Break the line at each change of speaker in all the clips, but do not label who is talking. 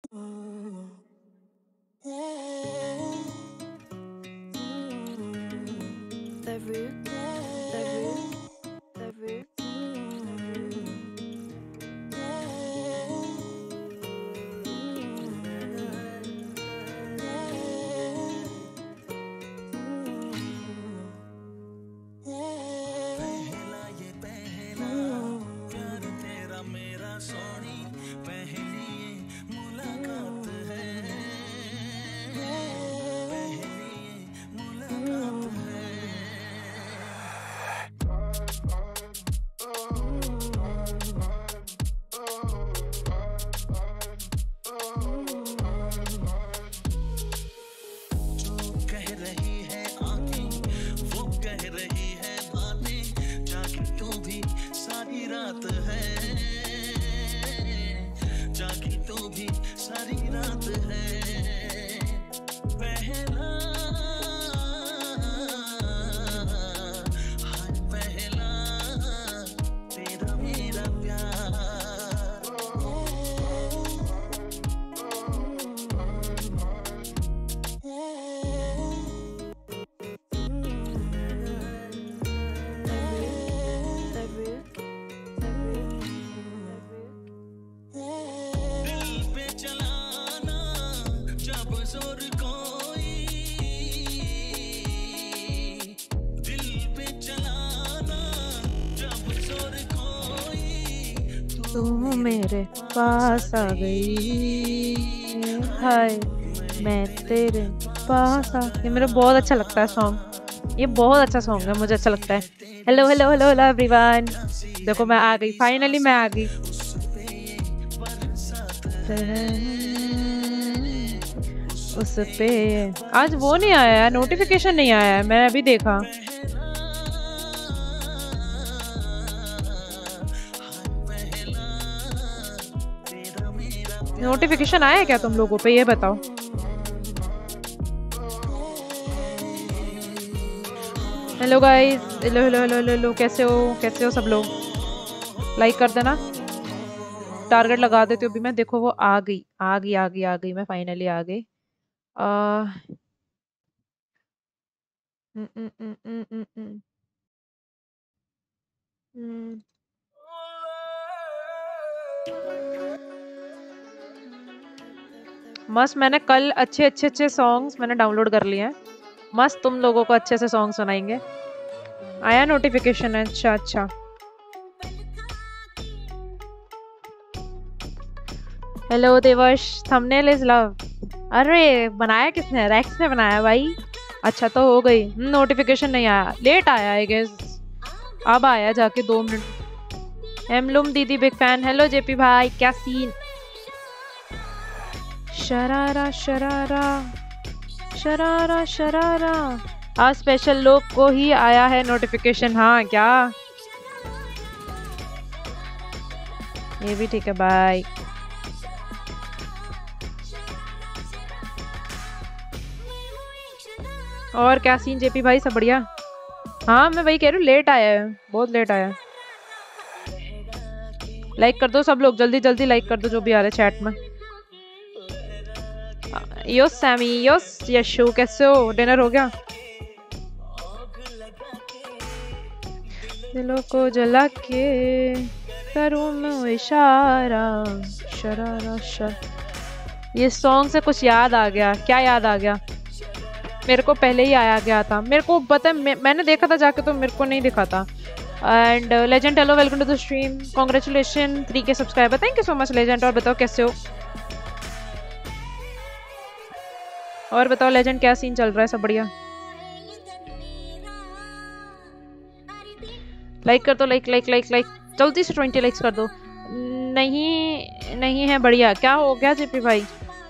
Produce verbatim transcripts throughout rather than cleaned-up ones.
तू मेरे पास आ गई, हाय मैं तेरे पास आ। ये मेरा बहुत अच्छा लगता है सॉन्ग, ये बहुत अच्छा सॉन्ग है, मुझे अच्छा लगता है। Hello hello hello hello everyone, देखो मैं आ गई, फाइनली मैं आ गई। उस पे आज वो नहीं आया, नोटिफिकेशन नहीं आया है, मैंने अभी देखा। नोटिफिकेशन आया है क्या तुम लोगों पे, ये बताओ। Hello guys, hello hello hello hello, कैसे हो कैसे हो सब लोग, लाइक कर देना। टारगेट लगा देती हूँ अभी मैं, देखो वो आ गई आ गई आ गई आ गई, मैं फाइनली आ गई। आ, न, न, न, न, न, न, न, मस्त, मैंने कल अच्छे अच्छे अच्छे सॉन्ग्स मैंने डाउनलोड कर लिए हैं, मस्त तुम लोगों को अच्छे से सॉन्ग सुनाएंगे। आया नोटिफिकेशन है, अच्छा अच्छा। Hello Devash, thumbnail is love. अरे बनाया किसने, रैक्स ने बनाया भाई। अच्छा तो हो गई, नोटिफिकेशन नहीं आया, लेट आया आई गेस, अब आया जाके दो मिनट। एमलुम दीदी बिग फैन, हेलो जेपी भाई, क्या सीन। शरारा शरारा शरारा शरारा, आज स्पेशल लोग को ही आया है नोटिफिकेशन, हाँ क्या, ये भी ठीक है भाई। और क्या सीन जेपी भाई, सब बढ़िया। हाँ मैं वही कह रही हूँ, लेट आया है, बहुत लेट आया। लाइक कर दो सब लोग, जल्दी जल्दी लाइक कर दो जो भी आ रहा है चैट में। योस सैमी, योस यशु, कैसे हो, डिनर हो गया। दिलों को जला के करूँ मैं इशारा, शरारा शर। ये सॉन्ग से कुछ याद आ गया, क्या याद आ गया, मेरे को पहले ही आया गया था, मेरे को पता है, मैं, मैंने देखा था जाके तो मेरे को नहीं दिखा था। And legend, hello welcome to the stream, congratulation three के subscriber, thank you so much legend. और बताओ कैसे हो, और बताओ लेजेंड, क्या सीन चल रहा है, सब बढ़िया। लाइक कर दो, लाइक लाइक लाइक लाइक जल्दी से ट्वेंटी लाइक्स कर दो। नहीं नहीं है, बढ़िया, क्या हो गया जेपी भाई।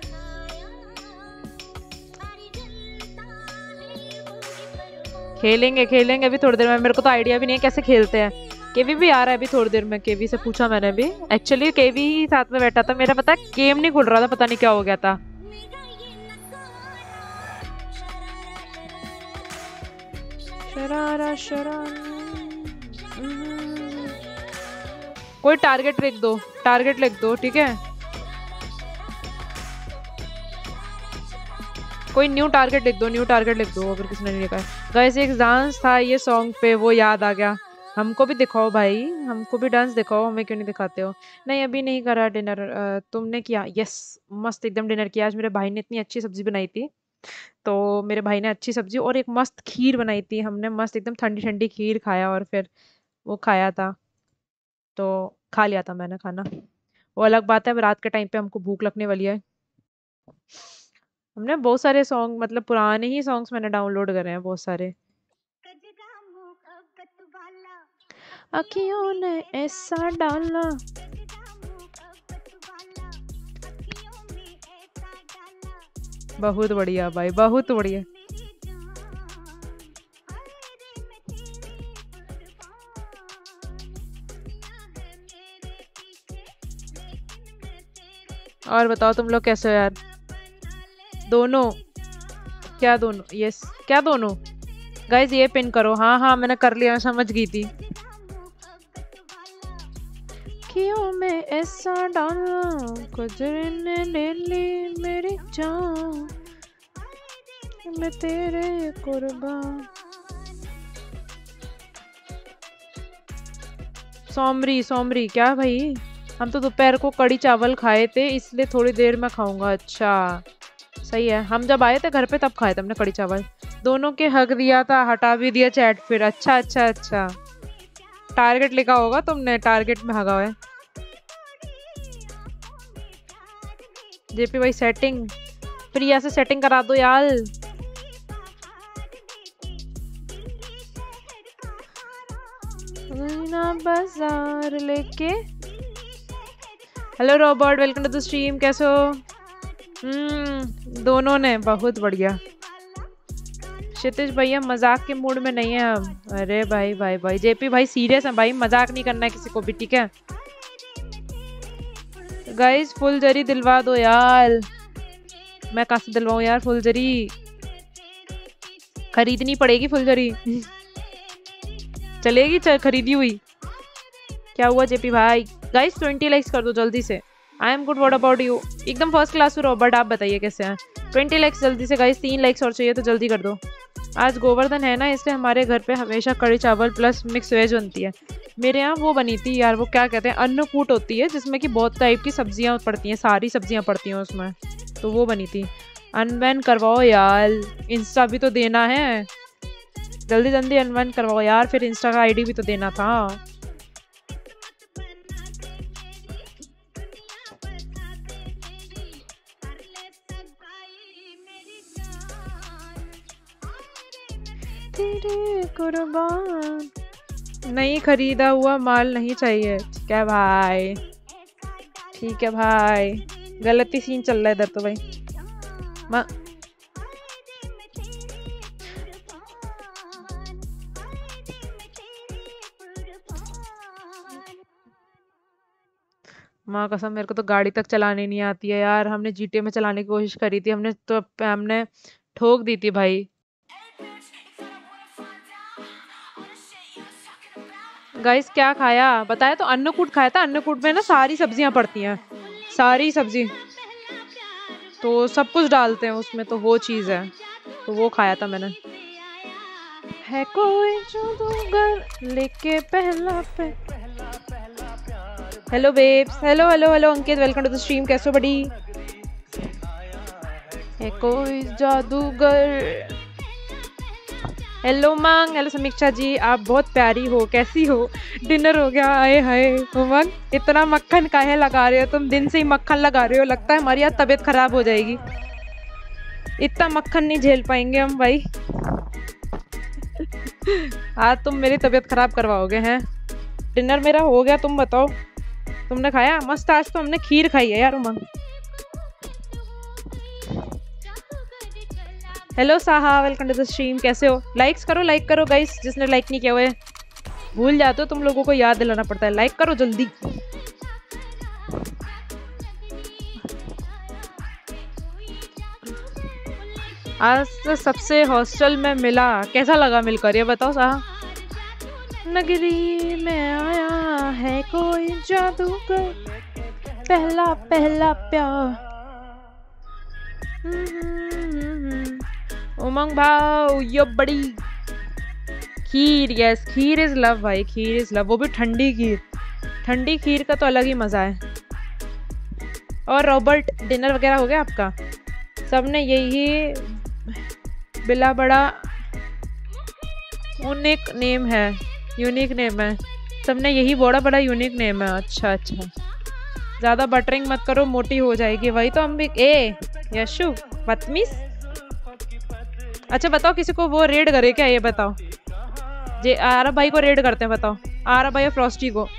खेलेंगे खेलेंगे अभी थोड़ी देर में, मेरे को तो आइडिया भी नहीं है कैसे खेलते हैं। केवी भी आ रहा है अभी थोड़ी देर में, केवी से पूछा मैंने भी, एक्चुअली केवी ही साथ में बैठा था, मेरा पता है गेम नहीं खुल रहा था, पता नहीं क्या हो गया था। शरारा शरारा, कोई टारगेट लिख दो, टारगेट लिख दो, ठीक है। कोई न्यू टारगेट लिख दो, न्यू टारगेट लिख दो अगर किसी ने नहीं लिखा है। गाइस एक डांस था ये सॉन्ग पे, वो याद आ गया। हमको भी दिखाओ भाई, हमको भी डांस दिखाओ, हमें क्यों नहीं दिखाते हो? नहीं अभी नहीं करा डिनर। तुमने किया? यस मस्त एकदम डिनर किया। आज मेरे भाई ने इतनी अच्छी सब्जी बनाई थी, तो मेरे भाई ने अच्छी सब्जी और एक मस्त खीर बनाई थी। हमने मस्त एकदम ठंडी ठंडी खीर खाया और फिर वो खाया था, तो खा लिया था मैंने खाना। वो अलग बात है, अब रात के टाइम पे हमको भूख लगने वाली है। हमने बहुत सारे सॉन्ग, मतलब पुराने ही सॉन्ग्स मैंने डाउनलोड करे हैं बहुत सारे। अखियों ने ऐसा डाला, बहुत बढ़िया भाई, बहुत बढ़िया। और बताओ तुम लोग कैसे हो यार? दोनों? क्या दोनों? यस क्या दोनों? गाइज ये पिन करो। हाँ हाँ मैंने कर लिया, मैं समझ गई थी। क्यों मैं ऐसा डाला, गुजरे ने ले ली मेरी जान, मैं तेरे कुर्बान। सोमरी सोमरी क्या भाई? हम तो दोपहर को कड़ी चावल खाए थे, इसलिए थोड़ी देर में खाऊंगा। अच्छा सही है, हम जब आए थे घर पे तब खाए थे हमने कड़ी चावल। दोनों के हक दिया था, हटा भी दिया चैट फिर। अच्छा अच्छा अच्छा, टारगेट लिखा होगा तुमने, टारगेट में हगा है। जेपी भाई सेटिंग प्रिया से सेटिंग करा दो यार। बाजार लेके। Hello Robert, welcome to the stream, कैसे हो? हम्म दोनों ने, बहुत बढ़िया। क्षितिज भैया मजाक के मूड में नहीं है हम। अरे भाई भाई भाई जेपी भाई सीरियस है भाई, मजाक नहीं करना है किसी को भी, ठीक है? गाइस फुल जरी दिलवा दो यार। मैं कहाँ से दिलवाऊं यार फुल जरी? खरीदनी पड़ेगी फुल जरी। चलेगी चल खरीदी हुई? क्या हुआ जेपी भाई? गाइस ट्वेंटी लाइक्स कर दो जल्दी से। I am good, what about you? एकदम फर्स्ट क्लास हो रॉबर्ट, आप बताइए कैसे हैं? ट्वेंटी लाइक्स जल्दी से गाइस, तीन लाइक्स और चाहिए तो जल्दी कर दो। आज गोवर्धन है ना, इसलिए हमारे घर पे हमेशा कड़ी चावल प्लस मिक्स वेज बनती है। मेरे यहाँ वो बनी थी यार, वो क्या कहते हैं, अन्नकूट होती है जिसमें कि बहुत टाइप की सब्जियाँ पड़ती हैं, सारी सब्जियाँ पड़ती हैं उसमें, तो वो बनी थी। अनबैन करवाओ यार, इंस्टा भी तो देना है, जल्दी जल्दी अनबैन करवाओ यार, फिर इंस्टा का आईडी भी तो देना था। तेरे कुर्बान, नहीं खरीदा हुआ माल नहीं चाहिए। ठीक है भाई, ठीक है भाई, गलती सीन चल रहा है इधर तो भाई। माँ माँ कसम मेरे को तो गाड़ी तक चलानी नहीं आती है यार। हमने जीटीए में चलाने की कोशिश करी थी, हमने तो हमने ठोक दी थी भाई। गाइस क्या खाया बताया तो? अन्नकूट खाया था। अन्नकूट में ना सारी सब्जियां पड़ती हैं, सारी सब्जी, तो सब कुछ डालते हैं उसमें, तो वो चीज़ है, तो वो खाया था मैंने। है कोई जादूगर लेके पहला पे। Hello babes, hello hello hello Ankit, welcome to the stream, कैसे हो बड़ी? है कोई जादूगर। हेलो मांग, हेलो समीक्षा जी, आप बहुत प्यारी हो, कैसी हो? डिनर हो गया? आए हाय उमंग, इतना मक्खन काहे लगा रहे हो तुम? दिन से ही मक्खन लगा रहे हो, लगता है हमारी आज तबीयत खराब हो जाएगी। इतना मक्खन नहीं झेल पाएंगे हम भाई। आज तुम मेरी तबीयत खराब करवाओगे हैं। डिनर मेरा हो गया, तुम बताओ तुमने खाया? मस्त, आज तो हमने खीर खाई है यार Umang. Hello Saha, welcome to the stream, कैसे हो? लाइक्स करो, लाइक करो गाइस, जिसने लाइक नहीं किया हुआ है। भूल जाते हो तुम लोगों को, याद दिलाना पड़ता है, लाइक करो जल्दी। आज तो सबसे हॉस्टल में मिला, कैसा लगा मिलकर ये बताओ साहा? नगरी में आया है कोई जादूगर, पहला पहला प्यार। उमंग भाव यो buddy kheer, yes kheer is love भाई, खीर इज लव, वो भी ठंडी खीर। ठंडी खीर का तो अलग ही मजा है। और रॉबर्ट डिनर वगैरह हो गया आपका? सबने यही बिला बड़ा यूनिक नेम है, यूनिक नेम है, सबने यही बड़ा बड़ा यूनिक नेम है। अच्छा अच्छा, ज़्यादा बटरिंग मत करो, मोटी हो जाएगी। वही तो हम भी। ए यशु बदतमीज। अच्छा बताओ, किसी को वो रेड करे क्या? ये बताओ। जे आरब भाई को रेड करते हैं, बताओ। आरब भाई और फ्रॉस्टी को।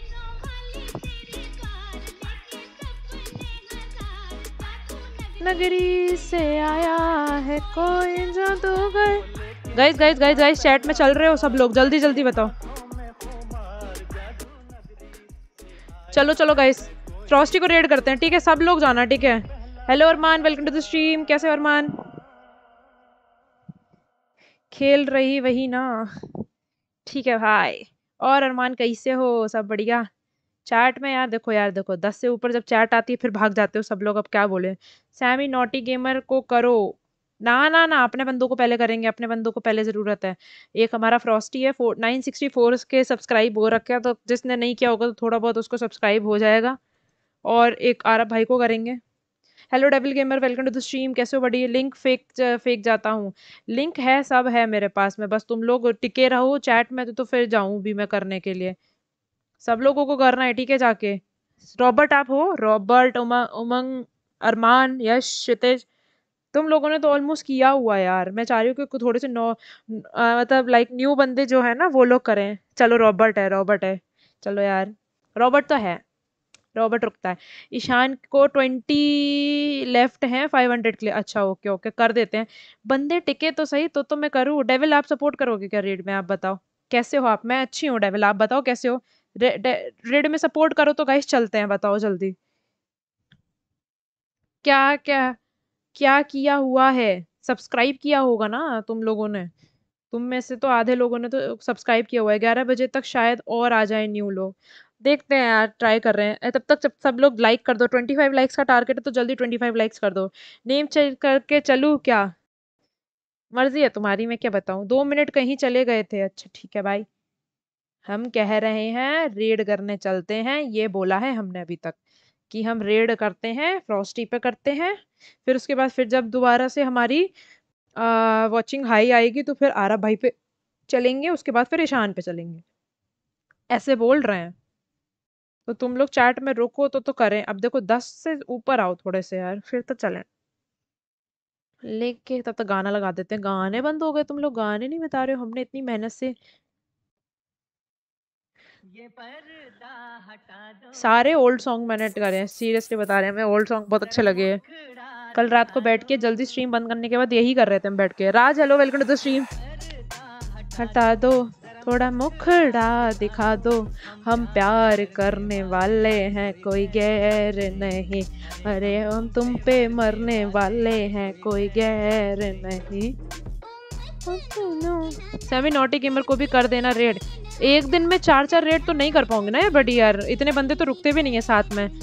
नगरी से आया है कोई जादूगर। Guys guys guys guys chat में चल रहे हो सब लोग? जल्दी जल्दी बताओ। चलो चलो गाइस, फ्रॉस्टी को रेड करते हैं, ठीक है? सब लोग जाना, ठीक है? Hello Arman, welcome to the stream. कैसे हो अरमान? खेल रही वही ना, ठीक है भाई। और अरमान कैसे हो? सब बढ़िया? चैट में यार देखो, यार देखो, दस से ऊपर जब चैट आती है फिर भाग जाते हो सब लोग। अब क्या बोले? सैमी नॉटी गेमर को करो ना ना ना, अपने बंदों को पहले करेंगे, अपने बंदों को पहले ज़रूरत है। एक हमारा फ्रॉस्टी है, फोर नाइन सिक्सटी फोर के सब्सक्राइब हो रखे हैं, तो जिसने नहीं किया होगा तो थोड़ा बहुत उसको सब्सक्राइब हो जाएगा। और एक आरब भाई को करेंगे। Hello devil gamer, welcome to the stream. कैसे हो? बड़ी लिंक फेक फेंक जाता हूँ। लिंक है, सब है मेरे पास में, बस तुम लोग टिके रहो चैट में, तो, तो फिर जाऊँ भी मैं करने के लिए। सब लोगों को करना है, ठीक है? जाके रॉबर्ट आप हो? रॉबर्ट, उमंग, उमंग, अरमान, यश, क्षितिज, तुम लोगों ने तो ऑलमोस्ट किया हुआ है यार। मैं चाह रही हूँ कि थोड़े से नो मतलब लाइक न्यू बंदे जो है ना वो लोग करें। चलो रॉबर्ट है, रॉबर्ट है, चलो यार रॉबर्ट तो है। रॉबर्ट रुकता है। ईशान को ट्वेंटी लेफ्ट हैं फाइव हंड्रेड के लिए। अच्छा ओके ओके, कर देते हैं। बंदे टिके तो सही, तो तो मैं करूँ। डेविल आप सपोर्ट करोगे क्या रेड में? आप बताओ कैसे हो आप? मैं अच्छी हूँ डेविल, आप बताओ कैसे हो? रे, रेड में सपोर्ट करो तो गाइस चलते हैं, बताओ जल्दी। क्या क्या क्या किया हुआ है? सब्सक्राइब किया होगा ना तुम लोगों ने? तुम में से तो आधे लोगों ने तो सब्सक्राइब किया हुआ है। ग्यारह बजे तक शायद और आ जाए न्यू लोग, देखते हैं यार, ट्राई कर रहे हैं। तब तक जब सब लोग लाइक कर दो, ट्वेंटी फाइव लाइक्स का टारगेट है तो जल्दी ट्वेंटी फाइव लाइक्स कर दो। नेम चेंज करके चलूँ क्या? मर्जी है तुम्हारी, मैं क्या बताऊँ। दो मिनट कहीं चले गए थे। अच्छा ठीक है भाई, हम कह रहे हैं रेड करने चलते हैं, ये बोला है हमने अभी तक कि हम रेड करते हैं, फ्रॉस्टी पे करते हैं। फिर उसके बाद फिर जब दोबारा से हमारी वॉचिंग हाई आएगी तो फिर आरब भाई पे चलेंगे, उसके बाद फिर ईशान पे चलेंगे, ऐसे बोल रहे हैं। तो तुम लोग चैट में रुको तो तो करें। अब देखो दस से ऊपर आओ थोड़े से यार, फिर तो चलें। लेके तब तक गाना लगा देते हैं। गाने बंद हो गए? तुम लोग गाने नहीं बता रहे हो, हमने इतनी मेहनत से सारे ओल्ड सॉन्ग मैंने करे हैं, सीरियसली बता रहे हैं। मैं ओल्ड सॉन्ग बहुत अच्छे लगे हैं। कल रात को बैठ के जल्दी स्ट्रीम बंद करने के बाद यही कर रहे थे हम बैठ के। Raj hello, welcome to the stream. हटा दो थोड़ा मुखड़ा दिखा दो, हम प्यार करने वाले हैं कोई गैर नहीं, अरे हम तुम पे मरने वाले हैं कोई गैर नहीं। सेमी नॉटी गेमर को भी कर देना रेड। एक दिन में चार चार रेड तो नहीं कर पाऊंगे ना यार बड़ी, यार इतने बंदे तो रुकते भी नहीं है साथ में।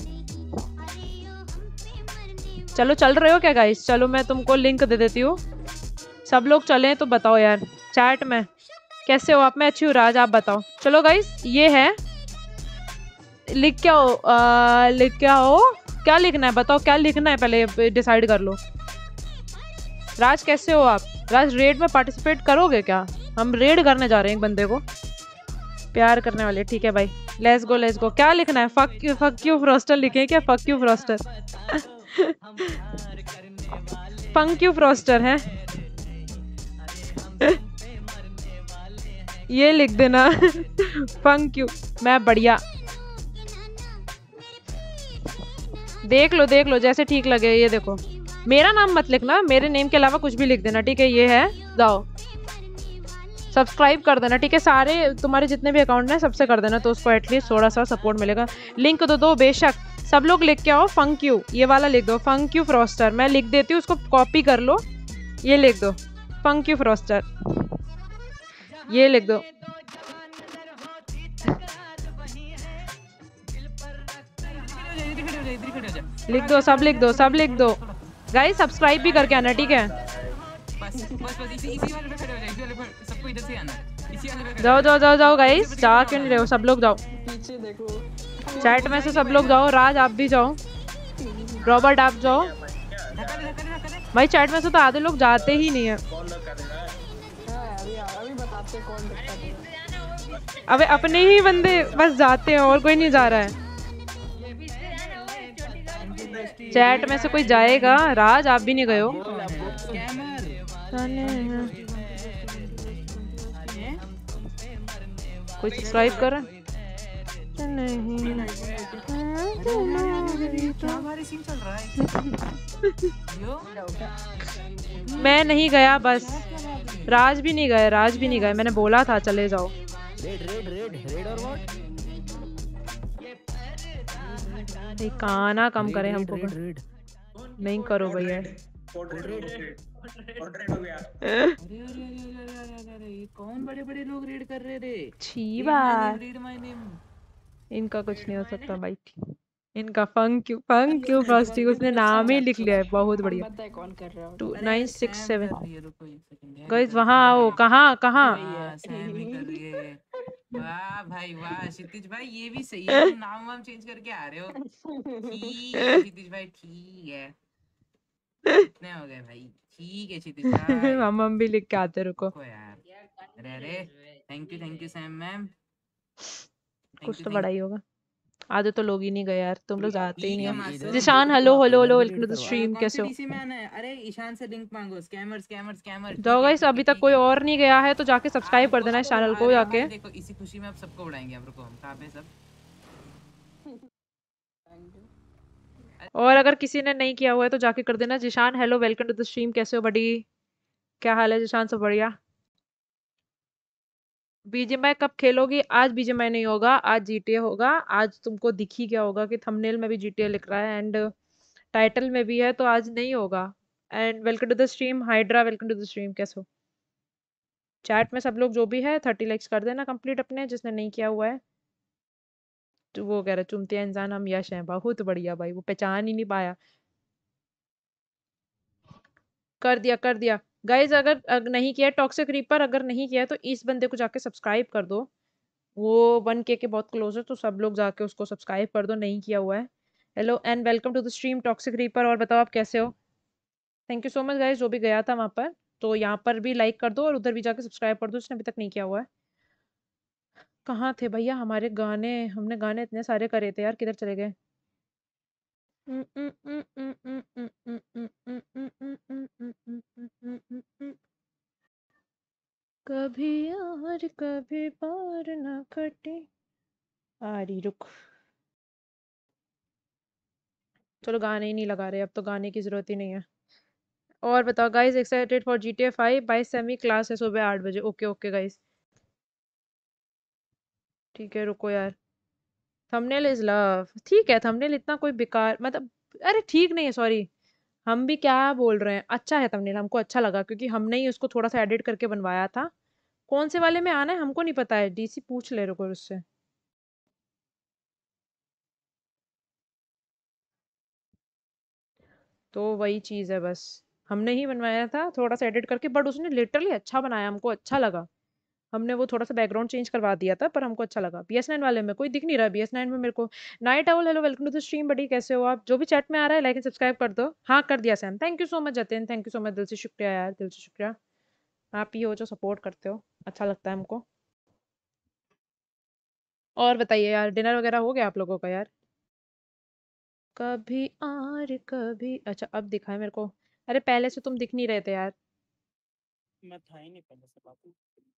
चलो चल रहे हो क्या गाइस? चलो मैं तुमको लिंक दे देती हूँ, सब लोग चलें तो बताओ यार चैट में। कैसे हो आप? मैं अच्छी हूँ राज, आप बताओ। चलो गाइस ये है, लिख क्या हो? आ, लिख क्या हो? क्या लिखना है बताओ, क्या लिखना है पहले डिसाइड कर लो। राज कैसे हो आप? राज रेड में पार्टिसिपेट करोगे क्या? हम रेड करने जा रहे हैं एक बंदे को, प्यार करने वाले। ठीक है भाई, लेट्स गो लेट्स गो। क्या लिखना है? Fuck you fuck you froster लिखे क्या? Fuck you froster funk you froster है ये लिख देना फंक यू। मैं बढ़िया, देख लो देख लो जैसे ठीक लगे। ये देखो, मेरा नाम मत लिखना, मेरे नेम के अलावा कुछ भी लिख देना, ठीक है? ये है, जाओ सब्सक्राइब कर देना, ठीक है? सारे तुम्हारे जितने भी अकाउंट हैं सबसे कर देना, तो उसको एटलीस्ट थोड़ा सा सपोर्ट मिलेगा। लिंक तो दो बेशक, सब लोग लिख के आओ। फंक यू, ये वाला लिख दो, फंक यू फ्रॉस्टर। मैं लिख देती हूँ, उसको कॉपी कर लो, ये लिख दो फंक यू फ्रॉस्टर, ये लिख दो। लिख दो, सब लिख दो, सब लिख दो गाइस। सब्सक्राइब भी करके आना, ठीक है?
बस बस इसी इसी वाले पे खड़े हो जाए, इसी वाले पे, सबको इधर से आना है, इसी वाले पे खड़े
जाओ
हो
जाओ जाओ जाओ गाइस,
पीछे
जा
पीछे
क्यों नहीं
जाओ।
रहे हो? सब लोग जाओ,
पीछे देखो।
चैट में से सब लोग जाओ। राज आप भी जाओ, रॉबर्ट आप जाओ।
धक्का दे धक्का दे धक्का दे।
भाई चैट में से तो आधे लोग जाते ही नहीं है।
हाँ अभी अभी बताते कौन दिक्कत है।
अबे अपने ही बंदे बस जाते हैं और कोई नहीं जा रहा है। चैट में से कोई जाएगा? राज आप भी नहीं गए हो? कोई सब्सक्राइब कर रहा है? नहीं मैं नहीं गया, बस राज भी नहीं गए, राज भी नहीं गए। मैंने बोला था चले जाओ।
रेड रेड रेड रेड और व्हाट?
काना कम करे हमको।
रेड रेड
नहीं करो भैया।
कौन बड़े बड़े लोग रेड कर रहे थे?
छी बात,
रीड माय नेम।
इनका कुछ नहीं हो सकता भाई। इनका फंक क्यों फंक क्यों फ्रॉस्टी, उसने नाम ही लिख लिया है। बहुत बढ़िया।
पता है कौन कर रहा है।
टू नाइन सिक्स सेवन
रुको एक सेकंड
गाइस, वहाँ आओ। कहाँ कहाँ?
हाँ, सैम ही कर रही है। वाह भाई वाह, क्षितिज भाई ये भी सही है, तुम नाम वाम चेंज करके आ रहे हो। ठीक है क्षितिज भाई, ठीक है। कितने हो गए भाई? ठीक है क्षितिज भाई।
हम हम भी लिख के आते, रुको।
रुको यार। अरे अरे thank you thank you Sam ma'am.
कुछ तो बड़ा ही होगा। आधे तो लोग ही नहीं गए यार, तुम लोग जाते ही नहीं
है
है।
Master.
Zishan hello hello hello, welcome to the
uh,
stream.
कौन
कैसे
से
हो?
डीसी में आना है? अरे ईशान से लिंक मांगो। Scammer scammer scammer.
जाओ गाइस, अभी तक कोई और नहीं गया है तो जाके सब्सक्राइब कर देना इस चैनल को जाके।
देखो इसी खुशी में अब सबको उड़ाएंगे। अब रुको, हम कहाँ पे सब?
और अगर किसी ने नहीं किया हुआ है तो जाके कर देना। Zishan hello, welcome to the stream. कैसे हो बड़ी? क्या हाल है जिशान? सब बढ़िया। बीजीएमआई कब खेलोगी? आज बीजीएमआई नहीं होगा, आज जीटीए होगा। आज तुमको दिख ही गया होगा कि थंबनेल में भी जीटीए लिख रहा है एंड टाइटल में भी है, तो आज नहीं होगा। And welcome to the stream hydra, welcome to the stream. कैसे हो? चैट में सब लोग जो भी है थर्टी लाइक्स कर देना कंप्लीट अपने, जिसने नहीं किया हुआ है। तो वो कह रहा चुमतिया इंसान हम यश हैं। बहुत बढ़िया भाई, वो पहचान ही नहीं पाया। कर दिया कर दिया गाइज। अगर, अगर नहीं किया टॉक्सिक रीपर, अगर नहीं किया तो इस बंदे को जाके सब्सक्राइब कर दो। वो वन के के बहुत क्लोज है, तो सब लोग जाके उसको सब्सक्राइब कर दो, नहीं किया हुआ है। Hello and welcome to the stream toxic reaper. और बताओ आप कैसे हो? Thank you so much guys जो भी गया था वहां पर। तो यहाँ पर भी लाइक कर दो और उधर भी जाके सब्सक्राइब कर दो जिसने अभी तक नहीं किया हुआ है। कहाँ थे भैया हमारे गाने? हमने गाने इतने सारे करे थे यार, किधर चले गए? कभी यार कभी पार ना कटे। आ रही रुक। चलो गाने ही नहीं लगा रहे, अब तो गाने की जरूरत ही नहीं है। और बताओ guys, excited for G T A five? बाई सेमी क्लास है सुबह आठ बजे। ओके ओके गाइस, ठीक है रुको यार। थंबनेल इज लव, ठीक है। थंबनेल इतना कोई बेकार मतलब, अरे ठीक नहीं है, सॉरी। हम भी क्या बोल रहे हैं, अच्छा है थंबनेल, हमको अच्छा लगा क्योंकि हमने ही उसको थोड़ा सा एडिट करके बनवाया था। कौन से वाले में आना है हमको नहीं पता है, डीसी पूछ ले रुको उससे। तो वही चीज़ है बस, हमने ही बनवाया था थोड़ा सा एडिट करके, बट उसने लिटरली अच्छा बनाया, हमको अच्छा लगा। हमने वो थोड़ा सा बैकग्राउंड चेंज करवा दिया था पर हमको अच्छा लगा। बी एस नाइन वाले में कोई दिख नहीं रहा, बी एस नाइन में मेरे को। Night owl hello, welcome to the stream buddy. कैसे हो आप? जो भी चैट में आ रहा है लाइक एंड सब्सक्राइब कर दो। हाँ कर दिया Sam, thank you so much Jatin, thank you so much, दिल से शुक्रिया यार, दिल से शुक्रिया। आप ही हो जो सपोर्ट करते हो, अच्छा लगता है हमको। और बताइए यार, डिनर वगैरह हो गया आप लोगों का यार? कभी और कभी, अच्छा अब दिखा है मेरे को। अरे पहले से तुम दिख नहीं रहे थे यार।
मैं था ही नहीं पहले से बापू।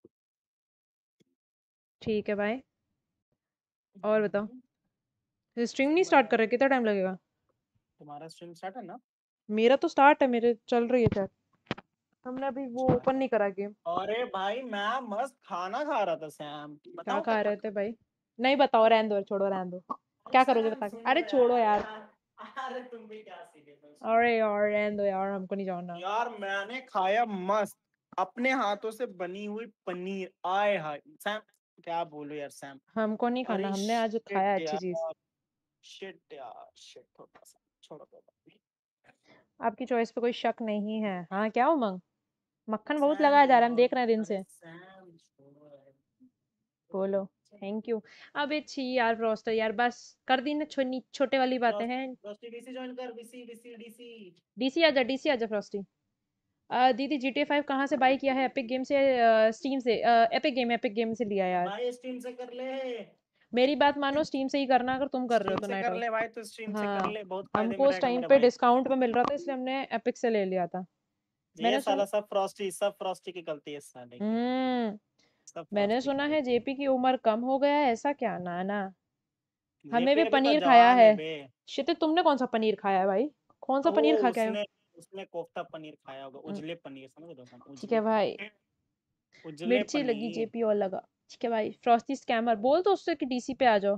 ठीक है भाई। और बताओ, स्ट्रीम नहीं स्टार्ट कर रहे? कितना टाइम लगेगा?
तुम्हारा स्ट्रीम स्टार्ट है ना?
मेरा तो स्टार्ट है, मेरे चल रही है चैट। हमने अभी वो ओपन नहीं करा गेम।
अरे भाई मैं मस्त खाना खा रहा था सैम।
क्या
बताओ
खा रहे थे भाई? नहीं बताओ, रहने दो, छोड़ो रहने दो। क्या करोगे बता के? अरे छोड़ो यार।
अरे तुम भी क्या सीरियस?
अरे यार रहने दो यार, हमको नहीं जानना।
यार मैंने खाया मस्त अपने हाथों से बनी हुई पनीर। आए हाय सैम, क्या बोलो यार सैम।
हमको नहीं खाना,
अरे
हमने आज
शिट
खाया अच्छी चीज।
यार, शिट यार शिट, थोड़ा सा छोड़ो दो।
आपकी चॉइस पे कोई शक नहीं है। हाँ क्या उमंग? मक्खन बहुत लगाया जा रहा है, हम देख रहे हैं दिन
अरे
से।
सैम छोड़ो यार।
बोलो थैंक यू। अबे छी यार फ्रॉस्टर यार, बस कर दी ना छोनी छोटे वाली बातें हैं।
फ्रॉस्टी डीसी ज्वाइन कर, डीसी डीसी डीसी।
डीसी आजा, डीसी आजा फ्रॉस्टी। आ, दीदी जी टी ए फाइव कहाँ से बाई किया है? एपिक गेम से, स्टीम से। एपिक गेम एपिक गेम से लिया यार।
भाई स्ट्रीम से कर ले,
मेरी बात मानो, स्टीम से ही करना अगर तुम कर रहे हो
स्ट्रीम
तो
से
नाइट
कर
आउट।
ले भाई, तो स्ट्रीम से कर
हाँ,
ले, बहुत फायदे
हमको
में
उस
रहेगा
टाइम
मेरे
पे
भाई।
डिस्काउंट पे मिल रहा था, इसलिए हमने एपिक से ले लिया था।
ये
मैंने
साला
सुन
सब फ्रॉस्टी, सब फ्रॉस्टी की गलती है इस साले की,
हम्म
सब
मैंने
फ्रॉस्टी की
सुना है
गलती है।
जेपी की उम्र कम हो गया है, ऐसा क्या? ना ना, हमें
जेपी
भी
अभी तो
पनीर खाया
जवान
है।
है बे।
शिते, तुमने कौन सा पनीर खाया है भाई? कौन सा
वो
पनीर खा के आए हो?
उसने उसने कोफ्ता पनीर खाया होगा,
हम्म,
उजले पनीर, समझ रहे हो तुम?
ठीक है
उजले
भाई।
पनीर, उजले
मिर्ची लगी
पनीर।
जेपी और लगा। ठीक है भाई। फ्रॉस्टी स्कैमर बोल तो उससे कि डीसी पे आ जाओ।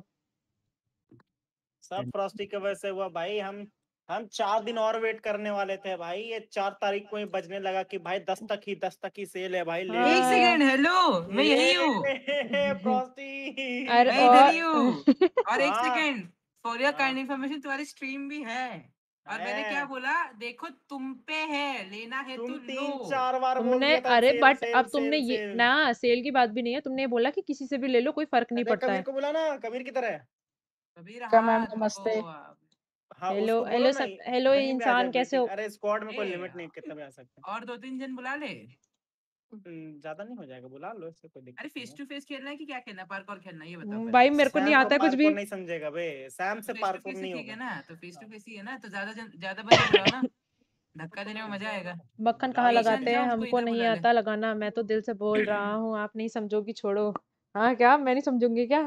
सब फ्रॉस्टी की वजह से हुआ भाई। हम हम चार दिन और वेट करने वाले थे भाई, ये चार तारीख को ही बजने लगा कि भाई दस तक ही दस तक ही सेल है भाई, ले
एक
हाँ।
सेकंड, हेलो, मैं यही हूँ,
ये फ्रॉस्टी
अरे
मैं इधर ही
और
हूँ। और एक
हाँ
सेकंड, फॉर योर
हाँ
काइंड इन्फॉर्मेशन, तुम्हारी स्ट्रीम भी है। और मैंने क्या
है।
बोला, देखो तुम पे है, लेना है तो
तुम
लो।
तीन चार बार बोल
तुमने,
दिया था
अरे
सेल
बट
सेल
अब तुमने
सेल
ये
सेल।
ना, सेल की बात भी नहीं है, तुमने ये बोला कि किसी से भी ले लो, कोई फर्क नहीं
अरे
पड़ता
कबीर
है।
को बुला ना, कबीर की तरह।
कबीर,
क्या मैम,
हाँ
नमस्ते।
तो आ,
हाँ
हेलो
उसको बोलो
हेलो
ना,
सब, हेलो
कहीं भी आ जाए
इंसान कैसे
मीटिंग।
हो?
अरे स्क्वाड में कोई
ए,
लिमिट नहीं, कितना भी आ सकते हैं।
और दो तीन जन बुला ले।
हम्म, ज्यादा नहीं हो जाएगा, बुला लो, इससे कोई
अरे
दिक्कत नहीं
फेस
है।
टू फेस खेलना है कि क्या खेलना है, पार्कोर खेलना है, ये बताओ
हम्म,
पहले।
भाई मेरे को नहीं
सैम को
आता है कुछ भी।
पार्कोर नहीं समझेगा बे, सैम से
फेस टू
पार्कोर
फेस ही
नहीं
ठीक है
होगा।
ना, तो फेस टू फेस ही है ना, तो ज्यादा जन ज्यादा बंदे बुलाओ ना, धक्का देने में मजा आएगा।
मक्खन
बुला
कहाँ
लो
ईशान
लगाते
भाई।
हैं?
जा, उसको
हमको
इधर
नहीं
बुला ले।
आता लगाना, मैं तो दिल से बोल रहा हूँ, आप नहीं समझोगी, छोड़ो। हाँ क्या, मैं नहीं समझूंगी क्या?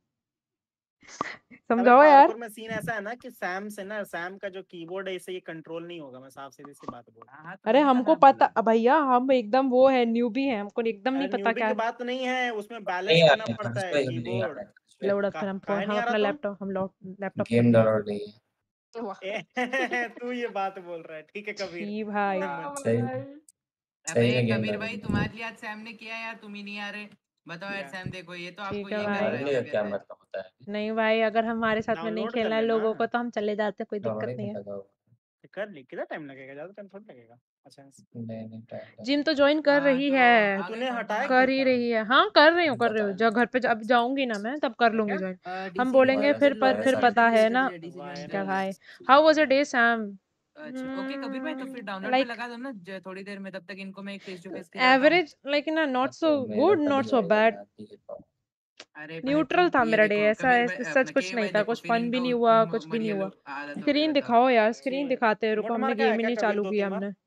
अबे
समझाओ यार।
पार्कोर में सीन ऐसा है ना कि सैम से ना, सैम का जो कीबोर्ड है इसे ये कंट्रोल नहीं होगा, मैं साफ सीधी सी बात बोल रहा
हाँ हाँ, तो
अरे
मैंने
हमको
कहाँ बोला।
पता भैया, हम एकदम वो है, न्यूबी है, हमको एकदम
हूँ।
नहीं
अरे
पता
न्यूबी
क्या
की
है।
बात नहीं है, उसमें बैलेंस
नहीं आ
करना
रहा है
पड़ता है
भाई, नहीं आ
कीबोर्ड
रहा है।
लोड फिर
का।
हम फोन,
काहे
हम
नहीं आ रहा
अपना
तो
लैपटॉप, हम लैपटॉप
गेम
खोलते हैं।
डाउनलोड नहीं है।
वाह
ए, तू ये बात बोल रहा है, ठीक है कबीर।
छी भाई।
वाह
सही
भाई।
अबे
सही में गेम
कबीर
डाउनलोड
भाई,
नहीं है।
तुम्हारे लिए आज सैम ने किया यार, तुम ही नहीं आ रहे। बताओ यार
क्या
सैम, देखो ये तो आपको
ठीक है
ये कर
भाई।
रहा है,
डाउनलोड
क्या
का क्या
कहते हैं।
मतलब होता है?
नहीं भाई, अगर हमारे साथ में नहीं
डाउनलोड कर
खेलना है
लेना,
लोगों को तो हम चले जाते, कोई
डाउनलोड
दिक्कत
ही
नहीं
नहीं
है।
लगा हुआ।
कर ली, कितना टाइम लगेगा? ज्यादा टाइम थोड़ा लगेगा। अच्छा
नहीं नहीं टाइम
जिम तो ज्वाइन कर
हाँ
रही
तो
है।
तो
आ गए
तूने
कौन कौन
हटाया
आ
क्यों
कर
गए।
ही
था?
रही है, हाँ कर रही हूँ, कर रही
पता
हूँ,
नहीं।
जब घर पे जब जाऊंगी ना मैं तब कर लूंगी ज्वाइन। हम
डीसी
बोलेंगे
वायरस
फिर पर
वायरस
फिर
आ
पता है ना।
डीसी ज्वाइन
क्या
कर ले।
भाई,
virus
how was your day Sam?
अच्छा ओके कबीर भाई, तो फिर डाउनलोड पे
लाइक
लगा दो ना ज- थोड़ी देर में, तब तक इनको मैं एक फेस टू फेस खिलाता हूँ।
एवरेज, लाइक ना, नॉट
अब
सो
तो मेरा
गुड
कल
नॉट
ही
सो
आएगा,
बैड।
मैं नहीं खेल पाऊंगा।
अरे भाई
न्यूट्रल
तुम
था
ये
मेरा डे,
देखो
ऐसा
कबीर भाई,
ऐसा- सच
अपना
कुछ
के
नहीं
भाई
था,
देखो,
कुछ
फिर
फन भी
इनको
नहीं हुआ,
म-
कुछ भी नहीं
मरिया
हुआ।
लोग आदत हो गई,
स्क्रीन
बताओ।
दिखाओ यार, स्क्रीन
ठीक।
दिखाते हैं, रुको,
मोट
हमने
मार का है
गेम ही
क्या
नहीं
कबीर?
चालू
दो
किया
तीन बार
हमने।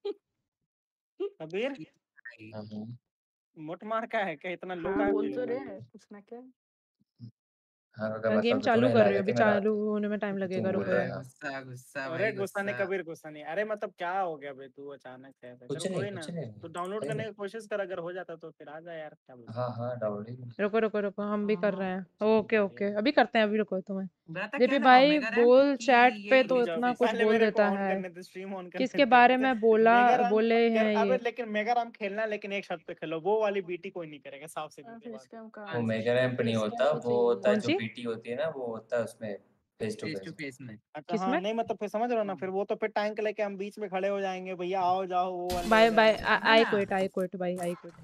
कबीर,
हाँ, हाँ।
मोट मार का है क्या? इतना लो
हाँ
का
बोल
फील
तो
हो
रहे
रहा है?
हैं कुछ ना क्या।
हाँ का
हाँ, गेम
मतलब तो
चालू
थोड़ा
कर
हिला
रही
गया
हूँ, अभी
कि मेरा
चालू होने में टाइम लगेगा,
तुम बोल
रुको
रहे
अरे
यार।
हैं।
गुस्सा गुस्सा
अरे
भाई
गुस्सा नहीं
गुस्सा।
कबीर, गुस्सा नहीं। अरे मतलब क्या हो गया बे, तू अचानक से ऐसा?
कुछ
चलो
नहीं
कोई ना,
कुछ नहीं
तो डाउनलोड
सही
करने
में।
की कोशिश कर, अगर हो जाता तो फिर आ जा यार, क्या बोलते
हाँ हाँ डाउनलोड ही नहीं।
रुको रुको रुको, हम भी कर रहे हैं।
चलो
ओके
बढ़िया
ओके,
है।
अभी करते हैं, अभी रुको तुम्हें।
ब्राता क्या
जेपी
लगाओ,
भाई
मेगा रैम
बोल
कि
चैट पे
यही
तो
रुक
फेस
जाओ,
टू
इतना
फेस।
कुछ
पहले
बोल
मेरे को
देता
ऑन
है।
करने दे, स्ट्रीम ऑन करने
किसके
दे।
बारे में बोला,
मेगा राम
बोले
कर,
हैं
अबे
ये?
लेकिन मेगा राम खेलना, लेकिन एक शर्त पे खेलो, वो वाली बीटी कोई नहीं करेगा, साफ सीधी सी
फेस
बात।
कैम का
वो
कौन सी?
मेगा रैंप नहीं
फेस
होता,
कैम तो
वो होता है
कौन
चाहिए।
जो
सी?
पीटी होती है ना, वो होता है उसमें face to
face to
face.
Face में।
अच्छा हाँ,
किसमें?
नहीं मतलब फिर समझ रहे हो ना, फिर वो तो फिर टैंक लेके हम बीच में खड़े हो जाएंगे, भैया आओ जाओ, वो वाले हो
बाय बाय,
जाएंगे।
है
आई
ना।
क्विट, आई क्विट भाई, आई क्विट।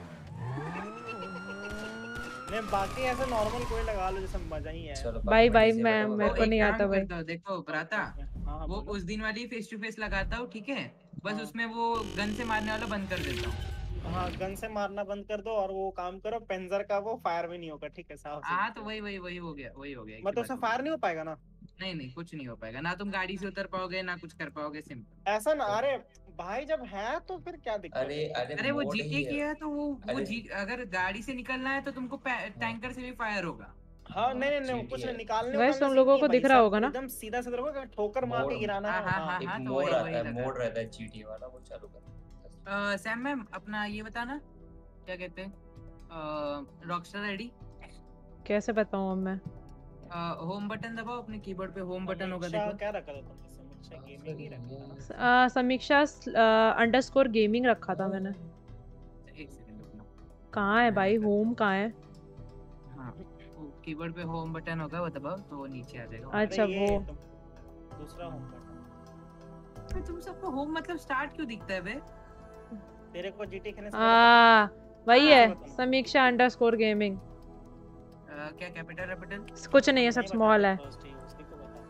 नहीं बाकी ऐसे नॉर्मल कोई लगा लो, जैसे मजा ही है।
चलो
बाय
बाकी
बाय,
डीजे
मैं
बैठो,
मेरे
तो
को
मैं
नहीं
एक
आता
काम
भाई।
करता हूँ, देखो ब्राता,
ओके ओके, हाँ हाँ
वो
बोलो।
उस दिन वाली फेस टू फेस लगाता हूँ, ठीक है। बस
हाँ
उसमें वो गन से मारने वाला बंद कर देता हूँ।
हाँ, गन से मारना बंद कर दो, और वो काम करो पेंजर का, वो फायर भी नहीं होगा, ठीक है, साफ सीधी
हाँ तो
सी
वही वही वही हो गया, वही हो गया, एक ही
मतलब
बात
उसमें
हो
फायर नहीं
गई।
हो पाएगा ना?
नहीं नहीं, कुछ नहीं हो पाएगा ना, तुम गाड़ी से उतर पाओगे ना कुछ कर पाओगे, सिंपल।
ऐसा ना, अरे भाई जब है तो फिर क्या दिक्कत
अरे
है?
अरे
अरे वो
मोड
जीटी
ही है।
की है तो वो वो
अरे
जी अगर गाड़ी से निकलना है तो तुमको टैंकर से भी फायर होगा।
हाँ नहीं नहीं नहीं,
जीटी
कुछ
है।
निकालने
गाइस
उकालने
तुम
सीन
लोगों
नहीं है
को
भाई,
दिख रहा
सब
होगा ना?
एकदम सीधा सीधा रहोगे, ठोकर मार के
मोड
गिराना
हाँ
है।
हाँ
हाँ
हाँ
एक
हाँ, तो
मोड
वही
आता
वही
है,
लगा।
मोड रहता है जीटी वाला, वो चालू कर।
अ, सैम मैम अपना ये बताना, क्या कहते हैं, रॉकस्टार आईडी।
कैसे बताऊं अब मैं?
होम बटन दबाओ, अपने कीबोर्ड पे होम बटन होगा,
समीक्षा
देखो।
क्या रखा था तुमने? समीक्षा गेमिंग ही रखा था ना?
आ, समीक्षा अंडरस्कोर गेमिंग रखा था मैंने।
एक सेकंड रुकना।
कहाँ है
मैं
भाई,
कर-
होम कहाँ है?
हाँ, कीबोर्ड पे होम बटन होगा, वो दबाओ तो वो नीचे आ जाएगा।
अरे
अच्छा
ये
वो।
तुम दूसरा होम बटन।
अरे तुम सबको होम मतलब स्टार्ट क्यों दिखता है बे?
तेरे को जीटी खेलने से पहले
आ वही
हाँ,
है
बताना।
समीक्षा अंडरस्कोर गेमिंग।
अ, क्या कैपिटल कैपिटल
कुछ नहीं है, सब
नहीं
स्मॉल
बता
है।
first ही, उसकी को बता।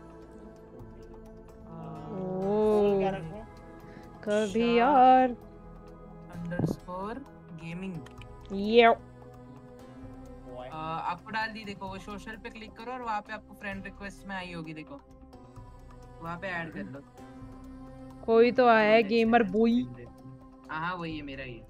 ओ
बोल क्या रखूं?
कभी
शाह
यार
अंडरस्कोर गेमिंग।
ये
Boy.
आपको डाल दी, देखो वो सोशल पे क्लिक करो और वहाँ पे आपको फ्रेंड रिक्वेस्ट में आई होगी, देखो वहाँ पे ऐड कर लो।
कोई तो आया है गेमर बॉय।
हाँ हाँ वही है, मेरा ही है।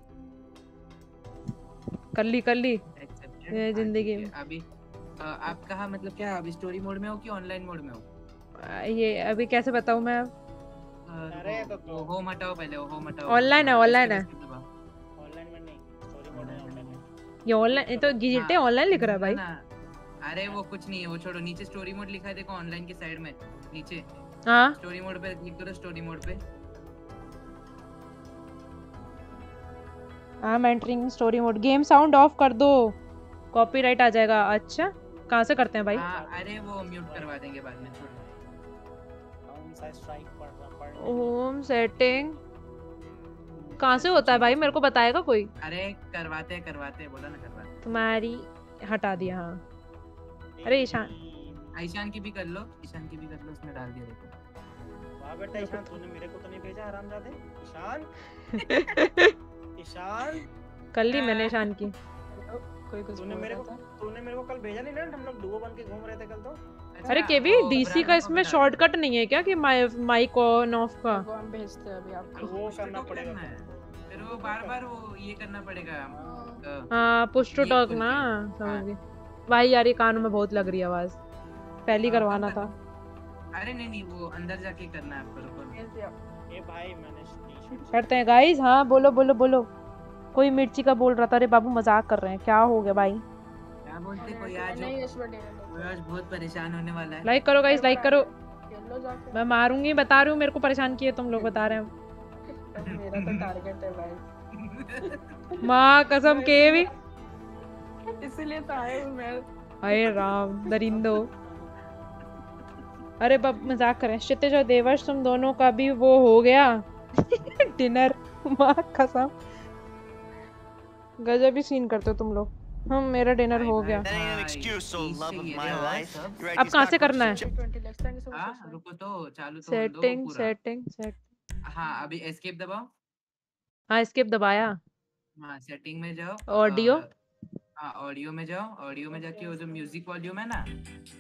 कर ली कर ली
Accepted,
ये
हाँ,
जिंदगी
ठीक है।
में।
अभी अ, आप कहाँ, मतलब क्या अभी स्टोरी मोड में हो कि ऑनलाइन मोड में हो?
आ, ये अभी कैसे बताऊं मैं अब?
अ,
अरे
रुको,
तो
वो होम हटाओ पहले, वो होम हटाओ।
ऑनलाइन है,
हाँ,
ऑनलाइन
escape,
है।
escape दबाओ।
ऑनलाइन में नहीं, स्टोरी मोड में ऑनलाइन में।
ये ऑनलाइन तो जीटे
हाँ,
ऑनलाइन लिख रहा है
ना
भाई।
ना, अरे वो कुछ नहीं है, वो छोड़ो। नीचे स्टोरी मोड लिखा है, देखो ऑनलाइन के साइड में नीचे।
हाँ
स्टोरी मोड पे क्लिक करो, स्टोरी मोड पे।
I am entering story mode. Game sound off कर दो, कॉपीराइट आ जाएगा। अच्छा कहाँ से करते हैं भाई?
हाँ अरे वो म्यूट करवा देंगे बाद में, छोड़ो।
कौन सा स्ट्राइक पड़ रहा पड़
होम सेटिंग कहाँ से होता है भाई, मेरे को बताएगा कोई?
अरे करवाते हैं करवाते हैं, बोला ना करवाते।
तुम्हारी हटा दिया। हाँ अरे ईशान
ईशान की भी कर लो, ईशान की भी कर लो, उसने डाल दिया देखो।
वाह बेटा ईशान, तूने मेरे को तो नहीं भेजा हरामजादे। ईशान ईशान
कर ली मैंने ईशान की।
कोई कुछ
तूने
बोल
मेरे
रहा
को
था?
तूने मेरे को कल भेजा नहीं ना, हम लोग डुओ बन के घूम रहे थे कल तो।
अरे केवी डीसी का इसमें शॉर्टकट नहीं है क्या कि माइक ऑन ऑफ का?
वो हम भेजते हैं अभी आपको।
वो करना पड़ेगा
है, फिर वो बार बार वो ये करना पड़ेगा। अ,
हाँ पुश टू
ये
टॉक
खुल
ना,
के।
समझ
हाँ।
गई भाई। यार ये कानों में बहुत लग रही है आवाज, पहले ही
हाँ,
करवाना
कब
था।
करना? अरे नहीं नहीं, वो अंदर जाके करना है आपको, रुको।
भेज दिया।
ए भाई मैंने screenshot-
करते हैं गाइस। हाँ बोलो बोलो बोलो। कोई मिर्ची का बोल रहा था। अरे बाबू मजाक कर रहे हैं, क्या हो गया भाई?
क्या बोलते, कोई आज
नहीं इस बर्थडे
कोई आज बहुत परेशान होने वाला है।
लाइक करो गाइस, लाइक करो।
खेल लो जाके।
मैं मारूंगी, बता रही हूँ। मेरे को परेशान किए तुम लोग, बता रहे हैं।
मेरा तो टारगेट है भाई,
माँ कसम के भी।
इसीलिए तो आए हूँ मैं।
अरे राम दरिंदो। अरे बाप मजाक कर रहे हैं। क्षितिज और देवर्ष तुम दोनों का भी वो हो गया डिनर। माँ कसम गजब ही सीन करते हो तुम लोग। हम मेरा डिनर हो गया।
That ain't an excuse, so love of my life. You ready
अब
to
कहाँ
start
से करना है?
purchasing
twenty lakh thank you so
हाँ
मच।
रुको तो, चालू तो होने दो
सेटिंग
पूरा।
Setting set.
हाँ अभी एस्केप दबाओ।
हाँ स्किप दबाया।
हाँ सेटिंग में जाओ।
ऑडियो?
अ, हाँ ऑडियो में जाओ। ऑडियो में जाके वो जो म्यूजिक वॉल्यूम है ना,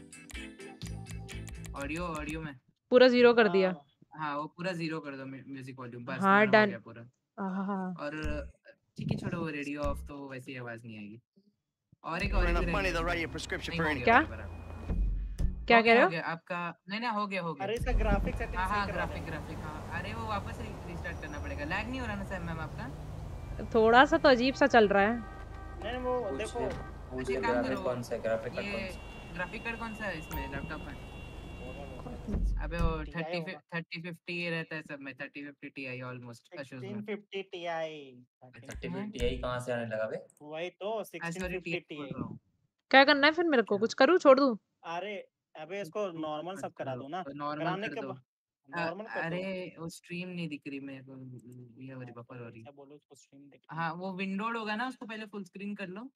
ऑडियो ऑडियो में
पूरा जीरो कर दिया।
हाँ वो पूरा जीरो कर दो, म्यूजिक वॉल्यूम। बस
हाँ,
तुम्हारा हो
done।
गया पूरा।
हाँ
और ठीक है, छोड़ो वो रेडियो ऑफ, तो वैसी आवाज नहीं आएगी। और एक
For
और एक
enough
रह
money,
गया।
they'll write you a prescription
नहीं,
for
हो
any.
गया,
क्या?
बराबर।
क्या
हो
कह
गया,
रहे
हो
हो?
गया आपका। नहीं नहीं, हो गया हो
अरे
गया।
इसका ग्राफिक सेटिंग
हाँ हाँ
सही करा
ग्राफिक
दे।
ग्राफिक हाँ। अरे वो वापस रीस्टार्ट करना पड़ेगा। लैग नहीं हो रहा ना सैम मैम आपका?
थोड़ा सा तो अजीब सा चल रहा है।
नहीं नहीं, वो देखो
पूछे
एक काम
ग्राफिक
करो,
कौन सा है, ग्राफिक कार्ड
ये
कौन सा
ग्राफिक कार्ड कौन सा है इसमें लैपटॉप में? अबे वो थर्टी थर्टी फिफ्टी रहता है सब में। थर्टी फिफ्टी टी ऑलमोस्ट अशोस में।
सिक्सटीन फिफ्टी Ti
है? थर्टी फिफ्टी आई कहाँ से आने लगा बे?
वही तो सिक्सटीन
सॉरी
फिफ्टी
टी बोल
Ti।
रहा हूँ।
क्या करना है फिर मेरे को? कुछ करूँ, छोड़ दूँ?
अरे अबे इसको नॉर्मल सब करा दो ना।
नॉर्मल
कराने
कर
के
दो।
बाद
अ,
नॉर्मल कर दो।
अरे वो स्ट्रीम नहीं दिख रही मेरे को, ये हो रही बफर हो रही।
क्या बोलो उसको स्ट्रीम देख।
हाँ वो विंडोड होगा ना, उसको पहले फुल स्क्रीन कर लो।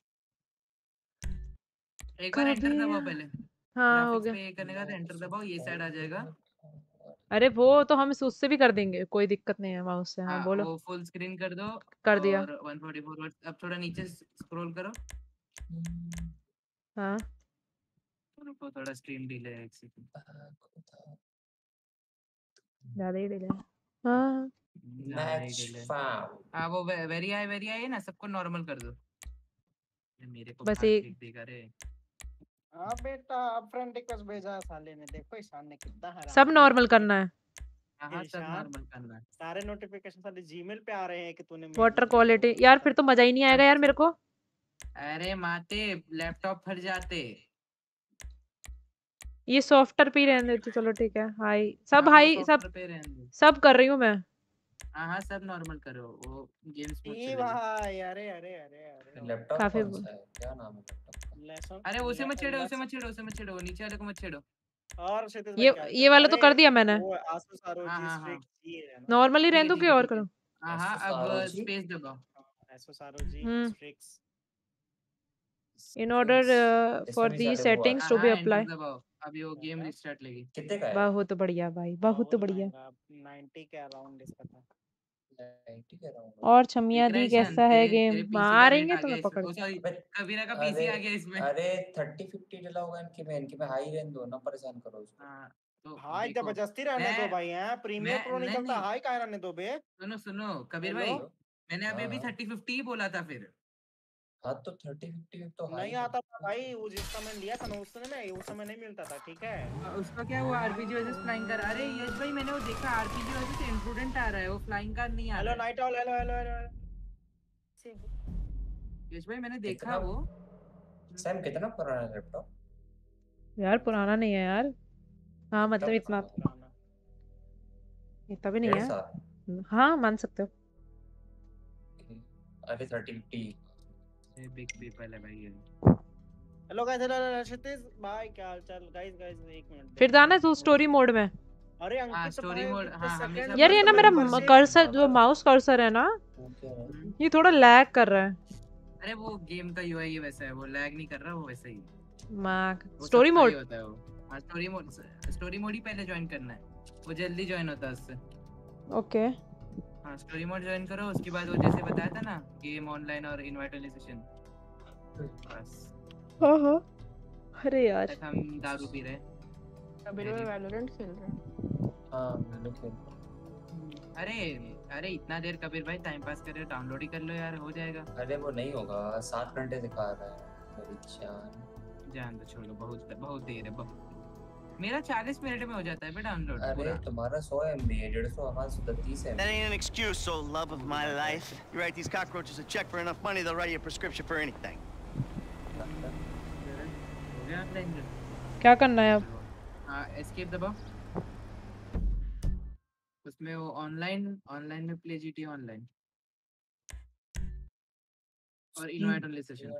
एक बार एंटर
कभी
दबाओ पहले।
हाँ हो
ग्राफिक्स
गया।
पे ये करने का तो एंटर दबाओ, ये साइड आ जाएगा।
अरे वो तो हम उससे भी कर देंगे, कोई दिक्कत नहीं है माउस से। हाँ
हाँ
बोलो।
वो फुल स्क्रीन कर दो।
कर दिया।
और वन फोर्टी फोर वर्ड्स। अब थोड़ा नीचे स्क्रॉल करो।
हाँ
रुको थोड़ा स्ट्रीम डिले है, एक सेकंड।
ज्यादा ही डिले। हाँ
ज्यादा ही
मैच
डिले।
फाउल।
हाँ वो वेरी हाई वेरी हाई है ना, सबको नॉर्मल कर दो। ये मेरे को
बस
बाहर
एक-
फेंक देगा रे।
हाँ बेटा अब फ्रेंड रिक्वेस्ट भेजा है साले ने, देखो ईशान ने कितना हराम।
सब नॉर्मल करना है।
हाँ हाँ सब
ईशान,
नॉर्मल करना है।
सारे नोटिफिकेशन साले जीमेल पे आ रहे हैं कि तूने मेल
वाटर
किया
क्वालिटी
तो-
यार, फिर तो मजा ही नहीं आएगा यार मेरे को।
अरे माते लैपटॉप फट जाते।
ये सॉफ्टवेयर पे ही रहने दे तो चलो ठीक है। हाई सब,
हाँ, वो
हाई सब
सॉफ्टवेयर पे रहने दो।
सब कर रही हूँ मैं।
हाँ हाँ सब नॉर्मल करो, वो गेम्स मोड
ई
चलेगा।
भाई अरे अरे अरे अरे
लैपटॉप
काफी
कौन
वो-
सा है, क्या नाम है लैपटॉप का?
लेसन
अरे उसे मत छेड़ो, उसे मत छेड़ो, उसे मत छेड़ो, नीचे वाले को मत छेड़ो।
और क्षितिज
ये
भाई क्या
ये वाला तो
अरे,
कर दिया मैंने।
वो आसूस
हाँ,
आरओजी
हाँ,
स्ट्रिक्ट
हाँ।
जी है ना।
नॉर्मली
ठीक है,
रहने दो
ठीक
कि
है,
और
ठीक है।
करूँ?
हाँ हाँ
एसो
अब
सारो जी
स्पेस दबाओ
ऐसो सारो जी
हम्म
स्ट्रिक्स
in order uh,
इसमें
for
भी
these
साले वो आ
settings
हाँ
to be
हाँ एंटर
apply
दबाओ अभी वो गेम
होगा
रिस्टार्ट लेगी
कितने का है
बहुत बढ़िया भाई बहुत
बहुत
बढ़िया
महंगा नाइंटी के अराउंड इसका था
नाइंटी कह रहा हूँ
और छमिया दी
विक्रेशन
कैसा है
तेरे
गेम
तेरे पीसी का रेट
मारेंगे
आ गया
तुम्हें
इसमें
पकड़
ओ
के
सॉरी
अबे
कबीरा का
अरे
पीसी आ गया इसमें
अरे थर्टी फिफ्टी डला होगा इनके में इनके में हाई रहने दो ना परेशान करो उसको
हाँ तो
हाई
देखो
जबरदस्ती रहने दो
मैं
भाई हैं प्रीमियर
मैं
प्रो नहीं
नहीं
चलता
नहीं
हाई काहे रहने दो बे
सुनो सुनो कबीर
हेलो
भाई
हेलो
मैंने अभी
हाँ
अभी
हाँ
थर्टी फिफ्टी ही बोला था फिर
हाँ तो थर्टी फिफ्टी तो हाई
नहीं
है
आता था भाई वो जिस समय लिया था ना उस समय नहीं उस समय नहीं मिलता था ठीक है
अ, उसका क्या हुआ आरपीजी वर्सेस फ्लाइंग कर अरे यश भाई मैंने वो देखा आरपीजी वर्सेस इंप्रूडेंट आ रहा है वो फ्लाइंग कार नहीं आ
हेलो
रहा है
night all hello hello hello
Yash भाई मैंने देखा
कितना
वो
सैम कितना पुराना लैपटॉप
यार पुराना नहीं है यार हाँ मतलब
लैपटॉप
इतना
पुराना
इतना भी नहीं
डेढ़
है
साल
हाँ मान सकते हो
अरे थर्टी फिफ्टी
ये बिग पीपल है भाई ये
hello guys hello hello Kshitij भाई क्या हाल चाल गाइस गाइस एक मिनट
फिर जाना तू स्टोरी मोड में
अरे
हाँ
अंकित
स्टोरी
भाई
मोड
कितने
हाँ हमेशा
सेकंड
यार ये
फर्स्ट
ना मेरा
मेंबरशिप
कर्सर जो
हाँ,
माउस कर्सर है ना
वो क्या है
हम्म,
ये थोड़ा लैग कर रहा है
अरे वो गेम का यूआई ही वैसा है वो लैग नहीं कर रहा वो वैसा ही है।
माँ
वो
स्टोरी
सबका ही
मोड
होता है वो हाँ स्टोरी मोड स्टोरी मोड ही पहले ज्वाइन करना है वो जल्दी ज्वाइन होता है उससे
ओके
हाँ स्टोरी मोड ज्वाइन करो उसके बाद वो जैसे बताया था ना गेम ऑनलाइन और इनवाइट ओनली सेशन बस
हाँ हाँ अरे यार
तक हम दारू पी रहे
अभी
Very-
मैं वैलोरेंट खेल रहा हूँ।
हाँ मैंने खेल
अरे अरे इतना देर कबीर भाई टाइम पास कर रहे हो डाउनलोड ही कर लो यार हो जाएगा
अरे वो नहीं होगा सात घंटे दिखा रहा है मेरी जान
जान तो छोड़ो बहुत बहुत देर है बहुत मेरा चालीस मिनट में हो जाता है बे डाउनलोड
अरे
पूरा
तुम्हारा सौ एम बी है डेढ़ सौ हमारा सौ तीस एम
That ain't an excuse, so love of my life. You write these cockroaches a check for enough money, they'll write you a prescription for anything.
हो गया डाउनलोड
क्या करना है अब
हाँ एस्केप दबाओ उसमें वो ऑनलाइन ऑनलाइन में प्ले जीटी ऑनलाइन और इनवाइट ओनली सेशन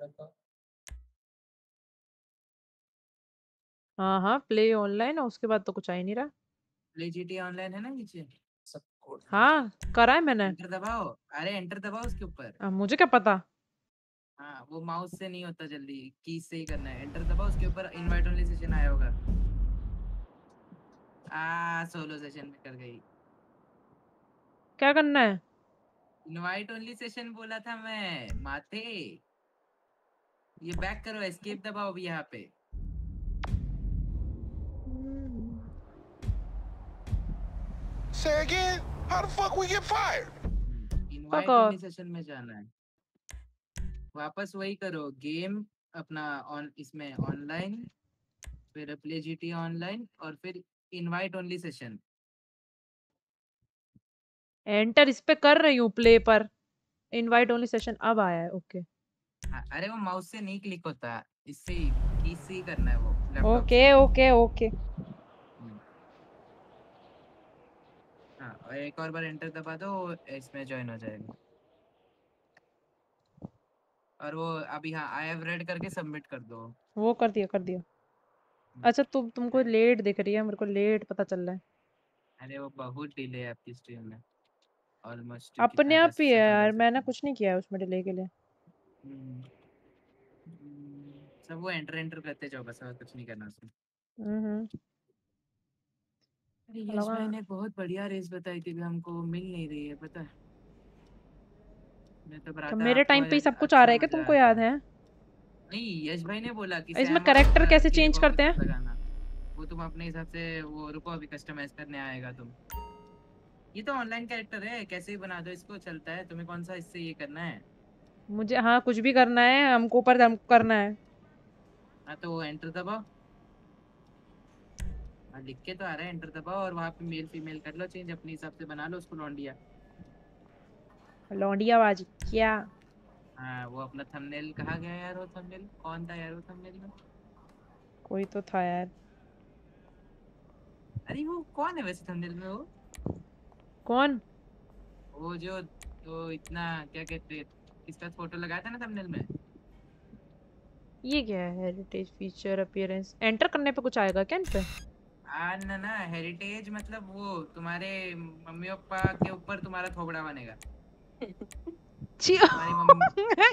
हाँ हाँ प्ले ऑनलाइन और उसके बाद तो कुछ आ ही नहीं रहा
प्ले जीटी ऑनलाइन है ना नीचे
सब कोड
हाँ करा है मैंने
एंटर दबाओ अरे एंटर दबाओ उसके ऊपर
अब मुझे क्या पता
हाँ वो माउस से नहीं होता जल्दी की से ही करना है एंटर दबाओ उसके ऊपर इनवाइट ओनली सेशन आया होगा आ सोलो सेशन में कर गई
क्या करना है
इनवाइट ओनली सेशन बोला था मैं माथे ये बैक करो एस्केप दबाओ अभी यहाँ पे
Say again? How the fuck we get fired?
Invite
off.
Only session में जाना है वापस वही करो गेम अपना ऑन इसमें ऑनलाइन फिर प्ले जीटी ऑनलाइन और फिर इनवाइट ओनली सेशन
एंटर इस पे कर रही हूँ प्ले पर इनवाइट ओनली सेशन अब आया है ओके
अरे वो माउस से नहीं क्लिक होता इससे ही की से ही करना है वो लैपटॉप
ओके ओके ओके
हाँ और एक और बार एंटर दबा दो इसमें ज्वाइन हो जाएगा और वो अभी हाँ आई हैव रेड करके सबमिट कर दो
वो कर दिया कर दिया अच्छा तुम तुमको लेट दिख रही है मेरे को लेट पता चल रहा है
अरे वो बहुत डिले है आपकी स्ट्रीम में ऑलमोस्ट
अपने आप ही है यार मैंने कुछ नहीं किया है उसमें डिले के लिए
सब वो एंटर एंटर करते जाओ बस और कुछ नहीं करना उसमें
हम्म
अरे यश भाई ने बहुत बढ़िया रेस बताई थी भी हमको मिल नहीं रही है पता है मैं तो
तो मेरे टाइम पे ही सब कुछ आ रहा है क्या तुमको याद है
नहीं यश भाई ने बोला कि
इसमें
सैम
कैरेक्टर
और
कैसे
के
चेंज
बॉक्स
करते हैं
लगाना वो तुम अपने हिसाब से वो रुको अभी कस्टमाइज करने आएगा तुम ये तो ऑनलाइन कैरेक्टर है कैसे भी बना दो इसको चलता है तुम्हें कौन सा इससे ये करना है
मुझे हाँ कुछ भी करना है हमको ऊपर हमको करना है
हाँ तो एंटर दबाओ हाँ लिख के तो आ रहा है एंटर दबाओ और वहाँ पे मेल फीमेल कर लो चेंज अपने हिसाब से बना लो उसको लौंडिया
लौंडिया बाजी क्या
हाँ वो अपना थंबनेल कहाँ गया यार वो थंबनेल कौन था यार वो थंबनेल में
कोई तो था यार
अरे वो कौन है वैसे थंबनेल में वो
कौन
वो जो वो इतना क्या कहते हैं किसका फोटो लगाया था ना थंबनेल में
ये क्या है हेरिटेज फीचर अपीयरेंस एंटर करने पे कुछ आएगा क्या इन पे
आ ना ना हेरिटेज मतलब वो तुम्हारे मम्मी पापा के ऊपर तुम्हारा थोबड़ा बनेगा
छी
हमारी मम्मी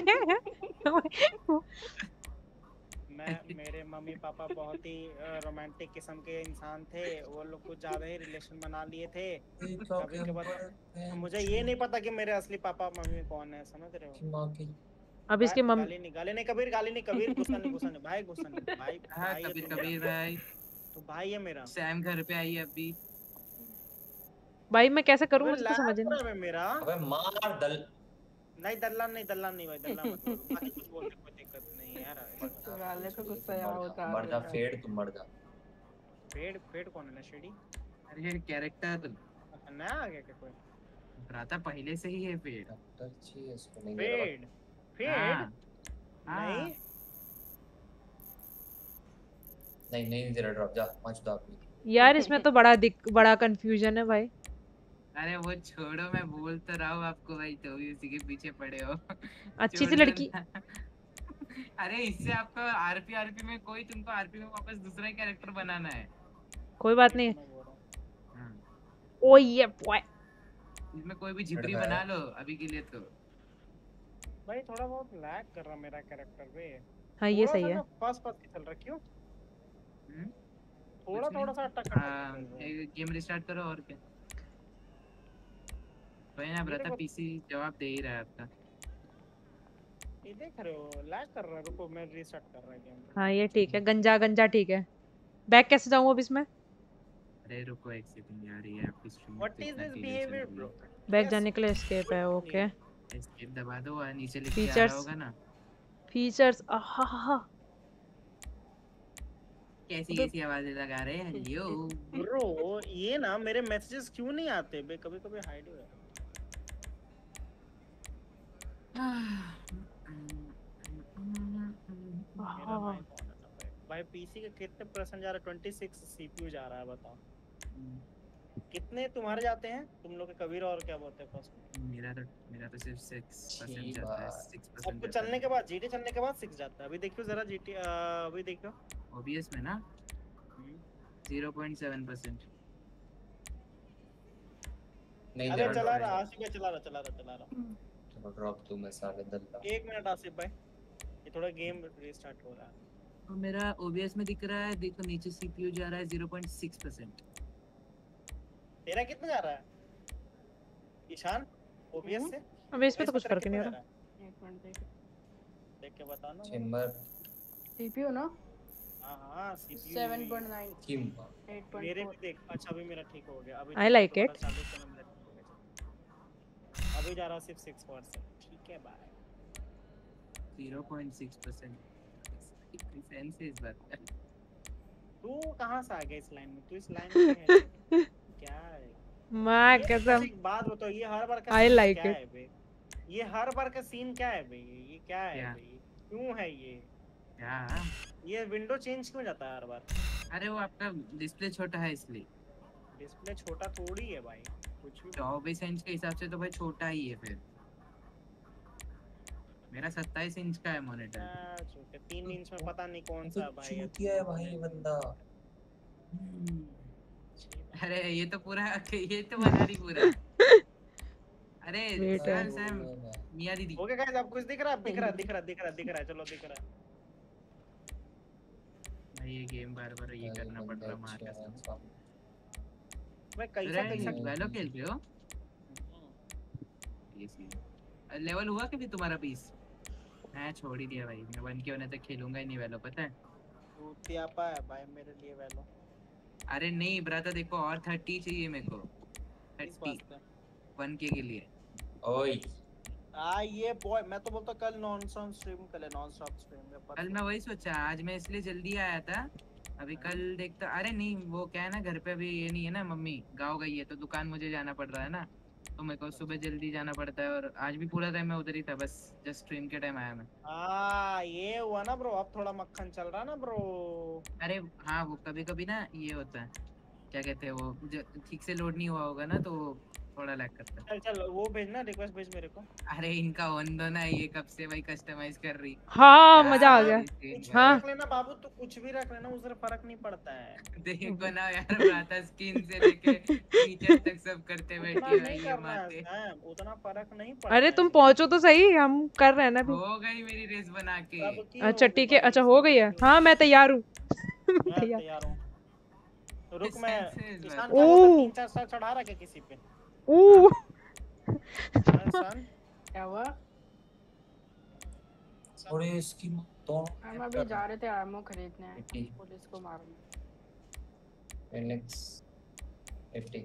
मैं मेरे मम्मी पापा बहुत ही रोमांटिक किस्म के इंसान थे, वो लोग कुछ ज्यादा ही रिलेशन बना लिए थे कभी के बाद। मुझे ये नहीं पता कि मेरे असली पापा मम्मी कौन है, समझ रहे हो?
अब इसके मम
गाली नहीं गाली नहीं कबीर, गाली नहीं कबीर, गुस्सा नहीं गुस्सा नहीं भाई, गुस्सा नहीं भाई,
हाँ
भाई है
कबीर
तू
कबीर
मेरा,
भाई।
तू भाई है मेरा।
सैम घर पे आई है अभी।
भाई मैं कैसे करूं,
अबे
मुझे तो समझ
लैग
नहीं।
रहा है मेरा।
अबे मार दल।
नहीं दल्ला नहीं दल्ला नहीं भाई, दल्ला मत बोलो, बाकी कुछ बोलते कोई दिक्कत नहीं है यार।
वाले को गुस्सा यहाँ होता
मर जा फेड, तुम मर जा।
फेड फेड कौन है? नशेड़ी?
अरे कैरेक्टर
नया आ गया क्या कोई?
राता पहले से ही है फेड।
डॉक्टर चाहिए इसको नहीं दे रहा।
फेड फेड
हाँ
नहीं
नहीं नहीं दे रहा, ड्रॉप जा पांच दो अपनी।
यार इसमें तो बड़ा दिक बड़ा कंफ्यूजन है भाई।
अरे वो छोड़ो, मैं बोल तो रहा हूँ आपको भाई, तो भी उसी के पीछे पड़े हो।
अच्छी सी
छोड़ दो
लड़की।
ना। अरे इससे आपको आरपी आरपी में कोई तुमको आरपी में वापस दूसरा कैरेक्टर बनाना है।
कोई बात नहीं।
हाँ।
ओ ये बॉय।
इसमें कोई भी झिपरी बना लो अभी के लिए तो।
भाई थोड़ा बहुत लैग कर रहा मेरा कैरेक्टर पे।
हाँ ये सही है।
फर्स्ट फर्स्ट चल रहा क्यों?
हम्म
थोड़ा थोड़ा सा अटक
हाँ, गेम रिस्टार्ट करो और क्या। भाई ना ब्रता पीसी जवाब दे ही रहा है आपका।
ये देख रहे हो लैग कर रहा है, रुको मैं रीस्टार्ट कर रहा गेम।
हाँ ये ठीक है, गंजा गंजा ठीक है। बैक कैसे जाऊँ अब इसमें?
अरे रुको एक सेकंड यार, ये आपकी stream
what is this behaviour bro?
Back जाने के लिए एस्केप है, ओके।
एस्केप दबा दो और नीचे लिख के आ रहा
फीचर्स
होगा ना।
फीचर्स आहा
कैसी कैसी आवाजें लगा रहे हैं हेलो
ब्रो। ये ना मेरे मैसेजेस क्यों नहीं आते बे? कभी कभी हाइड हो जाता मेरा भाई कौन है भाई? भाई पीसी के कितने परसेंट जा रहा है? छब्बीस सीपीयू जा रहा है, बताओ कितने तुम्हारे जाते हैं? तुम लोग के कबीर और क्या बोलते हैं फर्स्ट?
मेरा तो मेरा तो सिर्फ सिक्स परसेंट जाता है, सिक्स
सब
परसेंट
कुछ चलने के बाद, जीटी चलने के बाद सिक्स जाता है। अभी देखियो जरा जीटी, अभी देखियो
ओबीएस में ना ज़ीरो पॉइंट सेवन परसेंट।
नहीं
अरे चला रहा आसिफ भाई, चला रहा चला रहा चला रहा।
चलो ड्रॉप तू मैं साले दल्ला।
एक मिनट आसिफ भाई, ये थोड़ा गेम रीस्टार्ट हो रहा है।
तो मेरा ओबीएस में दिख रहा है, देखो नीचे सीपीयू जा रहा है ज़ीरो पॉइंट सिक्स परसेंट।
तेरा कितना जा रहा है ईशान ओबीएस से?
अब इसमें तो कुछ फर्क नहीं हो रहा।
एक मिनट देख
देख के बता ना।
चेंबर
सीपीयू ना
हां हां सीपीयू
सेवन पॉइंट नाइन
किम
एट पॉइंट
मेरे भी देख। अच्छा अभी मेरा ठीक हो गया। अभी
I like it.
अभी जा रहा सिर्फ सिक्स परसेंट। ठीक है भाई
zero point six percent sense है इस बात।
तू कहां से आ गया इस लाइन में? तू इस लाइन में है क्या है?
मैं कसम
एक बात बताओ, ये हर बार का
I
सीन
like
क्या
it.
है बे? ये हर बार का सीन क्या है बे? ये क्या है
क्या?
बे? क्यों है ये?
क्या?
ये विंडो चेंज क्यों जाता है हर बार?
अरे वो आपका डिस्प्ले छोटा है इसलिए।
डिस्प्ले छोटा थोड़ी है भाई, कुछ भी।
चौबीस इंच के हिसाब से तो भाई छोटा ही है फिर। मेरा सत्ताईस इंच का है मॉनिटर।
आ, छोटे तीन इंच में पता नहीं कौन सा भाई है।
चूतिया है भाई बंदा।
अरे ये तो पूरा ये तो बना रही पूरा। अरे
Wait,
सैम सैम मियां दीदी।
ओके गाइस, अब कुछ दिख रहा है? दिख रहा है दिख रहा है दिख रहा है दिख रहा है चलो दिख रहा है।
भाई ये गेम बार बार ये करना पड़ रहा मार का।
मैं कैसा कैसा
वैलो खेल रहे हो? ये सी लेवल हुआ कभी तुम्हारा पीस? मैं छोड़ ही दिया भाई, मैं वन के होने तक खेलूंगा ही नहीं वैलो, पता है?
चूतिया पा है भाई मेरे लिए वैलो।
अरे नहीं ब्राता देखो, और थर्टी चाहिए मेरे को।
इस बात पे
वन के के लिए।
ओए
आ ये बॉय, मैं तो बोलता कल नॉन स्टॉप स्ट्रीम कर ले, नॉन स्टॉप स्ट्रीम में।
कल मैं वही सोचा, आज मैं इसलिए जल्दी आया था। अभी कल देखता। अरे नहीं वो क्या है ना, घर पे अभी ये नहीं है ना, मम्मी गाँव गई है तो दुकान मुझे जाना पड़ रहा है ना, तो मेरे को सुबह जल्दी जाना पड़ता है। और आज भी पूरा टाइम मैं उधर ही था, बस जस्ट स्ट्रीम के टाइम आया मैं।
हाँ ये हुआ ना ब्रो, अब थोड़ा मक्खन चल रहा ना ब्रो।
अरे हाँ वो कभी कभी ना ये होता है, क्या कहते हैं वो, ठीक से लोड नहीं हुआ होगा ना तो थोड़ा लैग करता है।
चल चल वो भेजना, रिक्वेस्ट भेज मेरे को।
अरे इनका ऑन दो ना, ये कब से भाई कस्टमाइज कर रही।
हाँ
क्या
मजा आ
है
गया।
इस game
कुछ भी
का?
हाँ
रख लेना बाबू, तू कुछ भी रख लेना, उससे फर्क नहीं पड़ता है।
देखो ना यार, ब्राता स्किन से लेके फीचर तक सब करते
उतना
बैठी है
नहीं
ये
करना है
माते।
सैम, उतना फर्क नहीं पड़ता
अरे
है
तुम
इसमें।
पहुंचो तो सही, हम कर रहे हैं ना अभी।
हो गई मेरी रेस बना के।
सबकी
अच्छा
होगी
ठीक है,
भाई,
अच्छा हो गई है।
सबकी
हाँ मैं तैयार हूँ।
होगी। मैं
तैयार।
तैयार हूँ। रुक मैं
Senses
ईशान
बस।
क्या बोलता है,
ओह
तीन चार साल चढ़ा रखे किसी पे।
ओह
हाँ, ईशान
क्या हुआ?
और ये इसकी दोनों
हम अभी जा रहे थे आर्मो खरीदने,
फिफ्टी
पुलिस को मारने।
फिनिक्स फिफ्टी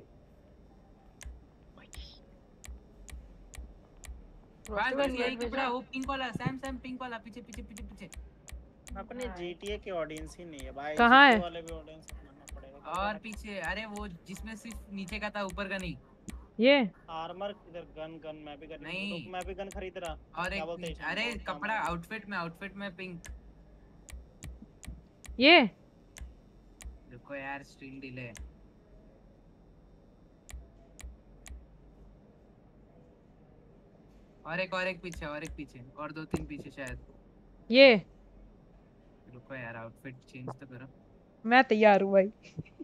बाल
रोस्टर
बस यही
इनवाइट
कपड़ा,
भेजा।
वो पिंक वाला, सैम सैम पिंक वाला, पीछे पीछे पीछे पीछे।
अपने जीटीए के ऑडियंस ही नहीं है भाई,
कहाँ है?
जीटीए वाले भी ऑडियंस बनाना पड़ेगा।
और पीछे, अरे वो जिसमें सिर्फ नीचे का था, ऊपर का नहीं।
ये
आर्मर किधर? गन गन मैं भी गन
नहीं।
रुक, मैं भी गन खरीद रहा।
और
क्या
एक
बोलते हैं
नीचे-
ईशान,
अरे
बहुत काम
कपड़ा
है।
आउटफिट में, आउटफिट में पिंक।
ये
देखो यार स्ट्रीम डिले। और एक और एक पीछे, और एक पीछे, और दो तीन पीछे शायद।
ये
रुको यार, आउटफिट चेंज तो करो।
मैं तैयार हूँ भाई।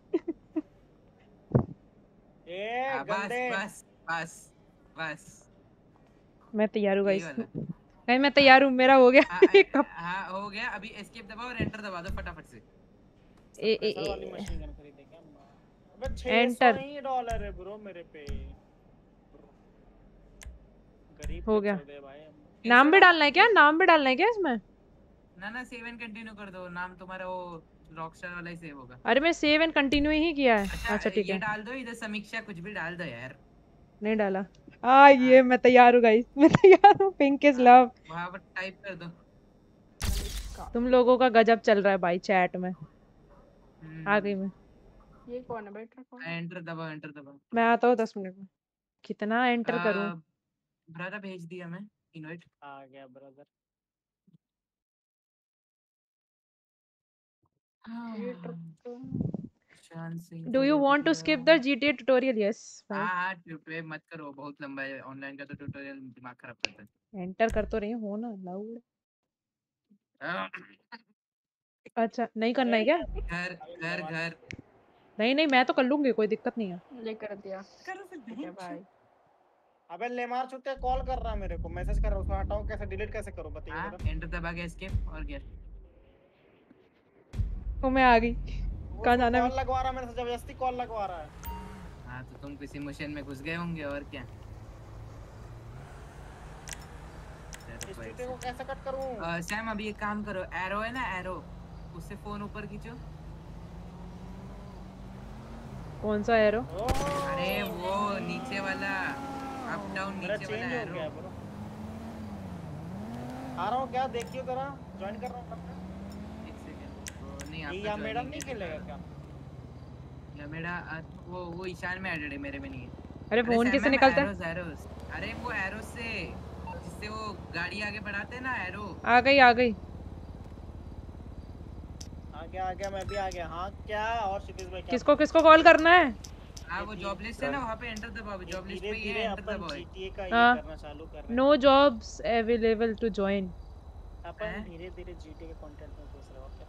ए
आ, बस
गंदे
बस बस बस
मैं तैयार हूँ
यही
गाइस।
वाला।
नहीं मैं तैयार हूँ, मेरा हो गया।
हाँ
एक कप
हाँ हो गया। अभी एस्केप दबाओ और एंटर दबा दो फटाफट से।
ए ए
प्रेशर वाली
ए
मशीन गन खरीदे क्या? अबे छह सौ
एंटर
ही डॉलर है ब्रो मेरे पे। गरीब
हो
पे
गया।
चल रहे भाई हम।
नाम भी
कैसे
डालना है क्या? नाम भी डालना है क्या इसमें?
ना ना, सेव एंड कंटिन्यू कर दो। नाम तुम्हारा वो रॉकस्टार वाला ही सेव होगा।
अरे मैं सेव एंड कंटिन्यू ही किया है।
अच्छा,
अच्छा ठीक
ये
है,
डाल दो इधर, समीक्षा कुछ भी डाल दो यार।
नहीं डाला। आ ये मैं तैयार हूँ गाइस, मैं तैयार हूँ। Pink is love.
वहां पर टाइप कर दो।
तुम लोगों का गजब चल रहा है भाई चैट में। आ गई मैं।
ये कौन है? बैठ रहा कौन है?
एंटर दबाओ, एंटर दबाओ।
मैं आता हूँ दस मिनट में। कितना एंटर करूँ?
ब्रदर भेज दिया मैं इनवाइट।
आ गया ब्रदर।
ये truck
Shan Singh
do you want to skip the GTA tutorial? Yes
हाँ
भाई।
हाँ, ट्यूटोरियल मत करो, बहुत लंबा है। ऑनलाइन का तो ट्यूटोरियल दिमाग खराब करता
एंटर कर तो रही हूँ, हो ना लाउड।
है।
अच्छा नहीं करना है क्या?
घर घर घर
नहीं नहीं मैं तो कर लूंगी, कोई दिक्कत नहीं है।
ये कर दिया।
करो फिर
ठीक है भाई।
अबे लेमार चुते कॉल कर रहा है मेरे को, मैसेज कर रहा है, उसको हटाओ कैसे, डिलीट कैसे करूं बताइए
हाँ,
जरा।
एंटर दबा के एस्केप और क्या।
तो मैं आ गई। कहाँ जाना है?
कॉल लगवा रहा है मेरे से, जबरदस्ती कॉल लगवा रहा है।
हाँ तो तुम किसी मिशन में घुस गए होंगे और क्या।
इस चुते को कैसे कट करूं?
सैम अभी एक काम करो, एरो है ना, एरो उससे फोन ऊपर खींचो।
कौन सा एरो?
अरे वो नीचे वाला, अप डाउन
मेरा
नीचे वाला
चेंज हो
एरो।
गया ब्रो। आ रहा हूं क्या, देखियो जरा, ज्वाइन कर रहा हूं करना।
एक सेकंड। वो नहीं,
ये
आपका
या मैडम
joining
नहीं
नहीं
खेलेगा
दिखा।
क्या?
या मेरा अ, वो वो ईशान में एडेड है, मेरे में नहीं है।
अरे फोन
सैम
किससे
मैम,
निकलता है?
Arrows arrows. अरे वो एरोस से, जिससे वो गाड़ी आगे बढ़ाते हैं ना, एरो।
आ गई आ गई।
आ गया आ गया, मैं भी आ गया। हाँ क्या और क्षितिज भाई क्या?
किसको किसको कॉल करना है?
हाँ वो जॉब लिस्ट है ना, वहाँ पे एंटर दबाओ। जॉब लिस्ट
धीरे
पे ये
धीरे
एंटर
अपन
दबाओ।
जीटीए का ये
हाँ।
करना चालू कर रहे हैं।
No jobs available to join.
अपन
हैं?
धीरे धीरे जीटीए के कंटेंट में घुस रहे हैं और क्या।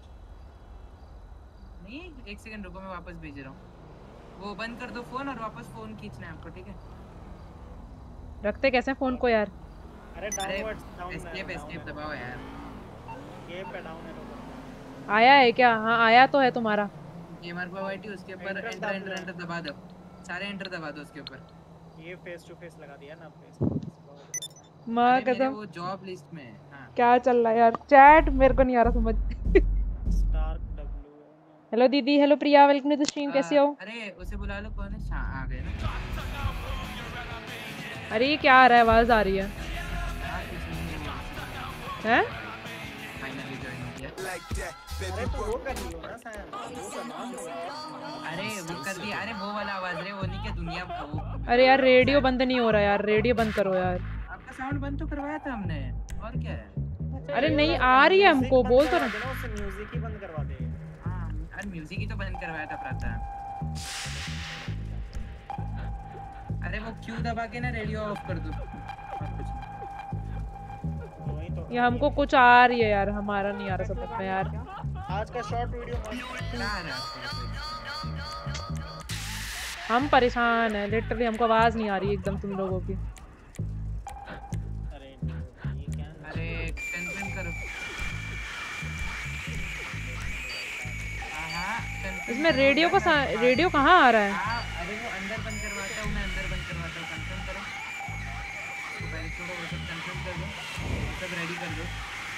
नहीं, एक सेकंड रुको, मैं वापस भेज रहा हूँ। वो बंद कर दो फोन और वापस फोन खींचना है आपको, ठीक है?
रखते कैसे फोन को यार?
अरे
अरे
डाउनवर्ड डाउन
एस्केप एस्केप दबाओ यार।
ये पे डाउन है तो
आया है क्या? हाँ आया तो है तुम्हारा।
गेमर को वाइटी उसके ऊपर
Enter
एंटर
दबा
एंटर
दो।
एंटर दबा दो। सारे एंटर दबा दो उसके ऊपर।
ये फेस टू फेस लगा दिया ना फेस।
माँ
अरे मेरे
कसम
वो जॉब लिस्ट में है। हाँ
क्या चल रहा है यार? चैट मेरे को नहीं आ रहा समझ।
Star W.
हेलो दीदी, hello Priya, welcome to the stream. कैसे हो?
अरे उसे बुला लो, कौन है? शा आ गए ना।
अरे ये क्या आ रहा है? आवाज आ रही है
हाँ, कुछ नहीं है।
हैं?
फाइनली ज्वाइन हो गया।
अरे तो वो कर लियो ना सैम, वो करना।
अरे वो कर दिया। अरे वो वाला आवाज रे, वो नहीं क्या दुनिया वो।
अरे यार रेडियो बंद नहीं हो रहा यार, रेडियो बंद करो यार।
आपका साउंड बंद तो करवाया था हमने, और क्या है?
अरे नहीं आ रही है हमको, बोल तो रहा।
उससे म्यूजिक ही बंद करवा दे।
हाँ, अरे म्यूजिक ही तो बंद करवाया था प्राता। अरे वो क्यू दबा के ना रेडियो ऑफ कर दो।
वही तो
ये हमको कुछ आ रही है यार, हमारा नहीं आ रहा समझ में यार।
आज का शॉर्ट वीडियो
क्या आ रहा है आपको?
हम परेशान है लिटरली, हमको आवाज नहीं आ रही एकदम तुम लोगों की।
अरे ये क्या
अरे कंफर्म करो। हाँ हाँ confirm
इसमें
करो,
रेडियो को
होगा ना?
रेडियो कहाँ आ रहा है?
हाँ, अरे वो अंदर बंद करवाता हूँ मैं, अंदर बंद करवाता हूँ। कंफर्म करो तो पहले छोड़ो, वो सब कंफर्म कर दो, सब रेडी कर दो,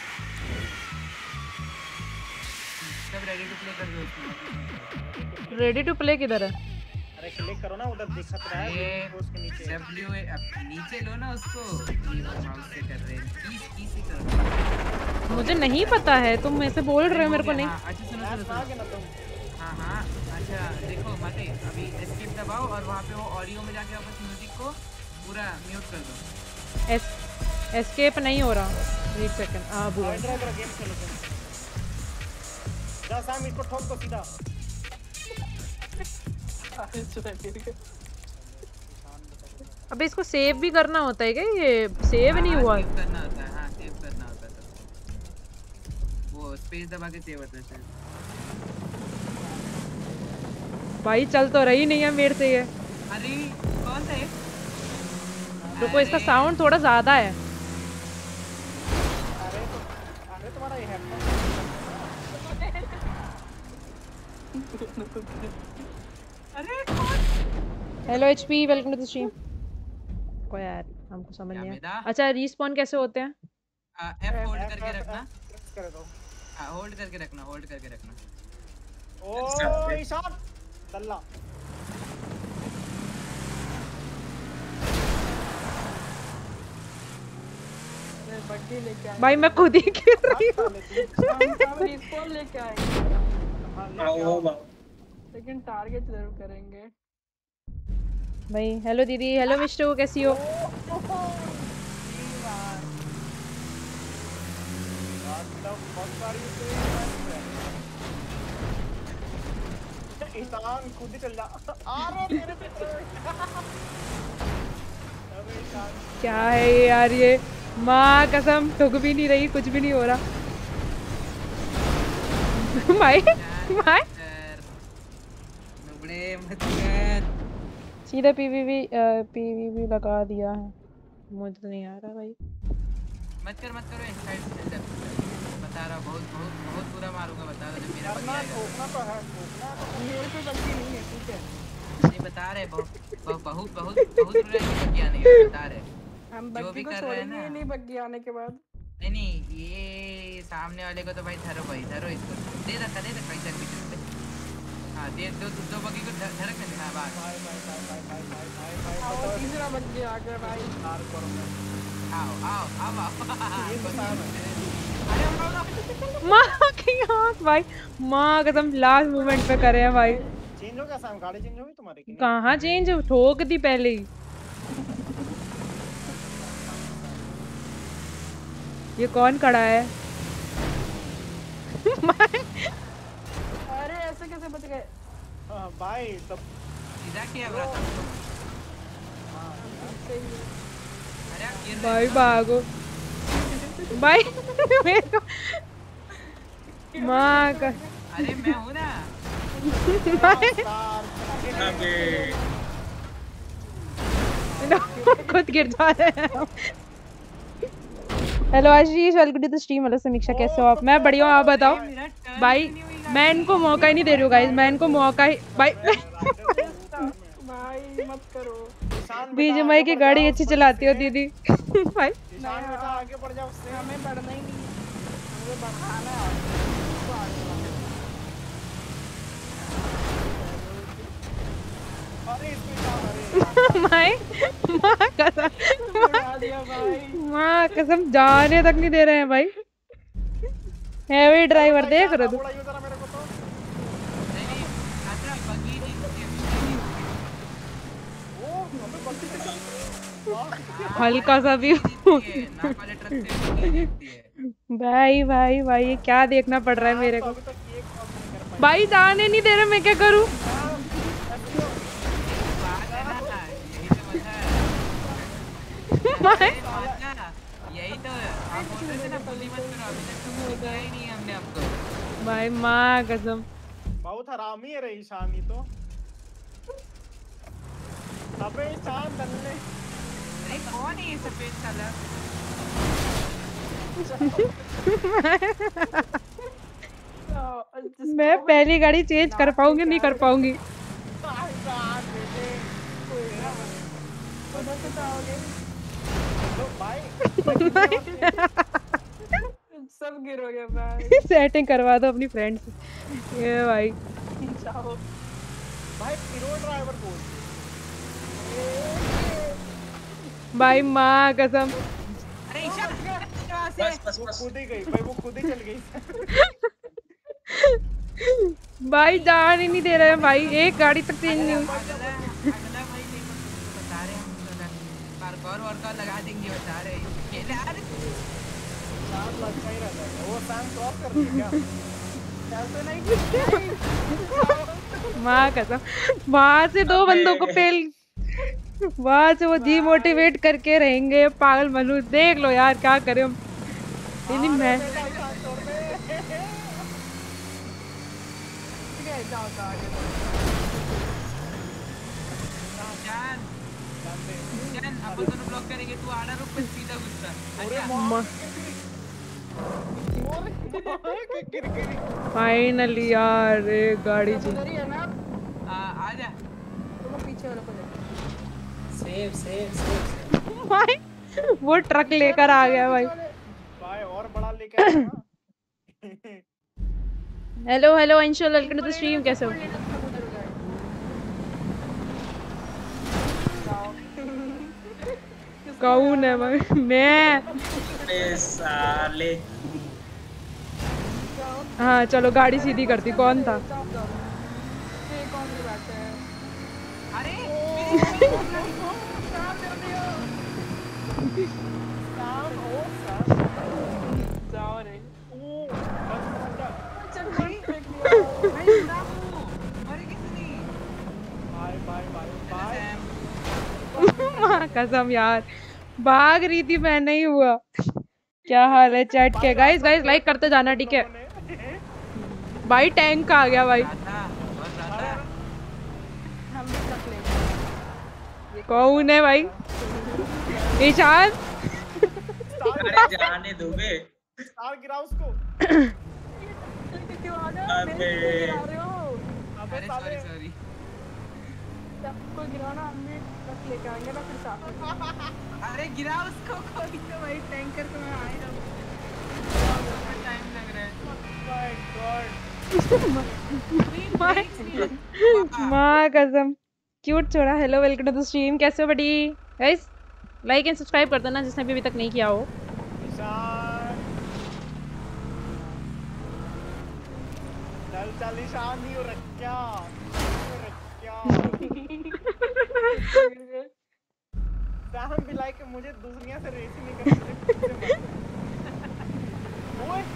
सब रेडी टू प्ले कर दो उसमें।
रेडी टू प्ले किधर है?
अरे क्लिक करो ना, उधर दिखत रहा है
ये
उसके नीचे।
W नीचे लो ना उसको, माउस से कर रहे हैं, की की से करो।
मुझे नहीं पता है, तुम ऐसे बोल रहे हो मेरे को नहीं।
हाँ, अच्छा सुनो सुनो सुनो।
आगे ना तुम।
हाँ हाँ अच्छा देखो माते, अभी एस्केप दबाओ और वहाँ पे वो ऑडियो में जाके वापस म्यूजिक को पूरा म्यूट कर दो।
एस एस्केप नहीं हो रहा, एक सेकंड। हाँ बुआ
इधर इधर गेम खेलो तुम। जा साम इसको ठोक दो सीधा।
अबे इसको सेव भी करना होता है क्या? ये सेव नहीं हुआ।
सेव करना होता है, हाँ सेव करना होता है, वो स्पेस दबा के सेव होता है।
भाई चल तो रही नहीं है मेरे से ये।
अरे कौन सा है?
रुको, इसका साउंड थोड़ा ज्यादा है।
अरे तो अरे तुम्हारा ये हेडफोन।
अरे कौन?
Hello HP, welcome to the stream. को यार हमको समझ नहीं आया। अच्छा रिस्पॉन कैसे होते हैं?
एफ होल्ड करके रखना,
कर दो।
हाँ होल्ड करके रखना, होल्ड करके रखना।
ओ ईशान दल्ला।
बग्गी लेके आए।
भाई मैं खुद ही गिर रही हूँ।
हम रिस्पॉन लेके आएंगे,
आओ
लेकिन टारगेट जरूर करेंगे।
भाई हेलो दीदी, हेलो मिष्टू, कैसी हो?
ईशान खुद ही चल जा। अरे मेरे पे
क्या है ये यार, ये माँ कसम ठुक भी नहीं रही, कुछ भी नहीं हो रहा। भाई भाई
नुबड़े मत कर।
सीधा पीवीवी पीवीवी लगा दिया है, मुझे तो नहीं आ रहा भाई।
मत कर मत करो, इनसाइड से बता रहा, बहुत बहुत बहुत बुरा मारूंगा, बता रहा, जब मेरा बग जाएगा।
ठोकना तो है, ठोकना तो
मेरे पे बग्गी नहीं है, ठीक है?
नहीं बता रहे, बहुत बहुत बहुत बहुत बहुत बुरा है, बग नहीं बता रहे।
हम
जो भी
बग्गी को
कर रहे हैं
छोड़ेंगे
ना,
नहीं बग्गी आने के बाद।
नहीं नहीं ये सामने वाले को तो भाई धरो, भाई धरो इसको, दे रखा दे रखा इधर भी चलते। हाँ दे दो दो बग्गी को धड़क में हाँ बात।
भाई भाई भाई भाई भाई भाई भाई भाई
आओ तीसरा बग्गी आ गया भाई।
मार करो मैं।
आओ आओ आओ आओ।
ये तो साहब है।
माँ की आँख भाई, माँ कसम लास्ट मोमेंट पे करे हैं भाई।
चेंज हो गया साहब, गाड़ी चेंज हो गई तुम्हारी की?
कहाँ चेंज, ठोक दी पहले ही। ये कौन खड़ा है?
अरे ऐसे कैसे बच गए?
हाँ, भाई तब
सीधा किया हुआ था। अरे आप गिर रहे
भाई भागो भाई मेरे को माँ का।
अरे मैं हूँ ना।
खुद गिर जा रहे हैं। Hello Ashish, welcome to the stream. Hello Samiksha, कैसे हो आप? मैं बढ़िया हूँ, आप बताओ। भाई मैं इनको मौका ही नहीं दे रही हूँ गाइस, मैं इनको मौका ही भाई
भाई मत करो।
बीजेमआई की गाड़ी अच्छी चलाती हो दीदी। भाई
ईशान बेटा आगे बढ़ जाओ, उससे
हमें बढ़ना ही नहीं है, हमें बढ़ाना है।
अरे इसमें
माँ माँ कसम माँ कसम जाने तक नहीं दे रहे हैं भाई। हैवी ड्राइवर देख रहे तू। हल्का सा भी भाई भाई भाई ये क्या देखना पड़ रहा है मेरे को। भाई जाने नहीं दे रहे, मैं क्या करूं?
अरे माता, यही तो आप बोल रहे थे ना बुली मत करो, अभी तक तो कुछ किया ही नहीं है हमने आपको।
भाई माँ कसम।
बहुत हरामी है रे ईशान ही तो। अबे ईशान दल्ले।
अरे कौन है ये सफेद साला?
मैं पहली गाड़ी चेंज कर पाऊंगी नहीं कर पाऊंगी।
सब गिरोगे भाई।
सेटिंग करवा दो अपनी फ्रेंड से। ये भाई
जाओ
भाई पिरो ड्राइवर बोल।
भाई माँ कसम।
अरे ईशान कहाँ से?
बस बस
वो
बस
खुद ही गई भाई, वो खुद ही चल गई।
भाई जान ही नहीं दे रहे हैं भाई, एक गाड़ी तक चेंज नहीं हुई।
अगला अगला भाई नहीं बता रहे हम अगला पार्कोर और का लगा देंगे बता रहे हैं। खेले यार
शाम लगता ही रहता है। वो शाम क्रॉस कर दी क्या?
चलते नहीं।
माँ कसम वहां से दो बंदों को पेल, वहां से वो डीमोटिवेट करके रहेंगे पागल मनुष्य। देख लो यार क्या करें हम। इन्हीं मैं
जाओ जाओ आगे
जान जान अपन दोनों ब्लॉक करेंगे, तू आड़ा रुक पे सीधा घुसता।
फाइनली यार एक गाड़ी जी।
उधर ही है ना।
आ आ जा।
तुम पीछे वाले को देखो।
सेव सेव सेव
भाई वो ट्रक लेकर आ गया भाई।
भाई और बड़ा लेके आया ना।
Hello hello Anshul, welcome to the stream. कैसे हो? कौन है भाई? मैं।
अबे साले
हाँ चलो गाड़ी सीधी करती। कौन था?
ये कौन सी बात है?
अरे
शाम ओ शाम
जाओ रे।
ओ बस
चल भाई फेंक दिया।
भाई उड़ा हूँ अरे किसने?
Bye bye bye bye.
माँ कसम यार भाग रही थी मैं, नहीं हुआ। क्या हाल है चैट के? गाइस गाइस लाइक करते जाना ठीक है भाई। टैंक आ गया भाई।
राधा बस राधा।
हम भी चक लेंगे।
कौन है भाई? ईशान।
अरे जाने दो बे।
स्टार गिरा उसको।
क्यों आ गए? मेरे को गिरा रहे हो।
अबे
अरे
साले
सॉरी सॉरी।
सबको गिराना, हम भी ट्रक लेके आएंगे ना फिर साथ में।
अरे गिरा उसको कोई तो भाई, टैंकर तो मैं आ ही रहा हूँ। टाइम लग रहा है।
My god.
माँ कसम क्यूट छोड़ा। Hello welcome to the stream. कैसे हो बड़ी? गाइस लाइक एंड सब्सक्राइब कर देना जिसने भी अभी तक नहीं किया हो।
ईशान चल चल ईशान नहीं हो रखा रखा। भी लाइक मुझे दुनिया से रेस ही नहीं करनी। ओए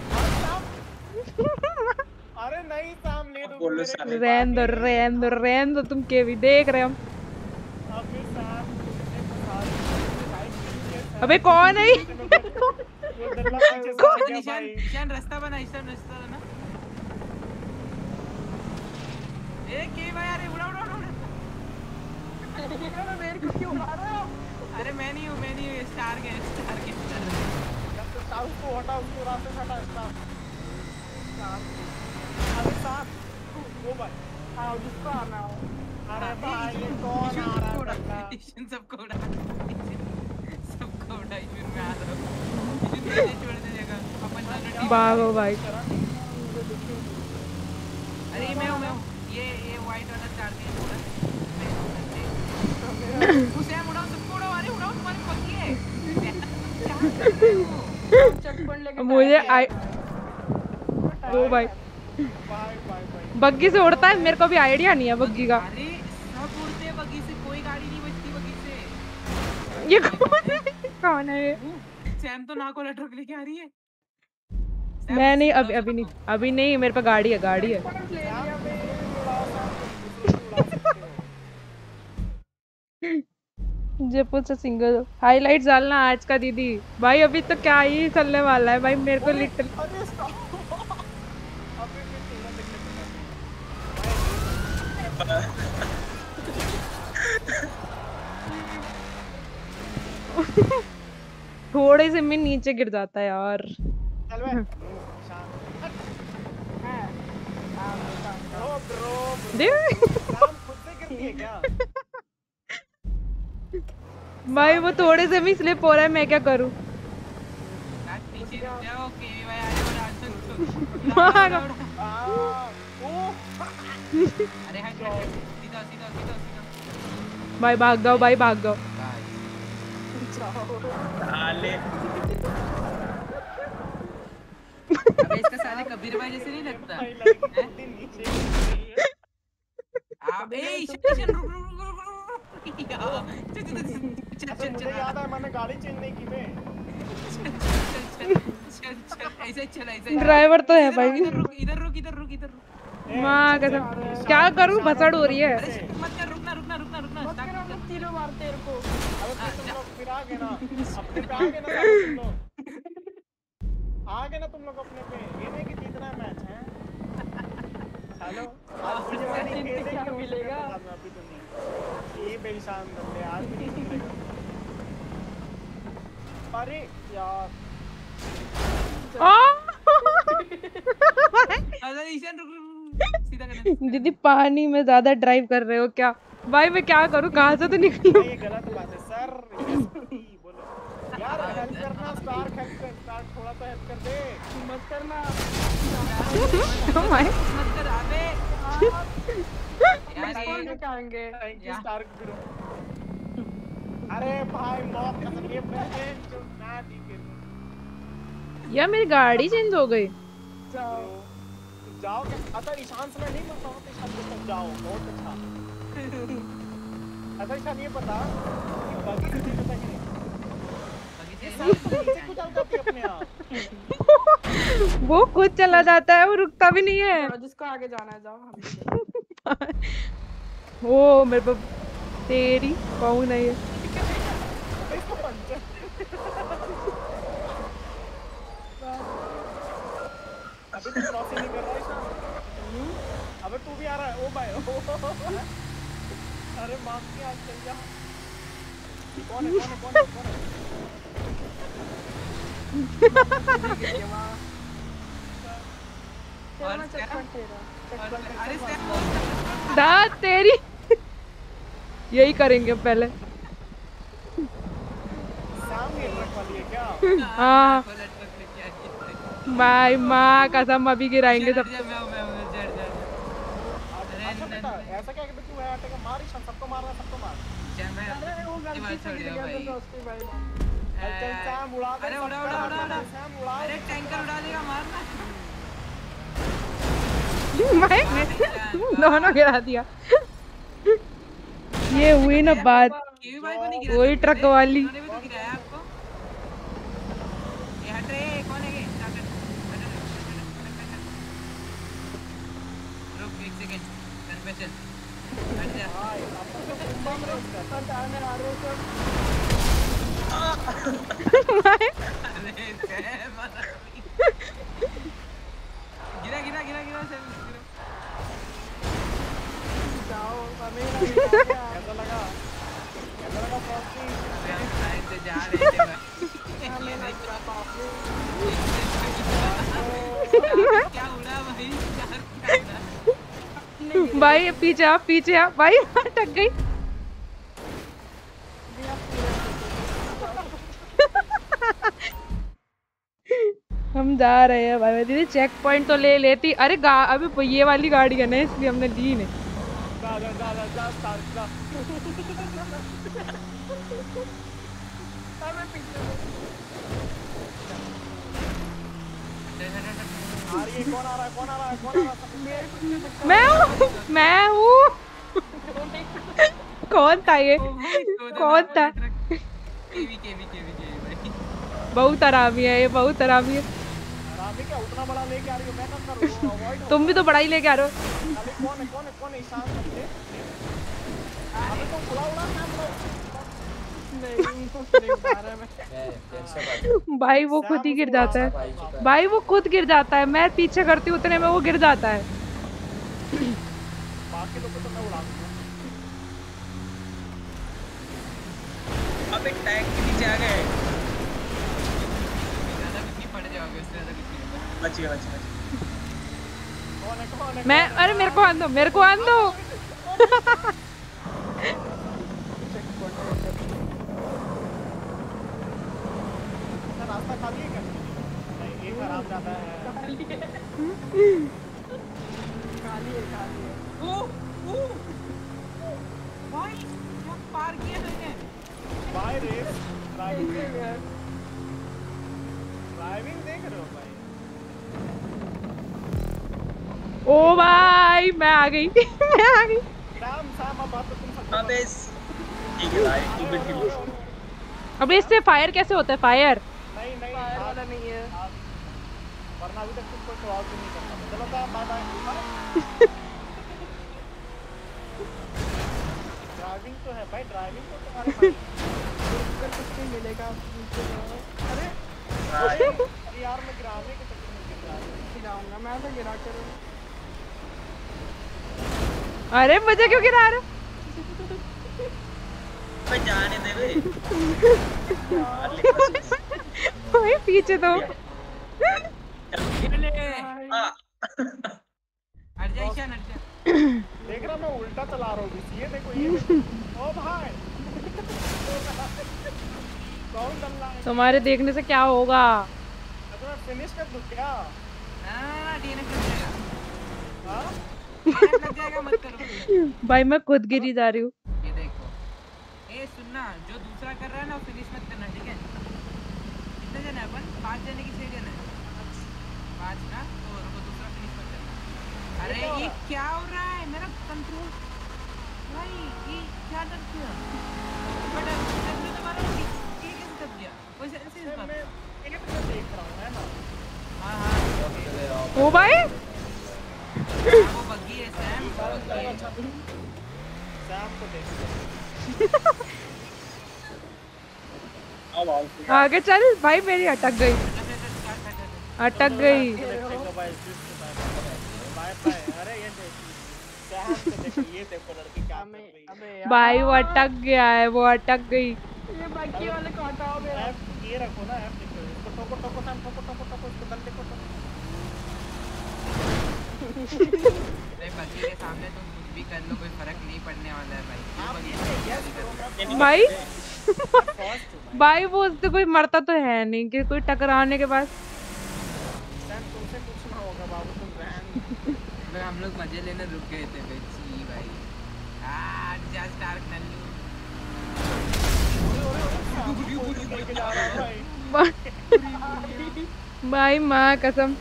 अरे नहीं साम ले दो।
बोलो साले।
रहन दो रहन दो रहन दो, तुम के भी देख रहे हम।
अबे साम
अबे कौन है?
वो दल्ला पीछे से आ गया
ईशान
भाई।
ईशान रास्ता बना, ईशान रास्ता बना। ए के भाई अरे उड़ा उड़ा उड़ा।
अरे मेरे को क्यों मार रहे हो?
अरे मैं नहीं हूँ मैं नहीं हूँ। स्टार के स्टार के
स्टार उसको हटा, उसको रास्ते से हटा स्टार। अबे साम वो भाई
आओ जिसको आना हो।
अरे भाई ये कौन आ रहा है दल्ला?
ईशान सबको उड़ा सबको उड़ा। ईशान में आ रहा हूँ। ईशान छोड़ दे देगा अपन जाना।
भागो भाई।
अरे मैं हूँ मैं हूँ। ये ये व्हाइट वाला स्टार के उड़ा। उसे उड़ाओ सबको उड़ाओ। अरे उड़ाओ तुम्हारे पक्की है। क्या कर रहे हो?
चक पड़ लेके
मुझे आई ओ भाई
बाय बाय बाय।
बग्गी से उड़ता है, मेरे को भी आइडिया नहीं है बग्गी का।
अरे सब उड़ते हैं बग्गी से, कोई गाड़ी नहीं बचती बग्गी से।
ये कौन है? कौन है ये?
सैम तो नाक वाला ट्रक लेके आ रही है।
मैं नहीं अभी अभी नहीं अभी नहीं मेरे पे गाड़ी है गाड़ी है। जयपुर से सिंगल हाइलाइट्स डालना आज का दीदी। भाई अभी तो क्या ही चलने वाला है भाई, मेरे को लिटरली
अरे stop! अभी मैं तीनों देखने
थोड़े से में नीचे गिर जाता है यार।
चल बे शांत
हैं हाँ बेटा
ब्रो ब्रो
देख
काम खुद से करती है क्या?
भाई वो थोड़े से भी स्लिप हो रहा है, मैं क्या करूं?
आज पीछे रुक जाओ केवी भाई आगे बढ़ा सकते
मार।
आ ओ
अरे हट हट हट, सीधा सीधा सीधा सीधा
भाई भाग जाओ भाई भाग जाओ।
साले
अबे इसका साले कबीर भाई जैसे नहीं लगता
भाई लड़की खुद ही नीचे गिर रही है।
आप ए ईशान रुक रुक रुक रुक रुक यार चल चल चल चल
अच्छा
चल
मुझे याद है मैंने गाड़ी चेंज नहीं की बे।
चल चल चल ऐसे चल ऐसे
ड्राइवर तो है
इधर
भाई।
रुक, इधर रुक इधर रुक इधर रुक
ए,
माँ
पीछे से
कसम
आ रहे हैं।
क्या करूं, भसड़ हो रही है।
अरे shit, मत कर, रुकना रुकना रुकना रुकना
मत
स्टार्ट
करो
कर
मत तीनों मारते तेरे को।
अबे फिर तुम लोग फिर आ गए ना अपने पे आ गए ना सारे तुम लोग आ गए ना तुम लोग अपने पे। ये नहीं कि जीतना है मैच है। हेलो आज मुझे वाली
जीत के
खेल
क्या
है
मिलेगा?
अभी तो नहीं ये बेईशान बंदे आज भी नहीं सुधरेगा। अरे यार
आ!
अरे ईशान रुक रुक रुक, सीधा कर
दीदी पानी में ज्यादा ड्राइव कर रहे हो क्या? भाई मैं क्या करूं, कहां से तो निकलूं?
ये गलत बात है सर। बोलो यार हेल्प करना स्टार हेल्प कर स्टार थोड़ा तो हेल्प कर दे।
मत करना
Oh my-
मत कर अबे यार
कौन
ये
लेके आएंगे?
थैंक यू स्टार गुरु। अरे भाई मौत कसम ये बहन जो ना दी फिर
यार मेरी गाड़ी चेंज हो गई।
जाओ
जाओ क्या? अच्छा ईशान से मैं नहीं बोलता हूँ तो ईशान को तब जाओ बहुत अच्छा। अच्छा ईशान ये बता कि बाकी किसी को तक नहीं ये सब नीचे को चल जाती है अपने आप।
वो खुद चला जाता है, वो रुकता भी नहीं है।
जाओ, जिसको आगे जाना है जाओ हम
ओ मेरे को तेरी कौन है ये?
इसको पंचर अबे तू क्रॉसिंग नहीं कर रहा है ईशान। अबे तू भी आ रहा है ओ भाई ओ अरे माफ किया आज चल जा। कौन है कौन है कौन है कौन है?
और
तेरा
क्या?
चक्कर तेरा
और
चक्कर
अरे
तेरा।
सैम
दा तेरी यही करेंगे पहले।
सामने ट्रक वाली है क्या?
हाँ
बोला ट्रक में क्या किया
भाई माँ कसम अभी गिराएंगे सब।
जड़ मैं मैं मैं जड़ जड़ अरे
अच्छा बेटा ऐसा क्या कि तू है आटे का मार ईशान सबको मार रहा है सबको मार।
जड़ मैं
अरे वो
ये
गलती
बात
से
छोड़
गिर
दिया
गया
भाई
तो दोस्ती भाई
चल सैम उड़ा दे
अरे उड़ा
सबका,
उड़ा उड़ा उड़ा
सैम उड़ा
अरे टैंकर उड़ा देगा मारना
मैं दोनों गिरा दिया। ये हुई ना बात,
केवी भाई को नहीं गिरा
वही ट्रक वाली।
उन्होंने भी तो गिराया आपको ये हट रे कौन है ये स्टार्ट कर हट, हट, हट, हट, हट, हट, हट। रुक एक सेकंड कन्फेशन हट जा
भाई अपन तो कुंभम रेस कर।
और टाइम में आ रहे हो
अरे सैम गिरा गिरा गिरा गिरा सैम गिरा
जाओ हमें ना गिरा गया।
कैसा लगा कैसा लगा फ्रॉस्टी?
अबे हम साइड से जा रहे थे भाई
हमें ना गिरा पापू।
क्या उड़ा भाई क्या क्या उड़ा
भाई ये पीछे आ पीछे आ भाई अटक गई।
दिया पूरे
हम जा रहे हैं भाई। दीदी चेक पॉइंट तो ले लेती। अरे गा अभी ये वाली गाड़ी है ना इसलिए हमने ली नहीं।
जा जा जा जा जा स्टार्ट जा।
हमें पीछे
आ रही है कौन आ रहा है कौन आ रहा है कौन आ रहा है?
मेरे कुछ नहीं सकता।
मैं हूँ मैं हूँ। कौन था ये? कौन था?
केवी केवी केवी केवी भाई
बहुत आरामी है ये, बहुत आरामी है।
रामी क्या उतना बड़ा लेके आ रही हो? मैं क्या करूँ अवॉइड
तुम भी तो बड़ा ही लेके आ रहे हो।
अबे कौन है कौन है कौन है ईशान समझे? अबे तुम उड़ा उड़ा ना
नहीं उनको नहीं बता रहा मैं।
मैं फिर से बात
भाई वो खुद ही गिर जाता है, भाई वो खुद गिर जाता है, मैं पीछे करती हूँ उतने में वो गिर जाता है।
बाकी लोगों को तो मैं उड़ा दूंगा।
अबे टैंक के नीचे आ गए।
ज्यादा कुछ नहीं पड़ जाओगे, उससे ज्यादा कुछ नहीं होगा।
बच गया बच गया।
कौन है कौन है
मैं अरे मेरे को आन दो, मेरे को आन दो।
रास्ता खाली है क्या? नहीं ये खराब जाता है।
खाली है खाली है खाली है।
ओ ओ भाई क्या पार किया मैंने।
बाय रेस ड्राइविंग ड्राइविंग देख रहे हो भाई?
ओ भाई मैं आ गई मैं आ गई।
राम साम अब बात तो तुम सब
अबे ठीक है भाई तू भी ठीक है।
अबे इससे फायर कैसे होता है? फायर
नहीं नहीं
फायर वाला
आज-
नहीं है।
आज- वरना अभी तक तुम कोई क्रॉस भी नहीं करता। चलो बाय बाय बाय। ड्राइविंग तो है भाई, ड्राइविंग तो तुम्हारे भाई।
कर कुछ नहीं मिलेगा नीचे जाओ। अरे
अरे यार मैं गिराने के चक्कर में गिर रहा हूँ।
गिराऊंगा मैं तो गिरा कर।
अरे मुझे क्यों गिरा रहा?
मैं जाने दे बे।
भाई पीछे तो
ले
आ
हट जा ईशान, हट जा।
देख रहा मैं उल्टा चला रहा हूँ ये देखो ये देखो। ओ भाई कौन चल रहा है?
तुम्हारे देखने से क्या होगा?
अगर मैं फिनिश कर दूं क्या?
हां डीएनएफ लग जाएगा,
हाँ
डीएनएफ लग जाएगा, मत करो।
भाई मैं खुद गिरी जा रही हूँ।
ये देखो, ए सुनना, जो दूसरा कर रहा है ना फिनिश मत करना, ठीक है? कितने जन है अपन? पांच जने की छह जन है? पांच ना, तो रुको दूसरा फिनिश मत करना। अरे ये क्या हो रहा है? मेरा कंट्रोल भाई ये क्या कर दिया? बट मैं तुम्हारा ये कैसे कर दिया? कोई सेंस नहीं इसका।
मैं एक में देख रहा हूँ है ना।
हां हां
ओ भाई
वो बग्गी है सैम, वो बग्गी है।
सैम को देख।
अब आओ
आगे चल भाई, मेरी अटक गई अटक गई।
देखो भाई बाय बाय। अरे ये देखो सैम को देखो, ये देखो लड़की क्या कर रही है।
अबे
भाई वो अटक गया है, वो अटक गई।
ये बाकी वाले को हटाओ मेरा।
ऐप ये रखो ना, ऐप देखो इसको ठोको ठोको सैम ठोको ठोको ठोको इसको गलती को ठोको।
अरे बग्गी के सामने तुम कुछ भी कर लो, कोई फर्क नहीं पड़ने वाला है भाई। क्यों बग्गी से
यस
कर रहे हो?
भाई
फर्स्ट
भाई वो उससे कोई मरता तो है नहीं कि कोई टकराने के बाद।
सैम तुमसे कुछ ना होगा बाबू, तुम रहन।
मैं हम लोग मजे लेने रुक गए थे बेची भाई। आज जा स्टार्क नल्लू।
लेके जा रहा है भाई।
भाई माँ कसम,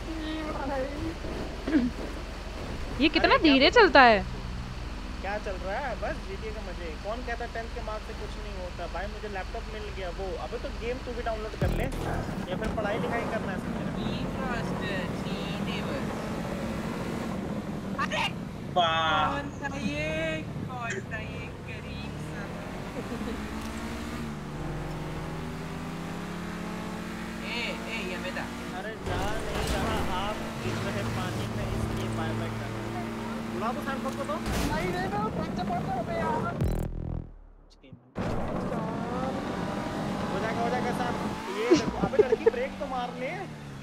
ये कितना धीरे चलता है।
क्या चल रहा है? बस जीटीए का मजे। कौन कहता है टेंथ के मार्क्स से कुछ नहीं होता भाई? मुझे लैपटॉप मिल गया वो। अबे तो गेम तू भी डाउनलोड कर ले, या फिर पढ़ाई लिखाई करना है इसमें।
बी फर्स्ट चीने बस। अरे
वाह
कौन सा ये कौन सा ये गरीब सा। ए ए ये बेटा
अरे जा नहीं रहा, आप गिर रहे पानी में इसलिए बाय बाय कर। बुला तो सैम को तो।
नहीं रे मैं बच्चा पड़ता हूँ यार।
हो जाएगा हो जाएगा सैम। ये देखो अबे लड़की ब्रेक तो मार ले।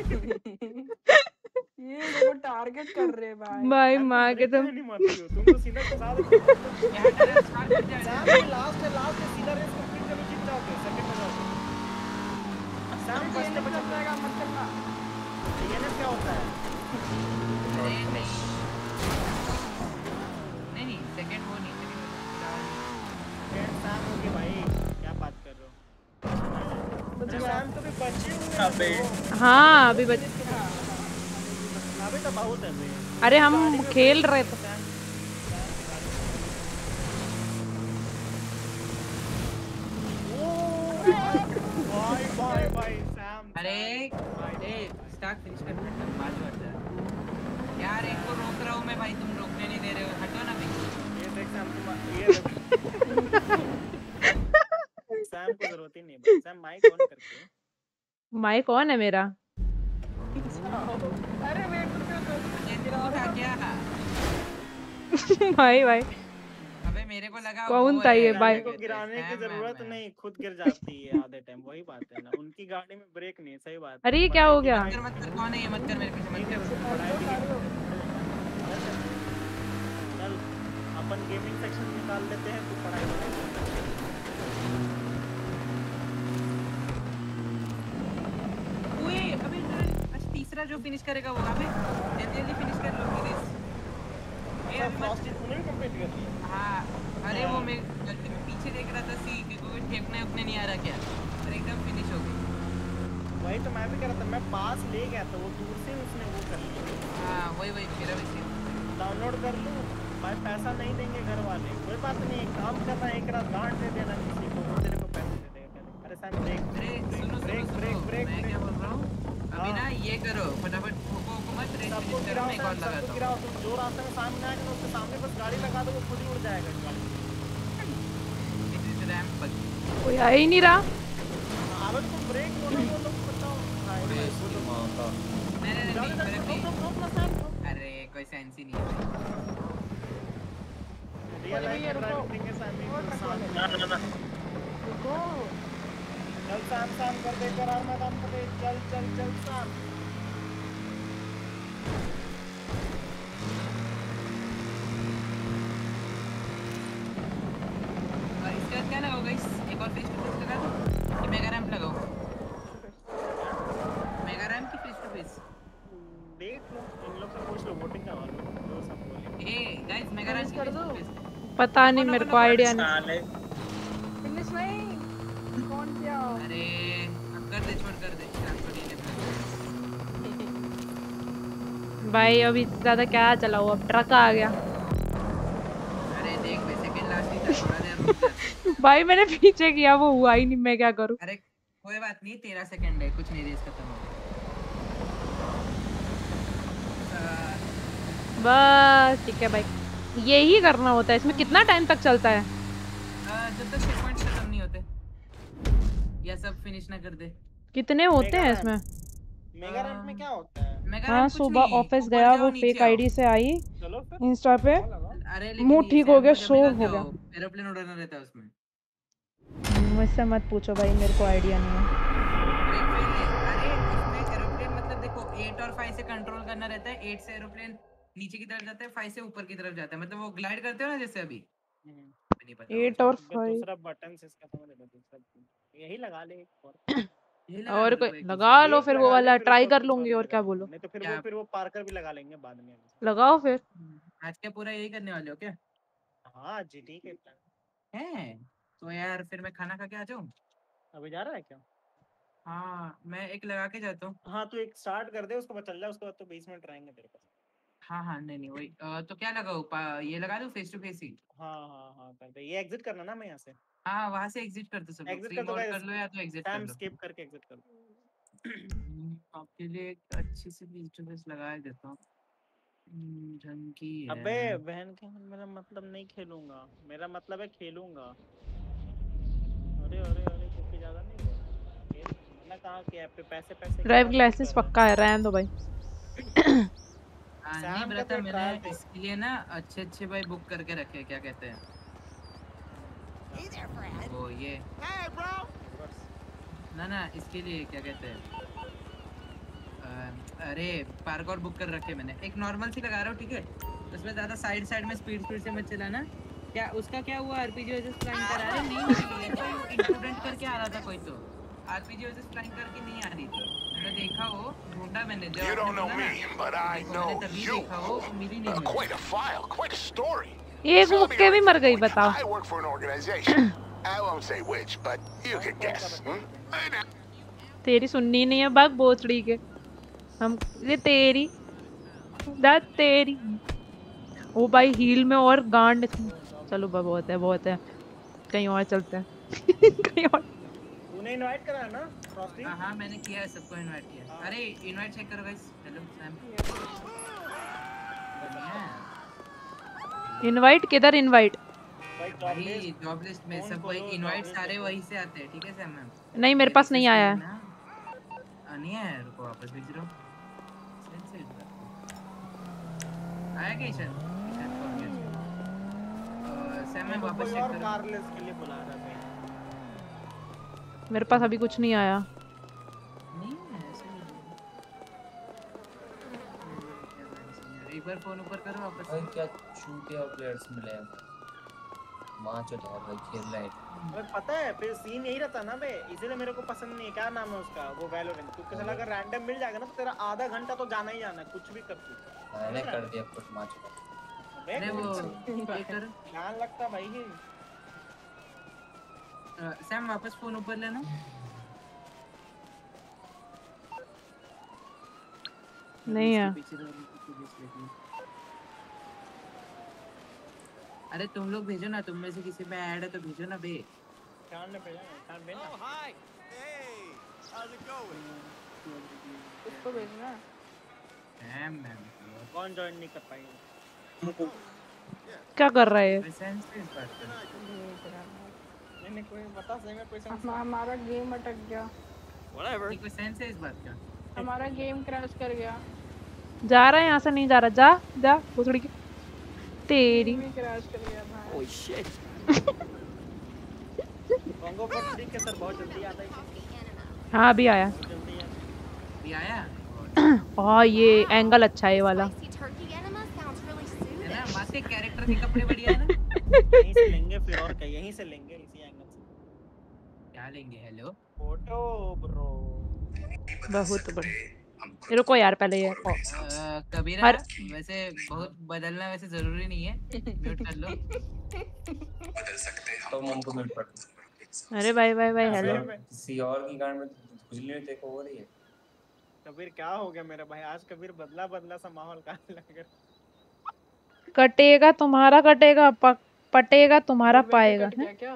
ये देखो टारगेट कर रहे हैं भाई।
भाई
सैम, तुम
माँ
ब्रेक
कसम,
क्यों नहीं मारती हो? तुम तो सीधा घुसा दो।
यहाँ कर स्टार्ट कर जा।
सैम ये लास्ट है, लास्ट है, सीधा रेस कंप्लीट करो, जीत जाओगे, सेकंड में जाओगे। सैम
ये
फर्स्ट
नहीं
में
चल जाएगा, मत चलना।
डीएनएफ क्या होता है?
अरे नहीं नहीं नहीं सेकंड वो नहीं, सेकंड
फ्रेंड सैम हो गए भाई, क्या बात कर रहे हो? सैम तो भी बचे हुए हैं।
अबे
हाँ अभी बच,
अबे तो बहुत है बे।
अरे हम खेल रहे थे।
Bye bye bye Sam.
अरे ए स्टार्ट फिनिश कर बेटा, बाद में बढ़ जा यार। एक को रोक रहा हूँ मैं भाई, तुम रोकने नहीं दे रहे हो, हटो ना भाई।
ये देख सैम तुम ये देख। सैम सैम को जरूरत ही नहीं भाई। सैम माइक ऑन करके।
माइक ऑन है मेरा।
अरे वेट
ये उठा क्या?
भाई भाई
अबे मेरे को लगा
कौन
वो
था
है,
ये
क्या
भाई?
गाड़ी को
कहते हैं,
गिराने की
सैम मैम
जरूरत
है।
नहीं, खुद गिर जाती है आधे टाइम। वही बात है ना, उनकी गाड़ी में ब्रेक नहीं है। सही बात है।
अरे ये क्या हो गया?
मत कर मत कर, कौन है ये? मत कर मेरे पीछे, मत कर।
पढ़ाई भी चल अपन गेमिंग सेक्शन निकाल लेते हैं, तू पढ़ाई कर।
ओए अबे अच्छा तीसरा जो फिनिश करेगा वो अबे जल्दी जल्दी फिनिश कर लो प्लीज। ये अभी मत
तूने कंप्लीट कर लिया?
हाँ अरे वो मैं गलती में पीछे देख रहा था सी क्योंकि ठेकने अपने नहीं आ रहा क्या और एकदम फिनिश हो गई।
वही तो मैं भी कर रहा था, मैं पास ले गया था, वो दूर से उसने वो कर लिया।
हाँ वही वही मेरा भी सेम।
डाउनलोड कर लूँ भाई, पैसा नहीं देंगे घर वाले, कोई बात नहीं, एक काम करना, एक रात गांड दे देना किसी को, वो तेरे को पैसे दे देगा। अरे सैम ब्रेक
अरे सुनो
ब्रेक
सुनो
ब्रेक
सुनो
ब्रेक
मैं क्या बोल रहा हूँ अभी ना ये करो फटाफट ठोको ठोको मत रेस
सबको
फिनिश करो
गिराओ,
मैं एक और
सबको
लगाता हूँ।
गिराओ, तुम जो रास्ते में सामने आएगा ना उसके सामने बस गाड़ी लगा दो, वो खुद ही उड़ जाएगा गाड़ी।
दिस इज रैंप पर
कोई आ ही नहीं रहा।
अबे तुम ब्रेक लो ना, वो लोग बताओ। हां
अरे इसकी माँ का
नहीं नहीं नहीं
नहीं,
नहीं
रोक रोक रोक सैम।
अरे कोई सेंस ही नहीं है।
रियल लाइफ ड्राइविंग देंगे सैम को।
ना ना ना
रुको
चल सैम सैम कर दे करार मैदान पे, चल चल चल सैम।
और इसका क्या लगाओ गाइस? एक और फेस टू फेस लगा दो कि मेगा रैंप लगाओ? मेगा रैंप की फेस टू फेस?
देख लो इन लोग से पूछ लो, वोटिंग का वाला जो सब बोले।
ए गाइस मेगा रैंप की
कर
फेस
दो।
To face.
पता नहीं मेरे को आइडिया नहीं।
साले
फिनिश नहीं कौन क्या
अरे अब कर दे, छोड़ कर दे, ट्रांसफर नहीं लेना।
भाई अभी ज्यादा क्या चला हुआ, अब ट्रक आ गया।
अरे देख भाई सेकंड लास्ट ही था, थोड़ा देर रुक जा।
भाई मैंने पीछे किया, वो हुआ ही नहीं, मैं क्या करूं?
अरे कोई बात नहीं, तेरह सेकंड है, कुछ नहीं, रेस खत्म हो गई।
बस ठीक है भाई, यही करना होता है। इसमें कितना टाइम तक चलता है?
अ, जब तक चेक पॉइंट खत्म नहीं होते या सब फिनिश ना कर दे।
कितने होते हैं इसमें?
मेगा रैंप में क्या होता है?
मेगा
हाँ
रैंप कुछ
सुबह
नहीं,
ऑफिस
ऊपर
गया,
जाओ,
वो
नीचे
फेक
आओ।
आईडी से आई
चलो फिर
इंस्टा पे,
अरे लेकिन
मुंह
ये
ठीक हो गया,
सैम को
शोर
जब
हो गया।
एरोप्लेन उड़ाना रहता है उसमें।
मुझसे मत पूछो भाई, मेरे को आइडिया नहीं है।
ब्रेक फेल है। अरे इसमें एरोप्लेन मतलब देखो एट और फाइव से कंट्रोल करना रहता है। एट से एरोप्लेन नीचे की तरफ जाता है, फाइव से ऊपर की तरफ जाता है, मतलब वो ग्लाइड करते हो ना जैसे अभी। नहीं पता
एट और
जो
फाइव
दूसरा बटन से इसका समझ लो, दूसरा यही लगा ले एक और।
ये लगा
और
दो
कोई
कोई एक
लगा लो
एक
फिर, वो
लगा ले,
वाला
फिर
ट्राई
ऊपर
कर
कुछ
लूंगी,
और
और क्या
लगा
बोलो।
लेंगे। नहीं तो फिर
क्या?
वो फिर वो पार्कर भी लगा लेंगे बाद में।
लगाओ फिर।
आज क्या पूरा यही करने वाले हो क्या?
हाँ जीटी के प्लान
है तो यार फिर मैं खाना खा के आ जाऊं?
अभी जा रहा है क्या?
हाँ मैं एक लगा के जाता हूँ।
हाँ तो एक स्टार्ट कर दे, उसके बाद चल जा, उसके बाद तो बीस मिनट रहेंगे तेरे पास।
हाँ हाँ नहीं नहीं वही अ, तो क्या लगाओ? पा- ये लगा दो फेस टू फेस ही।
हाँ हाँ हाँ कर दे, ये एग्जिट करना ना मैं यहाँ से।
हाँ वहां से एग्जिट कर दो सब लोग,
एग्जिट
फ्री
कर दो
मोड
गाइस,
कर लो या तो एग्जिट कर
टाइम
लो।
स्किप करके एग्जिट कर दो।
हम्म, आपके लिए एक अच्छी सी फेस टू फेस लगा ही देता हूँ। हम्म, झंकी है।
अबे बहन के, मेरा मतलब नहीं खेलूंगा, मेरा मतलब है खेलूंगा। अरे अरे अरे कुछ ज्यादा नहीं बोल, खेल मैंने कहा कि ऐप पे पैसे पैसे की
ड्राइव
बात नहीं
लाइसेंस
कर रहा
पक्का है, रहने दो भाई।
हाँ, नहीं
सैम का
ब्रता
तो
मैंने
ट्रायल थे।
इसके लिए ना अच्छे अच्छे भाई बुक करके रखे, क्या कहते हैं वो ये ना ना इसके लिए क्या कहते हैं अ, अरे पार्कोर बुक कर रखे मैंने। एक नॉर्मल सी लगा रहा हूँ ठीक है, उसमें ज्यादा साइड साइड में स्पीड स्पीड से मत चलाना। क्या उसका क्या हुआ? आरपीजी वजह से फ्लाइंग करा रहे नहीं नहीं, तो इंस्टूडेंट करके आ रहा था कोई, तो आरपीजी वजह से फ्लाइंग करके नहीं आ रही थी। मैंने देखा वो ढूंढा मैंने, जब
You don't
आपने
know
बोला
me,
ना,
but I
देखो,
know
मैंने तभी
you.
देखा वो मिली नहीं
Uh,
मुझे।
quite a file, quite a story.
एक
So let me
मुक्के भी
write
मर
to
गई,
the point.
बताओ।
I work for an organization. I won't say which, but you can guess. Hmm? I know.
तेरी सुननी नहीं है बाग बोचड़ी के, हम ये तेरी दा तेरी। ओ भाई हील में और गांड। चलो बा बहुत है बहुत है, कहीं और चलते हैं। कहीं और।
तूने इनवाइट करा है ना फ्रॉस्टी?
हाँ हाँ मैंने किया है, सबको इनवाइट किया है। अरे इनवाइट चेक करो गाइस। Hello Sam.
इनवाइट किधर इनवाइट?
भाई भाई जॉब
भाई
लिस्ट
जॉब लिस्ट में
फोन
सब वही
खोलो,
इनवाइट
जॉब
सारे
लिस्ट
वही से आते हैं, ठीक है सैम मैम?
नहीं मेरे पास नहीं आया है।
नहीं आया, रुको वापस भेज रहा हूँ। सेंस इस बात को। आया क्या ईशान? शायद तो आ गया। अ, सैम मैम वापस
कोई
चेक
और
करो।
कार लिस्ट के लिए बुला रहा था।
मेरे पास अभी कुछ नहीं आया।
नहीं है ऐसे नहीं है। क्या बात है यार, एक बार फोन ऊपर करो वापस
भाई
से।
क्या चूतिया प्लेयर्स मिले हैं भाई। मां चोट है भाई खेल रहा है।
अबे पता है फिर सीन यही रहता ना बे, इसीलिए मेरे को पसंद नहीं है। क्या नाम है उसका वो वैलोरेंट, क्योंकि साला अगर रैंडम मिल जाएगा ना तो तेरा आधा घंटा तो जाना ही जाना है, कुछ भी कर तू।
मैंने कर दिया कुछ मां चोट।
अरे वो ये कर
ध्यान लगता भाई ही।
अ, सैम वापस फोन ऊपर लेना।
नहीं है।
पीछे रहो, पीछे बीच लेके। अरे तुम लोग भेजो ना, तुम में से किसी में ऐड है तो भेजो ना बे।
ध्यान में भेजना, ध्यान में ना।
hi. Hey, how's it going?
उसको भेजना।
सैम मैम
कौन ज्वाइन नहीं कर पाएंगे?
क्या कर रहा है?
सेंस से इस बात कर।
भेज रहा है।
नहीं नहीं कोई बता सही में कोई सेंस।
हम- हमारा गेम अटक गया।
Whatever.
कोई सेंस है इस बात का?
हमारा गेम क्रैश कर गया।
जा रहा है यहाँ से, नहीं जा रहा। जा जा वो थोड़ी तेरी।
गेम ही क्रैश कर गया भाई।
Holy shit.
कॉन्गो पर ठीक है सर, बहुत जल्दी आता है।
हाँ अभी आया।
जल्दी आता
भी आया?
हाँ ये एंगल अच्छा है ये वाला।
है ना, माते कैरेक्टर के कपड़े बढ़िया है ना?
है। यहीं से लेंगे फिर और क्या, यहीं से लेंगे इसी एंगल से।
क्या लेंगे? Hello
photo bro.
बहुत बढ़िया। रुको यार पहले ये ओ,
अ, कबीरा
हर-
वैसे बहुत बदलना वैसे जरूरी नहीं है, म्यूट कर लो।
तो मन को मिल पड़ता।
अरे भाई भाई भाई हेलो।
किसी और की गांड में खुजली नहीं देखो हो रही है।
कबीर क्या हो गया मेरा भाई, आज कबीर बदला बदला सा माहौल का लग रहा है।
कटेगा तुम्हारा कटेगा, प, पटेगा तुम्हारा
फिर वैसे
पाएगा
कट
है?
गया क्या?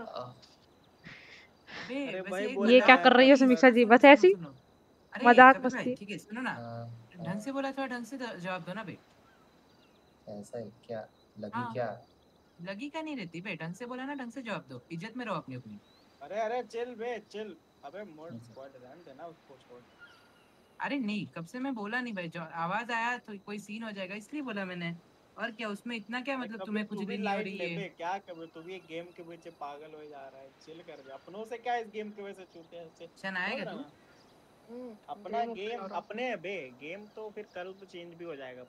बे,
अरे
वैसे
भाई
एक
बोल
ये
बंदा
क्या
रहा
कर
है
रही हो
कबीर।
समीक्षा जी?
सुनो,
बस
सुनो,
ऐसी
सुनो। अरे
मजाक
कबीर भाई,
मस्ती।
ठीक है सुनो ना,
हाँ,
ढंग से बोला तो ढंग से द- जवाब दो ना बे।
ऐसा है क्या? लगी
हाँ।
क्या?
लगी का नहीं रहती बे, ढंग से बोला ना, ढंग से जवाब दो, इज्जत में रहो अपनी अपनी।
अरे अरे चिल बे चिल। अबे मोड स्क्वाड रहने देना उसको छोड़।
अरे नहीं, कब से मैं बोला नहीं भाई, जो आवाज आया तो कोई सीन हो जाएगा इसलिए बोला मैंने। और क्या उसमें इतना क्या मतलब,
कबीर
तुम्हें
तू
कुछ
भी
नहीं हो
लाइट
रही
ले बे,
है?
क्या कबीर तू भी एक गेम के पीछे पागल हो जा रहा है। चिल कर बे, अपनों से क्या इस गेम की वजह से चूते हैं ऐसे।
शन आएगा तू?
हम्म,
अपना
गेम
गेम
खेलो।
अपने है बे, गेम तो फिर कल तो चेंज भी हो जाएगा।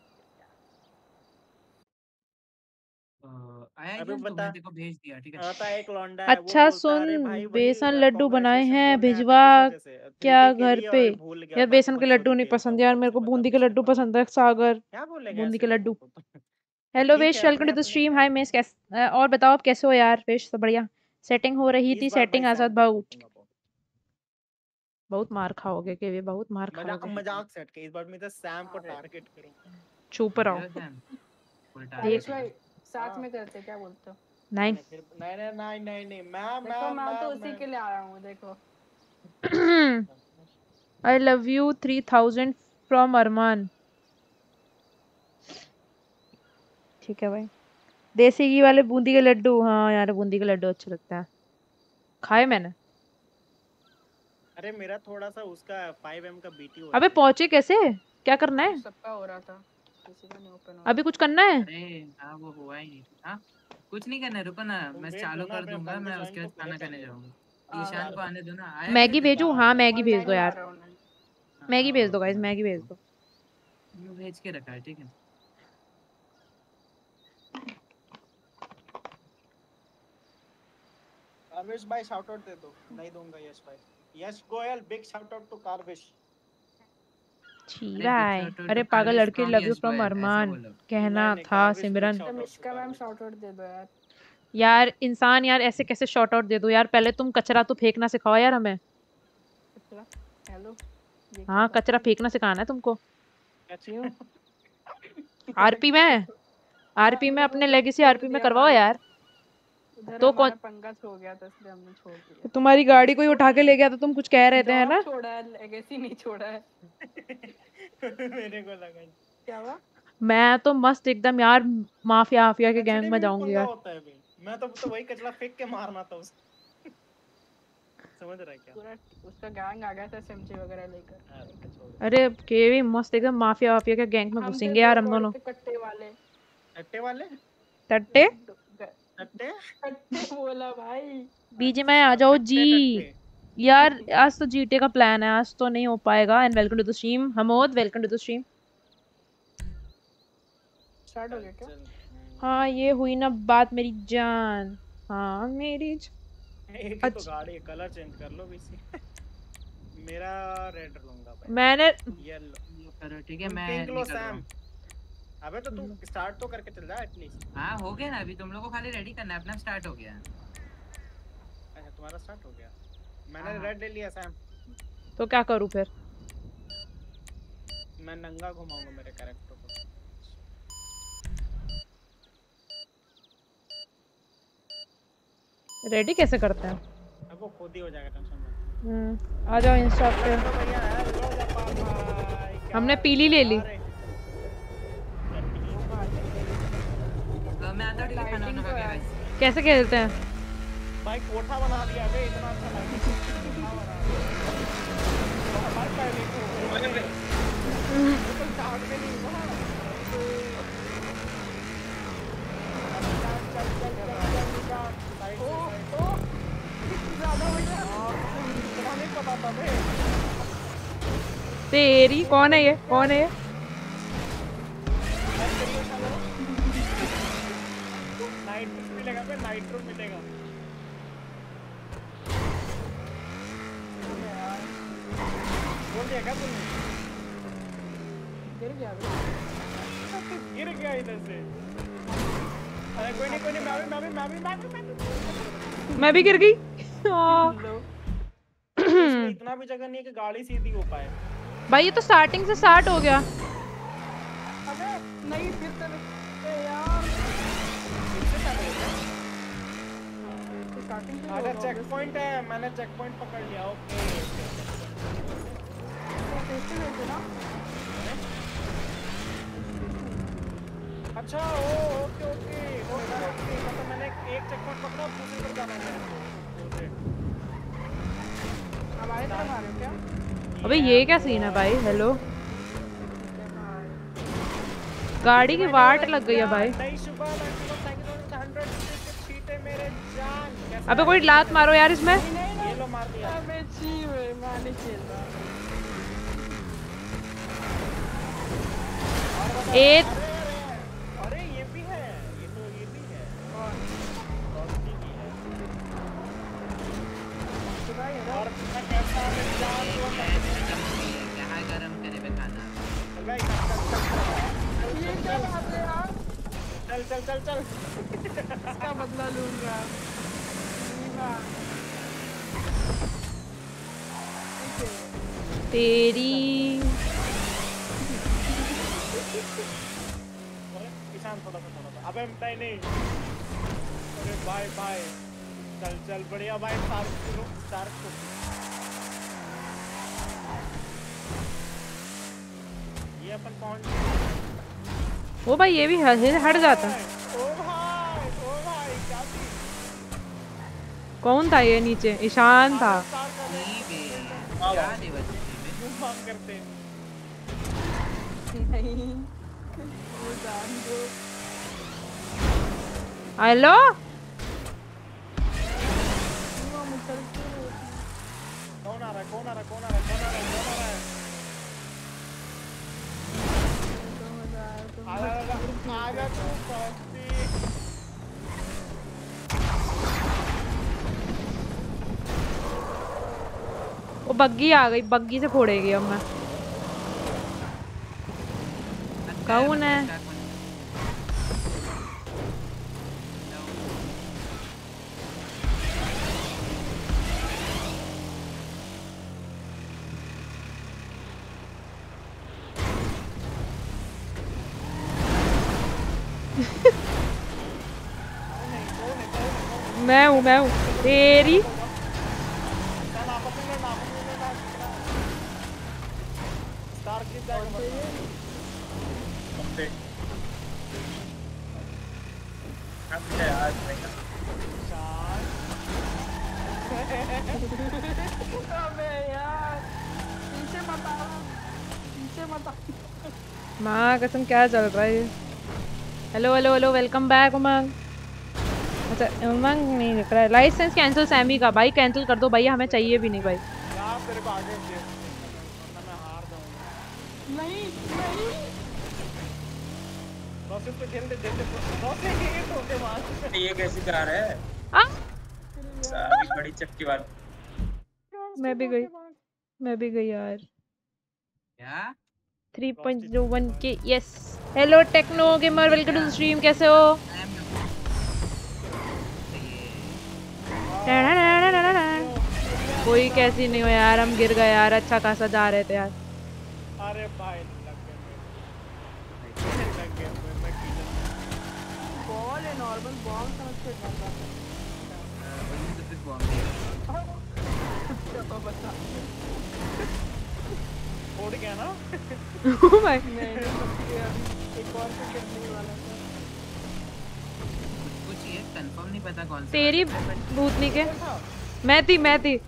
अ, आया
अभी
क्या? तो
बता।
मैंने देखो भेज दिया, ठीक है।
आता है एक लौंडा है वो
अच्छा
बोलता है
सुन,
अरे भाई वही
बेसन लड्डू बनाए
कॉन्ग्रेचुलेशन
हैं,
बोलने आया था
भिजवा
किस वजह से थ्री
क्या
के के
घर
लिए
पे?
और भूल गया
यार
और मैं तो
बेसन के लड्डू
बकचोदी
नहीं
खेलता
पसंद
हूँ
यार,
कब
मेरे
से,
को
बता
बूंदी के
पिछले
लड्डू
पंद्रह
पसंद है। सागर
क्या बोलेगा
बूंदी
ऐसे
के
लोगों
लड्डू।
को तो।
हेलो
ठीक
वेश,
है
वेलकम
अपने
टू द
अपने
स्ट्रीम।
क्या
हाय
है।
मिस, कैसे और बताओ आप कैसे हो यार? वेश सब बढ़िया। सेटिंग हो रही थी,
इस बार भाई
सेटिंग आजाद
सैम को
भाऊ।
ठोकूंगा बहुत।
बहुत मार खाओगे के वे, बहुत मार
मजाक
खाओगे।
मजाक सेट के इस बार मैं तो सैम को टारगेट करूंगा।
चुप रहो।
Hello Sam, full
Ayush
target
भाई
है।
साथ
हाँ।
में करते क्या बोलते हो?
नहीं
नहीं फिर नहीं नहीं नहीं नहीं नहीं मैं
देखो
मैं
मैं तो
मैं
उसी के लिए आया हूँ देखो।
I love you three thousand from Armaan. ठीक है भाई। देसी घी वाले बूंदी के लड्डू, हाँ यार बूंदी के लड्डू अच्छे लगते हैं, खाए मैंने।
अरे मेरा थोड़ा सा उसका फाइव एम का बीटी हो
अबे
रहा है।
पहुंचे कैसे? क्या करना है?
सबका हो रहा था, किसी का नहीं ओपन हो
अभी कुछ करना है?
अरे हाँ वो हुआ ही नहीं। हाँ कुछ नहीं करना है, रुको ना,
तुम
मैं
वेट
चालू
करो ना,
कर
अपने
दूंगा,
बंदे
मैं
ज्वाइन
उसके
तो
बाद
करे
खाना खाने
पहले।
जाऊंगा। ईशान
यार
को आने दो ना, आया
मैगी
मेरे
भेजू?
दिमाग
हाँ
में।
मैगी भेज
ऑनलाइन
दो
ला
यार।
रहा हूँ मैं।
मैगी
हाँ,
भेज दो गाइस,
मैं
मैगी भेज दो।
मैं भेज के रखा है, ठीक है।
कारविश भाई शाउट आउट दे दो। नहीं दूंगा यश भाई। Yash Goyal big shout out to Karvish.
छी
अरे बिग
भाई।
शॉट
अरे
टू
पागल
कारवेश
लड़के,
from
love you
Yash
from
Goyal, ऐसा
अरमान
बोलो।
कहना
नहीं नहीं
था
Karvish big
Simran.
Shout out to
Tamishka ma'am
Karvish.
Short out दे दो यार।
यार इंसान यार ऐसे कैसे शॉर्ट आउट दे दो यार? पहले तुम कचरा तो फेंकना सिखाओ यार हमें।
कचरा? हेलो ये क्या
हाँ
बात
कचरा
हुई?
फेंकना सिखाना है तुमको।
क्यों?
आरपी में आरपी में
हमने
अपने
मतलब
लेगेसी
छोड़
आरपी में
दिया
करवाओ
भाई,
यार।
उधर
तो
हमारा
कौन
पंगा हो गया था इसलिए हमने छोड़ दिया।
तुम्हारी गाड़ी कोई उठा के ले गया तो तुम कुछ कह रहे थे है
जॉब
ना?
छोड़ा है, लेगेसी नहीं छोड़ा है।
मेरे को लगा
क्या हुआ?
मैं तो मस्त एकदम यार माफिया माफिया के गैंग
एचडी
में
में भी
जाऊंगी
पंगा
यार।
होता है भाई। मैं तो तो वही कचरा फेंक के मारना था उसे। समझ रहा है क्या?
पूरा उसका गैंग आ गया था एसएमजी वगैरह लेकर।
अरे केवी मस्त एकदम माफिया वाफिया के गैंग में घुसेंगे यार हम दोनों।
कट्टे वाले
कट्टे वाले
टट्टे
कट्टे
कट्टे बोला भाई।
बीजे में आ जाओ जी यार। आज तो जीटे का प्लान है, आज तो नहीं हो पाएगा। And welcome to the stream Hamod, welcome to the stream.
Start हो गया क्या?
हाँ ये हुई ना बात मेरी जान। हाँ मेरी
एक तो गाड़ी कलर चेंज कर लो बीसी। मेरा रेड लूंगा भाई।
मैंने
येलो करो ठीक है। मैं
पिंक लो सैम। अबे तो तू स्टार्ट तो करके चल जा एटलीस्ट।
हाँ हो गया ना, अभी तुम लोगों को खाली रेडी करना है, अपना स्टार्ट हो गया।
अच्छा तुम्हारा स्टार्ट हो गया। मैंने रेड ले लिया सैम।
तो क्या करूँ फिर?
मैं नंगा घुमाऊंगा मेरे कैरेक्टर को।
रेडी कैसे करते हैं?
अब वो खुद ही हो जाएगा, टेंशन मत।
हम्म आ जाओ इंस्टा पे। हमने पीली ले ली।
मैं आता हूँ खाना वाना खा के भाई।
कैसे खेलते हैं?
भाई कोठा बना दिया बे, इतना अच्छा लगा। हमारे पहले को स्टार्ट में नहीं हुआ।
तेरी कौन है ये? कौन है ये?
नाइट्रो मिलेगा बे, नाइट्रो मिलेगा। बोल दिया क्या तुमने?
गिर गया
गिर गया इधर से। अरे कोई नहीं कोई नहीं, मैं भी मैं भी मैं भी मैं भी मैं भी
मैं भी गिर गई।
इसमें इतना भी जगह नहीं है कि गाड़ी सीधी हो पाए।
भाई ये तो स्टार्टिंग से स्टार्ट हो गया।
अबे नहीं फिर तो यार स्टार्टिंग से
अगर चेक पॉइंट है, मैंने चेक पॉइंट पकड़ लिया। ओके
ना।
अच्छा oh okay okay okay okay मतलब मैंने एक चेक पॉइंट पकड़ा, दूसरे पर जाना है।
हमारे तरफ आ रहे हो क्या?
अबे ये क्या सीन है भाई? हेलो गाड़ी की वाट लग गई है भाई। अबे कोई लात मारो यार इसमें।
ये लो मार दिया।
अबे छी मैं नहीं खेल रहा।
ए
अरे ये भी है, ये तो ये भी है और रॉस्टी भी है। और मैं कैसा है जान वो
क्या गरम करे पे खाना।
चल भाई चल
ये क्या बात है यार?
चल चल चल चल
इसका बदला लूंगा।
तेरी
किसान थोड़ा सा थोड़ा सा अबे नहीं नहीं। अरे बाय बाय चल चल बढ़िया भाई। सार्क को सार्क को ये अपन पहुंच।
ओ भाई ये भी हट जाता है।
ओ भाई ओ भाई क्या
कौन था ये नीचे? ईशान था।
माफ करते
नहीं वो जान दो।
हेलो
कौन आ रहा है कौन आ रहा है कौन आ रहा है कौन आ रहा है कौन आ रहा है? आजा तू कॉफी।
वो बग्गी आ गई, बग्गी से फोड़ेगी अब मैं। कौन है? मैं हूँ मैं हूँ तेरी।
अबे यार पीछे मत आ पीछे मत आ
माँ कसम क्या चल रहा है? Hello hello hello welcome back Umang. अच्छा उमंग नहीं दिख रहा है। लाइसेंस कैंसिल सैमी का भाई कैंसिल कर दो भाई हमें चाहिए भी नहीं भाई।
यार तेरे को आगे दे वरना मैं हार जाऊंगा।
नहीं नहीं
बस इसको खेल दे खेल दे बस ये ये ठोके मार।
ये कैसी कार है?
आ?
सारी बड़ी चक्की वाली।
मैं भी गई मैं भी गई यार।
क्या
थ्री पॉइंट ज़ीरो वन के yes. Hello techno gamer welcome to the stream. कैसे हो? कोई कैसी नहीं हो यार हम गिर गए यार अच्छा खासा जा रहे थे यार।
अरे भाई लग गए लग गए मैं कीचड़
बॉल है नॉर्मल बॉल समझ के डाल रहा
वही तो फिर बॉम्ब
था बता
उड़ गया ना।
ओ भाई
नहीं एक और से करने वाला था
कुछ ये कंफर्म नहीं पता कौन सा
तेरी भूतनी के मैं थी मैं थी।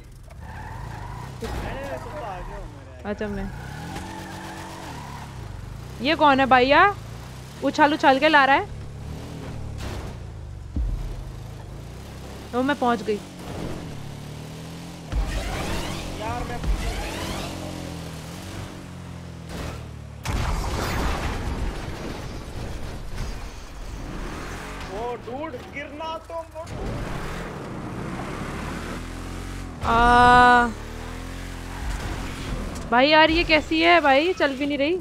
अच्छा मैं ये कौन है भैया उछाल उछाल के ला रहा है? तो मैं पहुंच गई।
यार मैं वो डूड गिरना तो
आ भाई यार ये कैसी है भाई चल भी नहीं रही।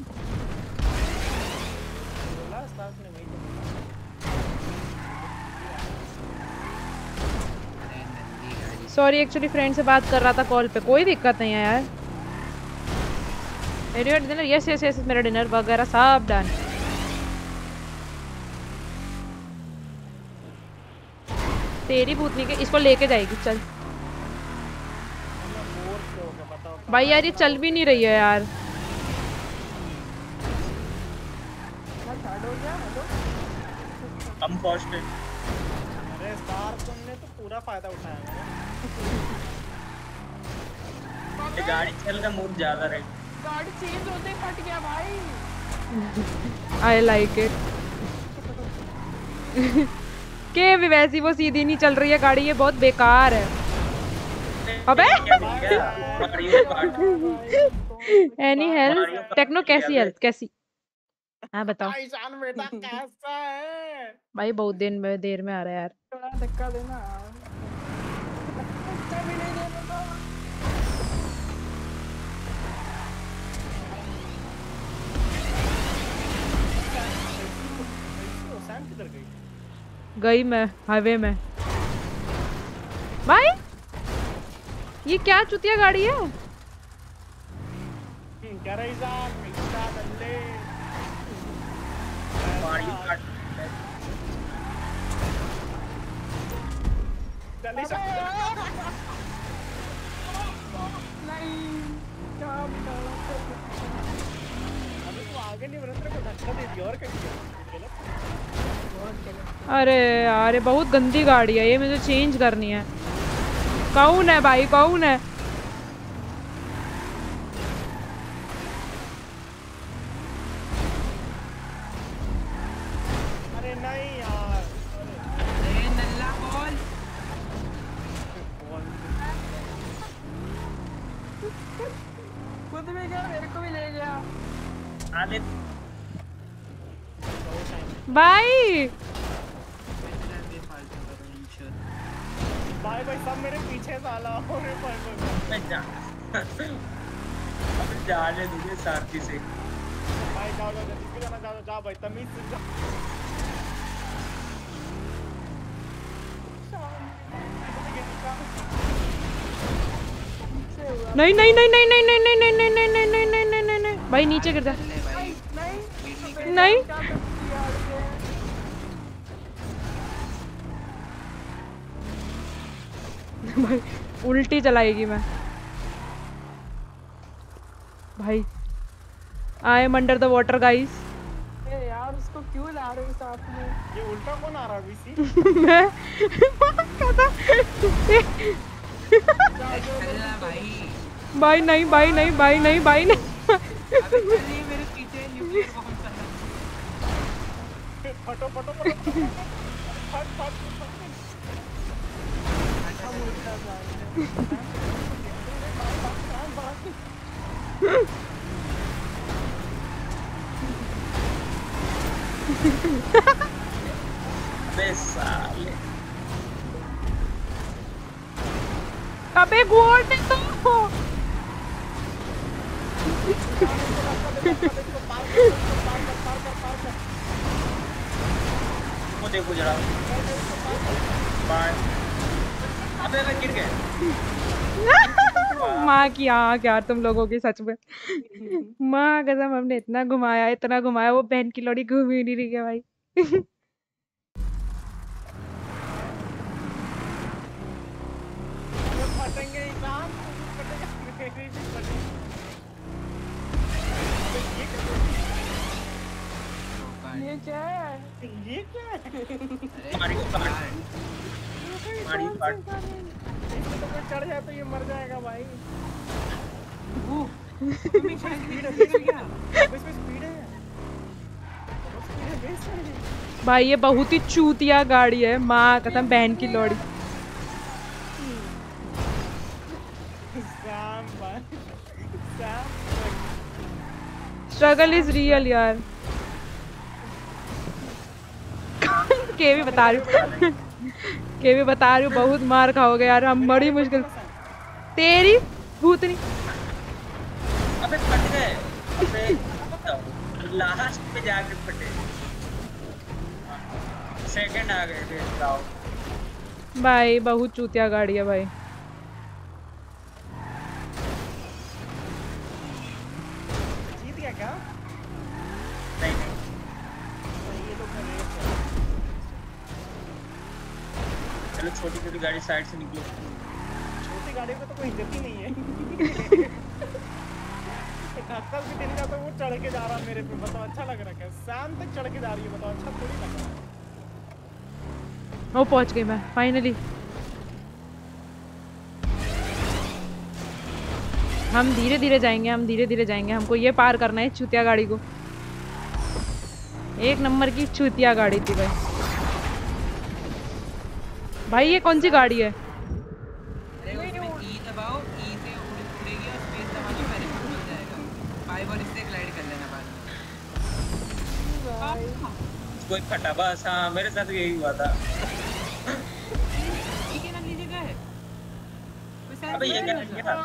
सॉरी एक्चुअली फ्रेंड से बात कर रहा था कॉल पे। कोई दिक्कत नहीं है यार। डिनर यस यस यस मेरा डिनर वगैरह सब डन। तेरी भूतनी के इसको लेके जाएगी चल। भाई यार ये चल भी नहीं रही है यार।
कम कॉस्ट है।
अरे स्टार तुमने तो पूरा फायदा उठाया है।
ये गाड़ी चल का मूड ज्यादा रहे।
गाड़ी चेंज होते ही फट गया भाई।
I like it. के भी वैसी वो सीधी नहीं चल रही है गाड़ी ये बहुत बेकार है। अबे एनी हेल्प टेक्नो कैसी हेल्प कैसी? हाँ बताओ
ईशान बेटा कैसा है?
भाई बहुत दिन में देर में आ रहा है यार।
थोड़ा धक्का देना धक्का भी नहीं देना था।
सैम किधर गई?
गई मैं हाईवे में। भाई ये क्या चुतिया गाड़ी है?
क्या रही ईशान ईशान अल्ले
मारियो काट
चल ईशान
नहीं क्या बिगाड़ा
अबे तू आगे नहीं बढ़ रहा को धक्का दे दिया और क्या किया?
अरे यार ये बहुत गंदी गाड़ी है ये मुझे चेंज करनी है। कौन है भाई कौन है?
अरे नहीं यार
अरे नल्ला बॉल
खुद भी गया मेरे को भी ले गया।
आने
भाई
भाई भाई सब मेरे पीछे साला और भाई भाई
मैं जा अब जाने दूंगे सारथी से।
भाई जाओ जाओ जिसको जाना जाओ जाओ भाई तमीज से जाओ।
नहीं नहीं नहीं नहीं नहीं नहीं नहीं नहीं नहीं नहीं नहीं नहीं नहीं नहीं नहीं भाई नीचे गिर जा।
नहीं
नहीं
क्या करती है यार ये?
भाई उल्टी चलाएगी मैं। भाई I am under the water guys.
ए यार उसको क्यों ला रहे हो साथ में?
ये उल्टा कौन आ रहा है बीसी?
मैं क्या था?
चलना भाई।
भाई नहीं भाई नहीं भाई नहीं भाई नहीं।
अबे चलिए मेरे पीछे न्यूक्लियर बॉम्ब चल रहा है।
फटो फटो फटो फट फट फट
अबे साले
अबे गोल ने तो
वो देखो जरा बाय अबे मैं गिर गया
माँ की आँख यार तुम लोगों की सच में। माँ कसम हमने इतना घुमाया इतना घुमाया वो बहन की लौड़ी घूम ही नहीं रही है भाई।
फटेंगे इंसान फटेगा मेरी भी फटेगी।
ये क्या है?
ये क्या है?
मारी को काट मारी काट
इसमें तो कोई चढ़ जाए तो ये मर जाएगा भाई।
तुम्हें शायद स्पीड है क्या?
इसमें स्पीड है स्पीड है बेस है।
भाई ये बहुत ही चूतिया गाड़ी है माँ कसम बहन की लौड़ी।
सैम भाई सैम
स्ट्रगल इज रियल यार। के भी बता रही हूँ के भी बता रही हूँ बहुत मार खाओगे यार हम बड़ी मुश्किल तेरी भूतनी।
अबे फट गए अबे लास्ट पे जाके फटे सेकंड आ गए थे जाओ
भाई बहुत चूतिया गाड़ी है भाई।
जीत गया क्या?
नहीं नहीं
ये तो कर रहे हैं।
चलो छोटी छोटी गाड़ी साइड से निकलो
छोटी गाड़ी में तो कोई इज्जत ही नहीं है। धक्का भी देने जाता वो चढ़ के जा रहा है मेरे पे बताओ अच्छा लग रहा है क्या? शाम तक चढ़ के जा रही है बताओ अच्छा थोड़ी लग रहा है।
वो पहुंच गई मैं फाइनली। हम धीरे धीरे जाएंगे हम धीरे धीरे जाएंगे हमको ये पार करना है चूतिया गाड़ी को। एक नंबर की चूतिया गाड़ी थी भाई। भाई ये कौन सी गाड़ी है?
अरे उसमें ई दबाओ ई से उड़ उड़ेगी और स्पेस दबा के पहले खुद हो जाएगा। फाइव और इससे ग्लाइड कर लेना बाद में।
कोई फटा बस हाँ मेरे साथ भी यही हुआ था
ठीक है ना लीजिए क्या है?
अबे ये क्या किया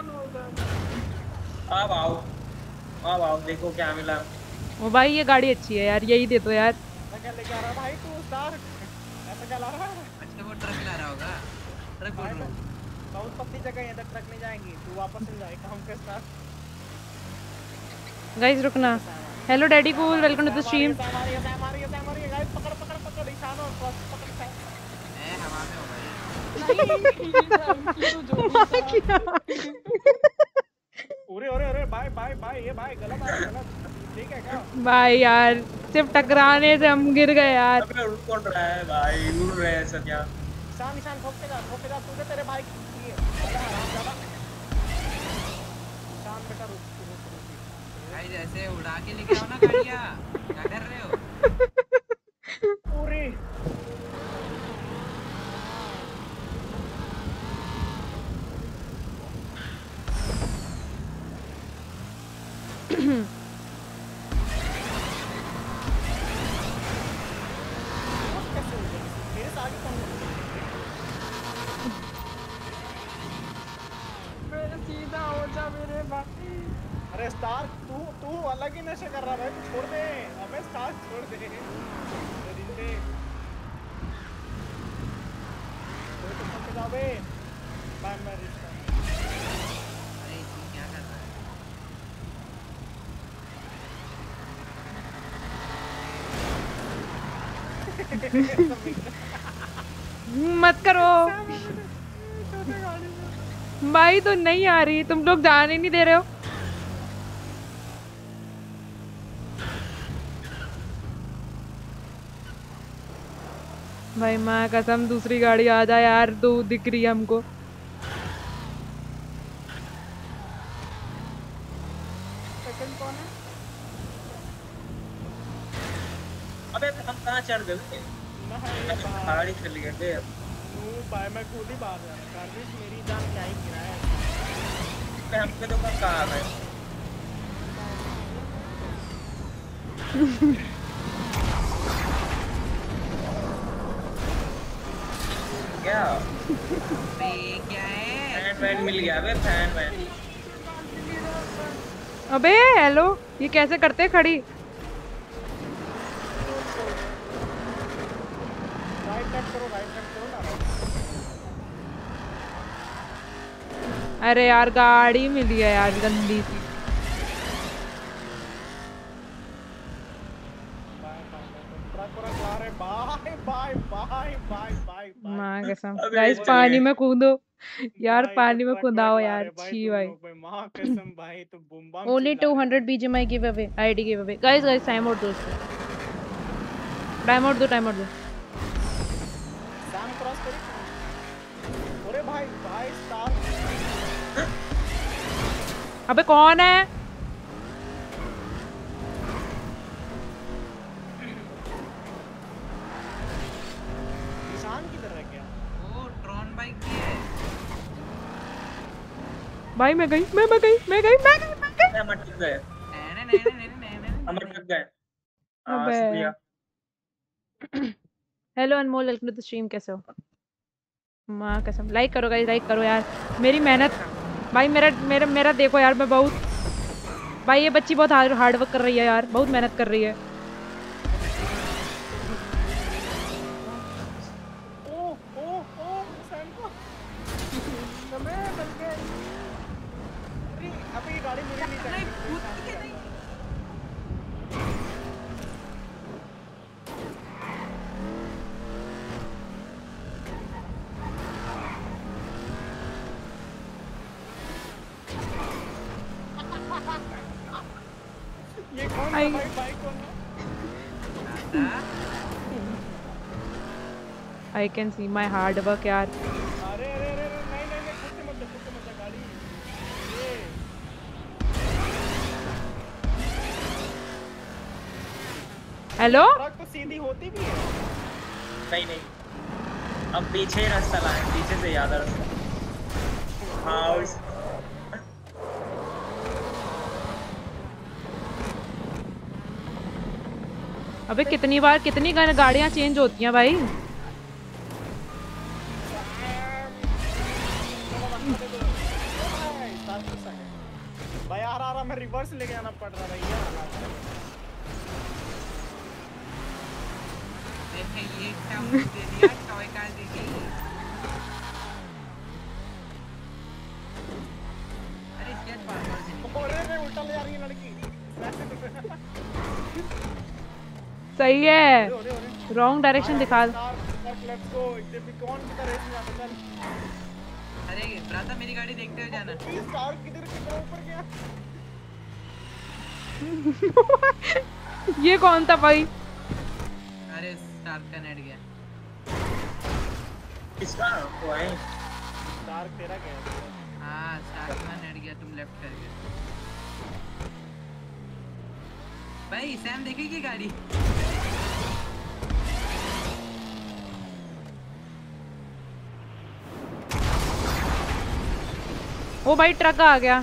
अब आओ अब आओ देखो क्या मिला।
ओ भाई ये गाड़ी अच्छी है यार यही दे दो यार।
मैं क्या लेके आ रहा भाई तू स्टार ऐसा क्या ला रहा है?
अच्छा वो ट्रक ला रहा होगा। ट्रक बोल रहा हूँ।
बहुत पतली जगह है इधर ट्रक नहीं जाएंगी तू वापस चल जाए काम के साथ।
गाइस रुकना। Hello daddy cool welcome to the stream.
हमारी हमारी हमारी गाइस पकड़ पकड़ पकड़ ईशान और पकड़ पकड़
ए हवा में हो गई।
अरे अरे अरे बाय बाय बाय ये बाय गलत है गलत ठीक है क्या?
भाई यार सिर्फ टकराने से हम गिर गए यार।
अबे उड़ कौन रहा है भाई उड़ रहे हैं सब क्या
निशान निशान ठोक के जा ठोक के जा तूने तेरे भाई की अरे आराम ज्यादा निशान बेटा रुक रुक रुक
भाई जैसे उड़ा के लेके आओ ना गाड़ियाँ क्या कर रहे हो?
पूरी
सीधा हो जा मेरे भाई।
अरे स्टार तू तू अलग ही नशे कर रहा है भाई तू छोड़ दे अबे स्टार छोड़ दे अरे दिल्ली कोई तो पकड़ जाओ बे बाय मैं रिश्ता
अरे इसमें क्या कर रहा है?
मत करो भाई तो नहीं आ रही तुम लोग जाने नहीं दे रहे हो। भाई माँ कसम दूसरी गाड़ी आ जाए यार दो दिख रही है हमको।
सेकंड कौन है?
अबे हम कहाँ चढ़ गए? पहाड़ी चली गए।
तू भाई मैं खुद ही बाहर जा रहा कार्विस मेरी जान क्या ही गिराया
पे हम पे तो कहाँ आ गए? क्या?
बे क्या है?
फैन वैन मिल गया बे फैन वैन।
अबे हेलो ये कैसे करते खड़ी?
राइट टैप करो राइट टैप करो ना।
अरे यार गाड़ी मिली है यार गंदी सी।
Bye bye bye bye bye
माँ कसम गाइस पानी में कूदो यार पानी में कूदाओ यार छी भाई।
माँ कसम भाई तो boom bomb
only two hundred BGMI giveaway ID giveaway guys guys time out दो टाइम आउट दो टाइम आउट दो।
सैम क्रॉस करो। अरे भाई भाई स्टार।
अबे कौन है? भाई मैं गई मैं मैं गई मैं गई मैं गई मैं गई
हम अटक गए हम अटक गए।
अबे hello Anmol welcome to the stream कैसे हो? माँ कसम लाइक करो गाइस लाइक करो यार मेरी मेहनत भाई मेरा मेरा मेरा देखो यार मैं बहुत भाई ये बच्ची बहुत हार्ड हार्ड वर्क कर रही है यार बहुत मेहनत कर रही है।
ओ ओ ओ सैम को मैं बच गया। अभी ये गाड़ी मेरी नहीं चलेगी। ये कौन है भाई बाइक कौन है?
I can see my hard work यार।
अरे अरे अरे नहीं नहीं नहीं खुद से मत खुद से मत गाड़ी ये
हेलो
ट्रक तो सीधी होती भी है।
नहीं नहीं अब पीछे रास्ता लाए पीछे से ज्यादा रास्ता। हाँ उस
अबे कितनी बार कितनी गाड़ियां चेंज होती हैं भाई।
भाई आ रहा मैं रिवर्स लेके आना पड़ रहा भैया।
ये क्या मुझे दे दिया टॉय कार दे दी। अरे स्केच पार
अरे रे उल्टा ले जा रही है लड़की।
सही है रॉन्ग डायरेक्शन दिखा।
लेट्स गो कौन किधर रेस में जाता चल।
अरे ब्राता मेरी गाड़ी देखते हुए जाना।
स्टार किधर कितना ऊपर गया।
ये कौन था भाई?
अरे स्टार का नेट गया।
किसका वो है?
स्टार तेरा गया।
हाँ स्टार का नेट गया तुम लेफ्ट कर गए। भाई सैम देखेगी गाड़ी।
ओ भाई ट्रक आ गया।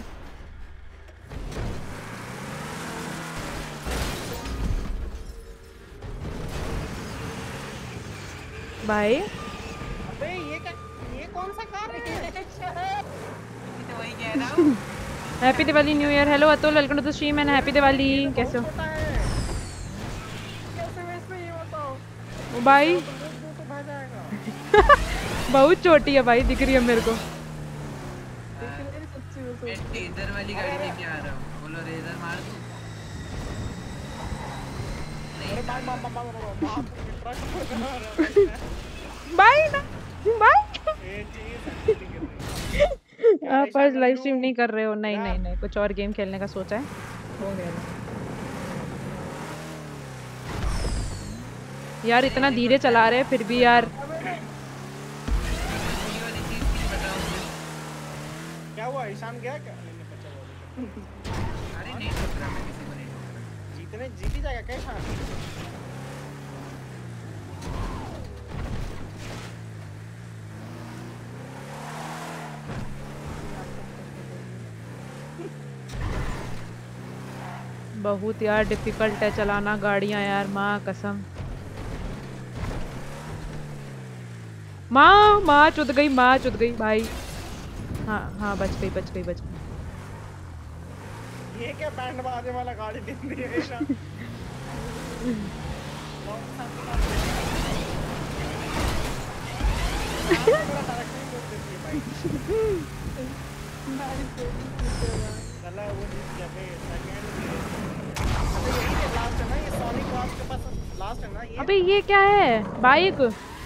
भाई
अबे ये क्या ये कौन सा कार है?
तो वही कह रहा हूँ।
Happy Diwali new year. Hello Atul welcome to the stream and happy Diwali. कैसे हो?
कैसे वेस्ट में ये बताओ।
ओ भाई बहुत छोटी है भाई दिख रही है मेरे को।
मैं टेजर वाली गाड़ी लेके आ रहा हूँ बोलो रेजर मार दूँ।
बाय ना बाय आप आज लाइव स्ट्रीम नहीं कर रहे हो? नहीं नहीं नहीं कुछ और गेम खेलने का सोचा है हो गया यार। इतना धीरे चला रहे हैं फिर भी यार।
क्या हुआ ईशान गया क्या? नहीं नहीं बचा हुआ।
अरे नहीं ठोक रहा, मैं किसी को नहीं ठोक रहा।
जीतने जीत ही जाएगा कैसा?
बहुत यार डिफिकल्ट है चलाना गाड़ियां यार, माँ कसम। माँ माँ चुद गई, माँ चुद गई भाई। हाँ हाँ बच गई बच गई बच गई।
ये क्या बैंड बाजे वाला गाड़ी दिख रही है ना?
अबे ये क्या है बाइक?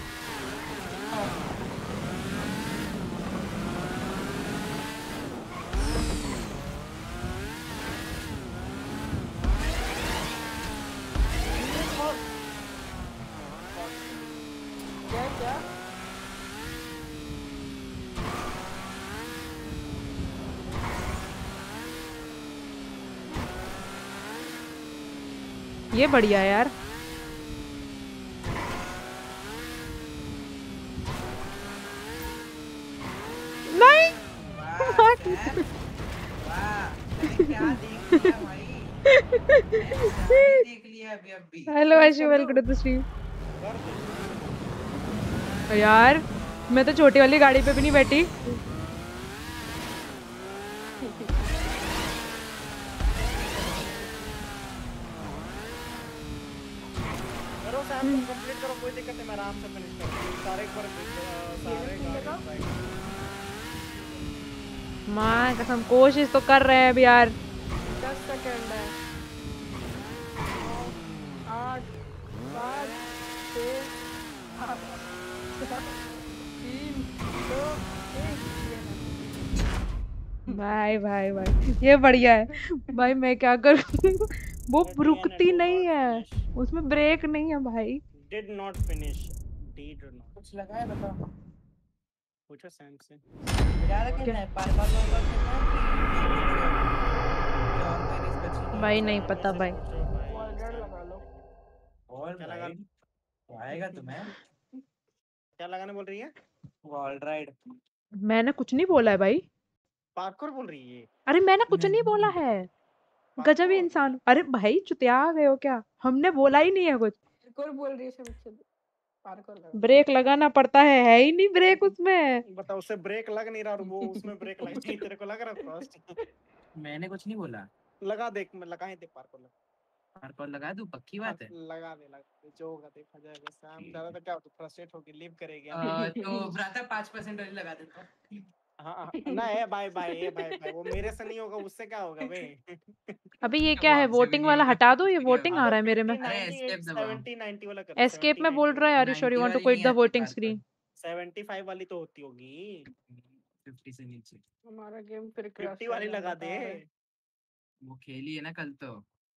ये बढ़िया है यार। नहीं
वाह क्या देख लिया भाई, देख लिया अभी अभी।
Hello Ashu, welcome to the stream. यार मैं तो छोटी वाली गाड़ी पे भी नहीं बैठी।
करो सैम, तुम कंप्लीट करो, कोई दिक्कत नहीं, मैं आराम से फिनिश करूंगा सारे एक बार सारे गाड़ी।
माँ कसम कोशिश तो कर रहे हैं अभी यार।
दस सेकंड है। आठ सात छः सात तीन दो एक।
भाई भाई भाई ये बढ़िया है भाई। मैं क्या करूं? वो रुकती नहीं है, उसमें ब्रेक नहीं है भाई।
Did not finish. Did not.
कुछ लगाया बताओ।
पूछो सैम से।
ज्यादा खेलना है, पार पार पार पार खेलना है और कोई रेस बची नहीं।
भाई नहीं पता भाई।
वॉलराइड लगा लो।
और
क्या लगा?
आएगा तुम्हें?
क्या लगाने बोल रही है?
Wall ride.
मैंने कुछ नहीं बोला है भाई।
पार्कोर बोल रही है।
अरे मैंने कुछ नहीं बोला है। गजब ही इंसान। अरे भाई चुतिया गए हो क्या? हमने बोला ही नहीं है कुछ।
पार्कोर बोल रही है सब चल। पार्कोर लगा।
ब्रेक लगाना पड़ता है, है ही नहीं ब्रेक उसमें।
बताओ, उससे ब्रेक लग नहीं रहा और वो उसमें ब्रेक लग रही, तेरे को लग रहा फर्स्ट।
मैंने कुछ नहीं बोला।
लगा देख, मैं लगा ही दे पार्कोर लगा।
पार्कोर लगा दूं, पक्की बात है?
लगा दे लगा दे, जो होगा देखा जाएगा। सैम ज्यादा तो क्या हो, तो फ्रस्ट्रेट होके लीव करेगी।
अ, तो भ्राता पाँच परसेंट वाली लगा देता हूं।
हाँ ना है बाय बाय ए बाय बाय, वो मेरे से नहीं होगा, उससे क्या होगा बे?
अभी ये क्या है? वोटिंग वाला हटा दो, ये वोटिंग आ रहा है मेरे में।
अरे एस्केप दबाओ।
सेवेंटी नाइंटी वाला कर।
एस्केप में बोल रहा है यार, sure you want to quit the voting screen.
Seventy five वाली तो होती होगी।
फिफ्टी से नीचे।
हमारा गेम फिर
फिफ्टी वाली लगा दे।
वो खेली है ना कल तो।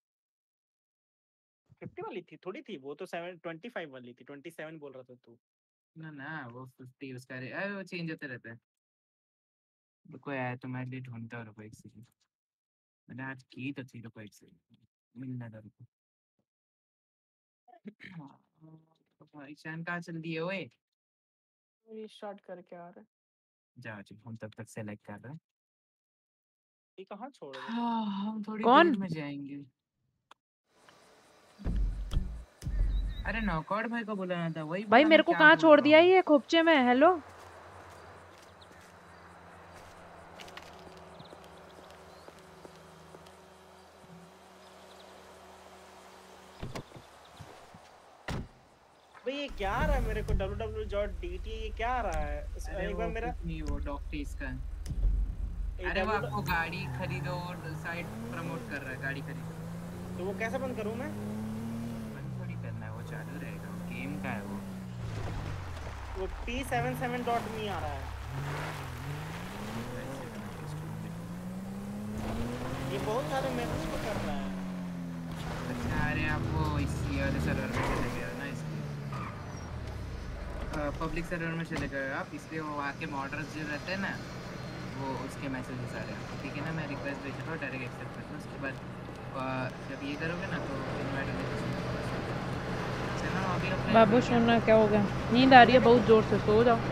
फिफ्टी वाली थी थोड़ी थी वो तो। सेवन ट्वेंटी फाइव वाली थी। ट्वेंटी सेवन बोल रहा था तू।
ना ना वो फिफ्टी उसका रे, अरे वो चेंज होते रहता है। रुको यार, तो मैं लिए ढूंढता हूँ। रुको एक सेकंड, मैंने आज की तो थी। रुको एक सेकंड, मिलना था। रुको तो भाई चांद कहाँ चल दिए ओए?
रीस्टार्ट करके आ रहा है।
जाओ जी, हम तब तक सेलेक्ट कर रहे हैं।
ये कहाँ छोड़ रहे?
हाँ हम थोड़ी
कौन?
देर में जाएंगे। अरे नॉकआउट भाई को बुलाना था, वही
भाई मेरे को कहाँ छोड़ दिया ये खोपचे में? हेलो
भाई ये क्या आ रहा है मेरे को? W W dot D T ये क्या आ रहा है?
अरे
एक
वो
बार मेरा
नहीं, वो डॉक्टीज का। अरे वो आपको गाड़ी खरीदो और साइट प्रमोट कर रहा है, गाड़ी खरीदो।
तो वो कैसे बंद करूं मैं?
बंद थोड़ी करना है, वो चालू रहेगा। वो गेम का है। वो
वो P seventy seven dot me आ रहा है। ये बहुत सारे मैसेज को कर रहा है।
अच्छा अरे आप वो इसी वाले सर्वर में चले गए ना, इसलिए पब्लिक सर्वर में चले गए आप, इसलिए वो वहाँ के मॉडर्स जो रहते हैं ना, वो उसके मैसेजेस आ रहे हैं, ठीक है ना? मैं रिक्वेस्ट भेज रहा हूँ, डायरेक्ट एक्सेप्ट करता हूँ, उसके बाद आ, जब ये करोगे ना तो इनवाइट होने
बाबू सोना क्या हो गया? नींद आ रही है बहुत जोर से, सो जाओ।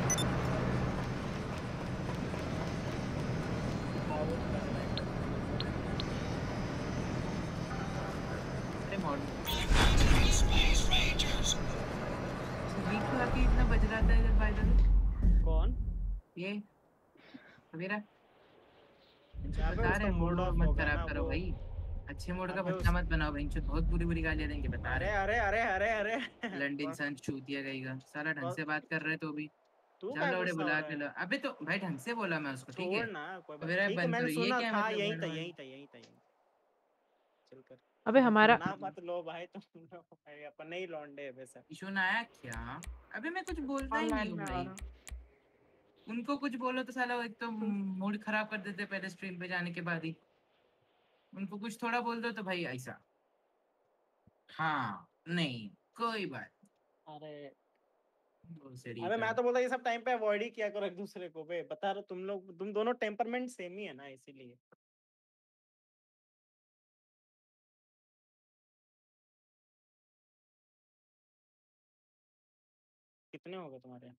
इतना बज रहा था इधर बाय द वे।
कौन?
ये मेरा बता रहे मूड मत खराब करो भाई, अच्छे मूड का बच्चा मत बनाओ भाई, इनसे बहुत बुरी बुरी गालियां देंगे बता रहे।
अरे अरे अरे अरे अरे
लंड इंसान चूतिया गईगा साला, ढंग से बात कर रहे तो भी
तू
चल लौड़े बुला के ला। अबे तो भाई ढंग से बोला मैं उसको, ठीक है?
छोड़ ना कोई बात
मेरा
ठीक है,
बंद
मैंने
करो, ये
सुना
क्या
था,
मतलब
यही था
वर्ड
यही था यही था चल कर।
अबे हमारा
ना मत लो भाई तुम लोग, भाई अपन नहीं लौंडे है वैसा।
इशू ना आया क्या? अबे मैं कुछ बोलता ही नहीं हूँ भाई, उनको कुछ बोलो तो साला एक तो मूड खराब कर देते पहले स्ट्रीम पे जाने के बाद ही। उनको कुछ थोड़ा बोल दो तो भाई ऐसा, हाँ नहीं कोई बात।
अरे अबे मैं तो बोलता ये सब टाइम पे अवॉइड ही किया करो एक दूसरे को बे, बता रहा तुम लोग तुम दोनों टेम्परमेंट सेम ही है ना, इसीलिए। कितने हो गए तुम्हारे?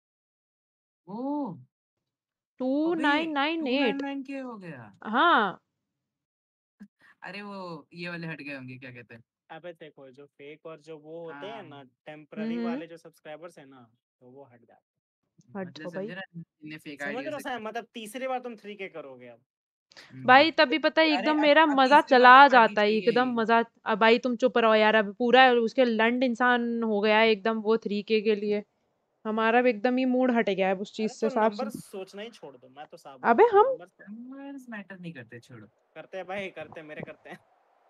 Oh
two nine nine eight
K हो गया।
हाँ
अरे वो ये वाले हट गए होंगे, क्या कहते हैं?
अबे देखो जो फेक और जो वो होते हैं ना टेम्पररी
हम्म
वाले जो सब्सक्राइबर्स है ना, तो वो हट जाते हैं।
हट जाओ भाई।
समझ रहे हो? मतलब तीसरी बार तुम थ्री के करोगे अब
भाई तभी पता है एकदम मेरा मजा चला जाता है एकदम मजा। अब भाई तुम चुप रहो यार, अब पूरा उसके लंड इंसान हो गया है एकदम वो थ्री के के लिए। हमारा भी एकदम ही मूड हट गया है उस चीज से।
तो
साफ
नंबर सोचना ही छोड़ दो, मैं तो साफ
अबे हम
नंबर्स मैटर नहीं करते, छोड़ो।
करते हैं भाई, करते हैं, मेरे करते हैं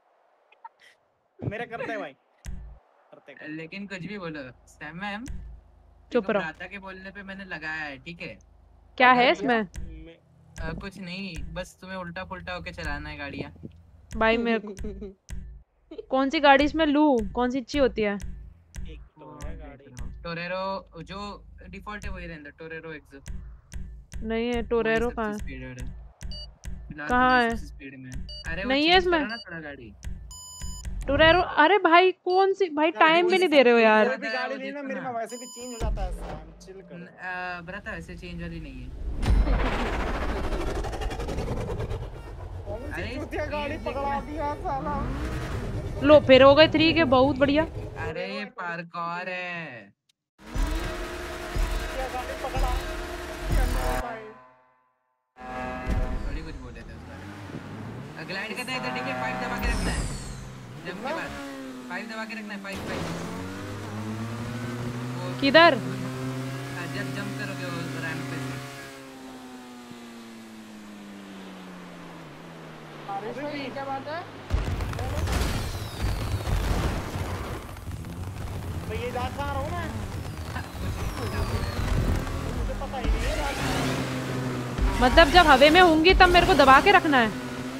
मेरे करते हैं भाई, करते हैं।
लेकिन कुछ भी बोलो सैम मैम,
चुप रहो।
भ्राता के बोलने पे मैंने लगाया है, ठीक है?
क्या है इसमें?
आ, कुछ नहीं, बस तुम्हें उल्टा पुल्टा होके चलाना है गाड़ियाँ।
भाई मेरे को कौन सी गाड़ी इसमें लूं, कौन सी अच्छी होती है?
एक तो है गाड़ी
टोरेरो, जो डिफॉल्ट है वही रहता है, टोरेरो एक्सो।
नहीं है टोरेरो कहाँ है?
फिलहाल
कहाँ है?
स्पीड में। अरे वो
नहीं है
चेंज
इसमें
करो ना थोड़ा गाड़ी।
टोरेरो। अरे भाई कौन सी भाई, टाइम भी नहीं दे रहे हो यार।
कोई भी गाड़ी लेना मेरे में वैसे भी चेंज हो जाता है, चिल करो।
ब्रता वैसे चेंज वाली नहीं है।
अरे चूतिया गाड़ी पकड़ा दिया साला।
लो फिर हो गए थ्री के, बहुत बढ़िया।
अरे ये पार्कोर है।
चूतिया गाड़ी पकड़ा
थोड़ी कुछ बोले थे उस बारे में। ग्लाइड करना है इधर, ठीक है? फाइव दबा के रखना है जंप के बाद, फाइव दबा के रखना है, फाइव फाइव।
किधर?
जब जंप करोगे वो रैंप पे।
बारिश में ये क्या बात है?
तो ये जा कहाँ रहा हूँ मैं? मुझे पता ही नहीं है।
मतलब जब हवे में होंगी तब मेरे को दबा के रखना है?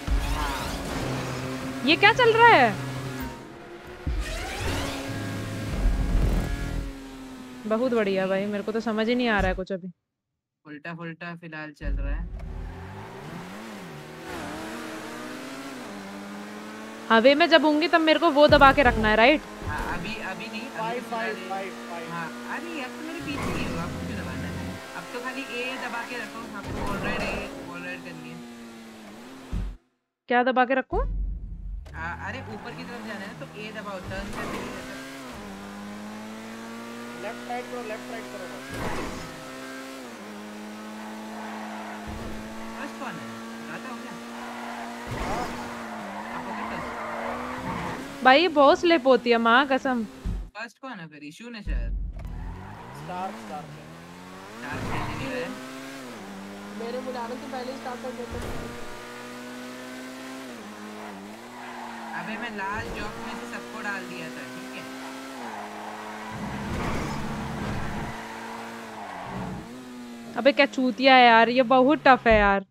ये क्या चल रहा है? बहुत बढ़िया भाई, मेरे को तो समझ ही नहीं आ रहा है कुछ अभी।
उल्टा फुल्टा फिलहाल चल रहा है।
हवे में जब होंगी तब मेरे को वो दबा के रखना है, राइट?
हाँ, अभी अभी नहीं,
फाइव फाइव फाइव फाइव।
हाँ अरे अब तो मेरे पीछे ही हो, आपको क्यों दबाना है? अब तो खाली ए दबा के रखो, आपको ऑलराइट है, ऑलराइट करनी है।
क्या दबा के रखूं?
अरे ऊपर की तरफ जाना है तो ए दबाओ, टर्न करने के लिए।
लेफ्ट राइट करो, लेफ्ट राइट करो।
फर्स्ट कौन है? राता हो क्या?
भाई बहुत स्लिप होती है माँ कसम।
फर्स्ट कौन है फिर? इशू ने शायद।
स्टार स्टार
स्टार खेल नहीं रहे।
मेरे बुलाने से पहले स्टार्ट कर देते।
अबे मैं लास्ट जॉब में से सबको डाल दिया था, ठीक है?
अबे क्या चूतिया है यार, ये बहुत टफ है यार।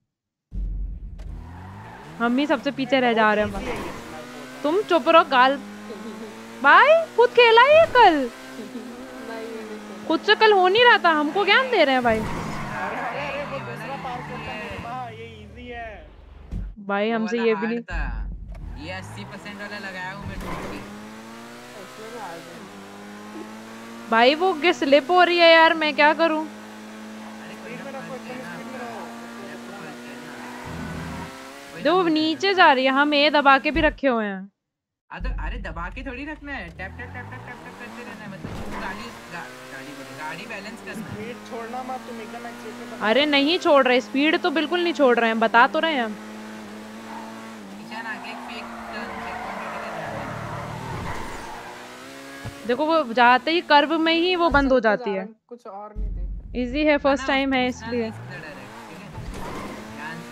हम ही सबसे पीछे रह जा रहे हैं। तुम चुप रहो गाल। भाई खुद खेला है कल, खुद से कल हो नहीं रहा था, हमको ज्ञान दे रहे हैं भाई।
अरे अरे वो दूसरा पार्क ये इजी है
भाई
वो
हमसे
वाला
ये भी
hard
नहीं।
था। ये अस्सी परसेंट वाला लगाया हूँ मैं ढूंढ के।
उसमें में आ गया।
भाई वो स्लिप हो रही है यार, मैं क्या करूं?
अरे कोई
स्पीड
ना
में रखो,
फंस गए
एकदम
ना
स्पीड में रहो।
Left को फंस गए ना। कोई ना
देखो
हो जाएगा।
नीचे जा रही है, हम ए दबा के भी रखे हुए हैं।
हाँ तो अरे दबा के थोड़ी रखना है, tap tap tap tap tap tap करते रहना है, मतलब तुम गाड़ी गा, गाड़ी बोले गाड़ी बैलेंस करना है।
स्पीड छोड़ना मत, तुम एकदम एक्सीलेटर पे।
अरे नहीं छोड़ रहे, स्पीड तो बिल्कुल नहीं छोड़ रहे हैं, बता तो रहे हैं हम।
ईशान आगे एक फेक टर्न चेक पॉइंट का ध्यान देना।
देखो वो जाते ही कर्व में ही वो बंद हो
चलते जा
जाती
रहे
है।
हैं, कुछ और नहीं थे।
इजी है, फर्स्ट
हाँ ना,
टाइम है
उसको घुसना
इसलिए।
नहीं सीधा direct, ठीक है? ध्यान से।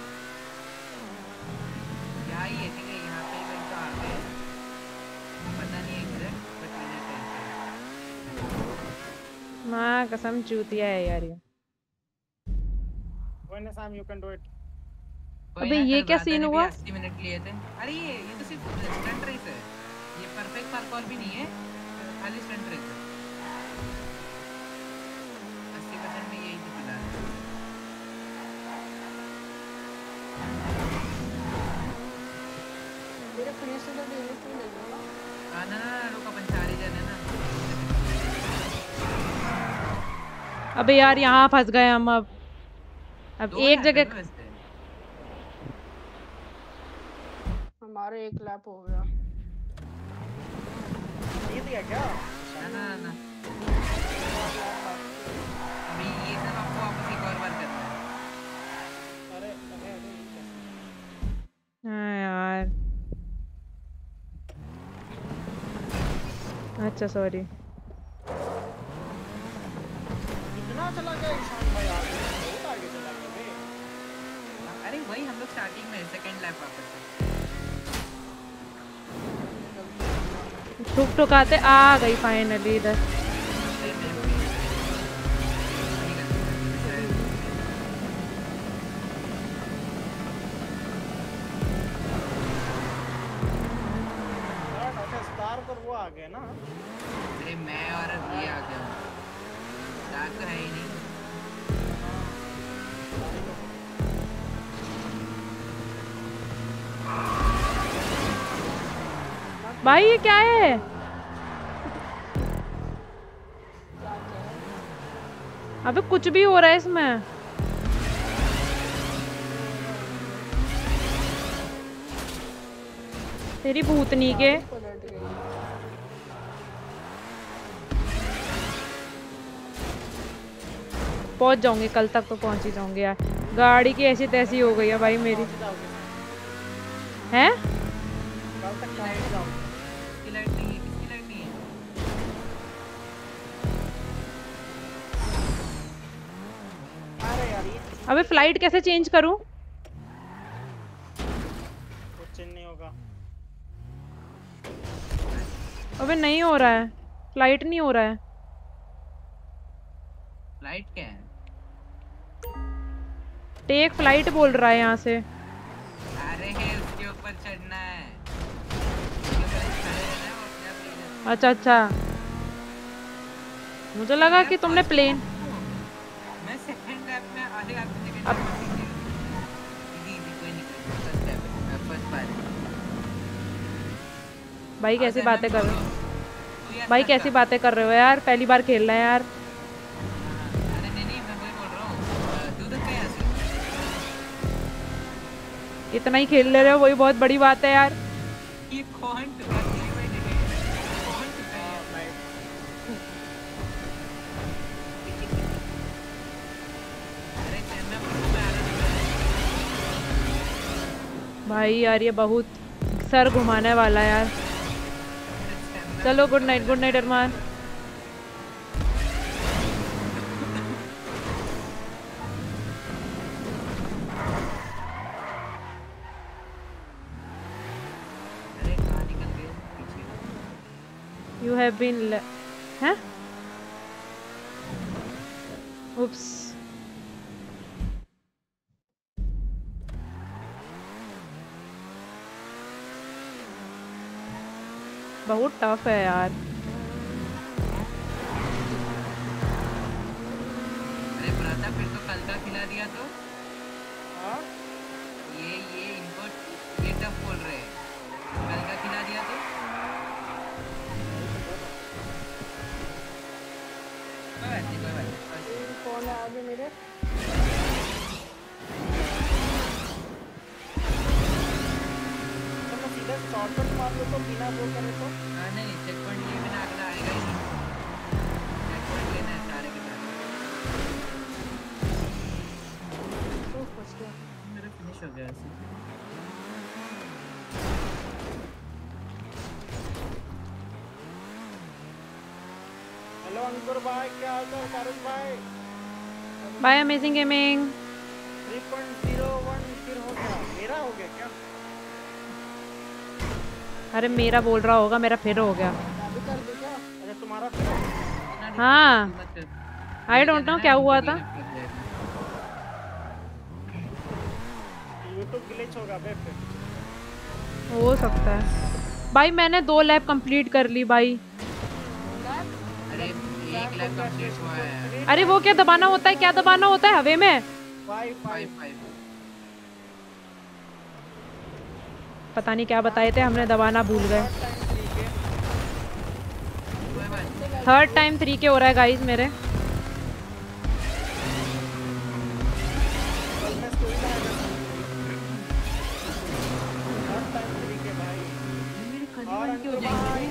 यहाँ ही है, ठीक है? यहाँ पे कहीं तो आ गए। पता नहीं है किधर, but मैंने try किया।
माँ कसम चूतिया है यार ये।
When Sam you can do it.
कोई
अबे
ना,
ये
कल
क्या
ब्रादा
सीन
ने भी
हुआ?
अस्सी मिनट लिए थे। अरे ये ये तो सिर्फ स्टंट रेस है, ये परफेक्ट पार्कोर भी नहीं है, खाली स्टंट रेस है। अस्सी परसेंट में यही तो फिलहाल।
मेरे फिनिश से तो डेली से ले लो ना।
हाँ ना ना ना, रुको अपन चार ही जने ना।
अबे यार यहाँ फंस गए हम अब। अब
दो
एक
लैप है
जगह
ना वैसे।
हमारे एक लैप हो गया।
ये दिया क्या?
ना ना ना ना। अभी ये सब आपको वापस एक और बार करना है।
अरे अरे अरे ये कैसे?
हाँ यार, अच्छा सॉरी।
इतना चला गया ईशान भाई, आगे बहुत आगे चला गया बे।
अरे वही हम लोग स्टार्टिंग में सेकंड लैप वापस से।
ठुक ठुकाते आ गई फाइनली इधर।
अच्छा स्टार पर वो आ गए ना।
अरे मैं और ये आ गया हूँ, स्टार तो है ही नहीं।
भाई ये क्या है? अबे कुछ भी हो रहा है इसमें। तेरी भूतनी के।
पलट गई।
पहुंच जाऊंगी कल तक, तो पहुंच ही जाऊंगी यार। गाड़ी की ऐसी तैसी हो गई है भाई मेरी। हैं?
कल तक पहुंच जाओ।
किसकी लाइट नहीं है, किसकी लाइट नहीं है?
अरे यार ये
अबे फ्लाइट कैसे चेंज करूं?
कुछ नहीं होगा।
अबे नहीं हो रहा है, फ्लाइट नहीं हो रहा है।
लाइट क्या है?
टेक फ्लाइट बोल रहा है यहाँ से।
अरे है उसके ऊपर चढ़ना है, उसके ऊपर खड़े रहना है और अपने आप ले जाना है।
अच्छा अच्छा, मुझे लगा कि तुमने प्लेन।
मैं सेकंड लैप में आधे आधे सेकंड लैप में इजी इजी कोई नहीं, फर्स्ट लैप है, फर्स्ट बार।
भाई कैसी
आजा,
बातें
मैं
कर रहे
बोलो,
हो?
तू यार
भाई
कर
कैसी
का।
बातें कर रहे हो यार, पहली बार खेल रहे हैं यार।
अरे नहीं नहीं, मैं वही बोल रहा हूँ, तू तो क्या ऐसे
इतना ही खेल ले रहे हो, वही बहुत बड़ी बात है यार।
ये कौन टुका दिए भाई, देखे कौन टुका है? अरे चन्ना पुष्प में आ रहा है।
भाई यार ये बहुत सर घुमाने वाला है यार। चलो good night, good night Arman.
अरे कहाँ निकल गए पीछे?
यू हैव बीन हैं? उप्स। बहुत टफ है यार।
अरे ब्राता फिर तो कल का खिला दिया तो?
हाँ
बोल रहे हैं कल का खिला दिया तो कोई बात नहीं कोई बात नहीं
कौन है आगे मेरे
तो मैं सीधा शॉर्टकट मार लो तो बिना वो करे तो
हाँ नहीं चेक पॉइंट लिए बिना अगला आएगा ही नहीं चेक पॉइंट लेना है सारे के सारे
तो फंस गया
मेरा फिनिश हो गया ऐसे
हेलो अंकुर भाई क्या हाल चाल कारुण भाई
by amazing gaming.
Three point zero one फिर हो गया मेरा हो गया क्या
अरे मेरा बोल रहा होगा मेरा फिर हो गया।
अभी कर दे क्या
अच्छा तुम्हारा फिर
हाँ आई डोंट नो क्या हुआ था।
यूट्यूब ग्लिच होगा बे फिर
हो सकता है भाई। मैंने दो लैब कंप्लीट कर ली भाई।
अरे एक लैब कंप्लीट हुआ है
अरे वो क्या दबाना होता है क्या दबाना होता है हवे में?
फाइव
फाइव फाइव
पता नहीं क्या बताए थे हमने दबाना भूल गए। थर्ड टाइम थ्री के हो रहा है गाइस मेरे।
और क्यों जाएंगे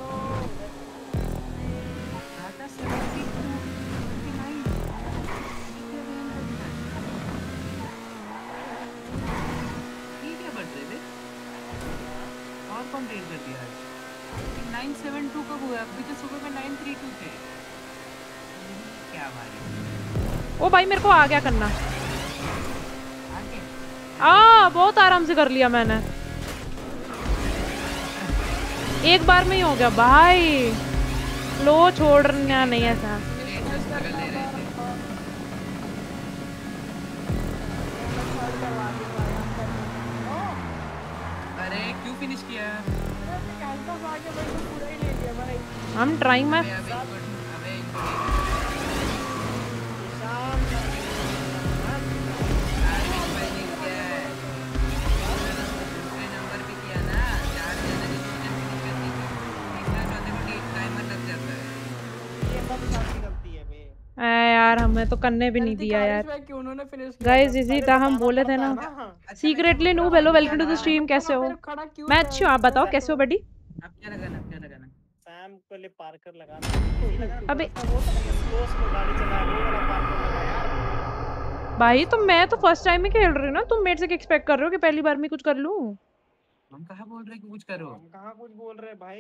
कंप्लीट कर दिया नाइन सेवन टू कब हुआ अभी तो सुबह में नाइन थ्री टू थे क्या भाई
ओ भाई मेरे को आ गया करना।
आगे
आ बहुत आराम से कर लिया मैंने एक बार में ही हो गया भाई। लो छोड़ना नहीं ऐसा।
अरे क्यों फिनिश किया
हम ट्राइंग में यार हमें तो करने भी नहीं दिया यार। गाइस इजी था हम बोले थे ना। Secretly noob hello welcome to the stream कैसे हो? मैं अच्छी हूँ आप बताओ कैसे हो बडी?
अब क्या लगाना क्या लगाना
सैम को ले पार्कर लगा
अबे
वो स्लो स्लो गाड़ी चला वो वाला पार्कर लगा यार
भाई तो मैं तो फर्स्ट टाइम ही खेल रही हूँ ना। तुम मेरे से क्या एक्सपेक्ट कर रहे हो कि पहली बार में कुछ कर लूं?
हम कहाँ बोल रहे कि कुछ करो
हम कहाँ कुछ बोल रहे भाई।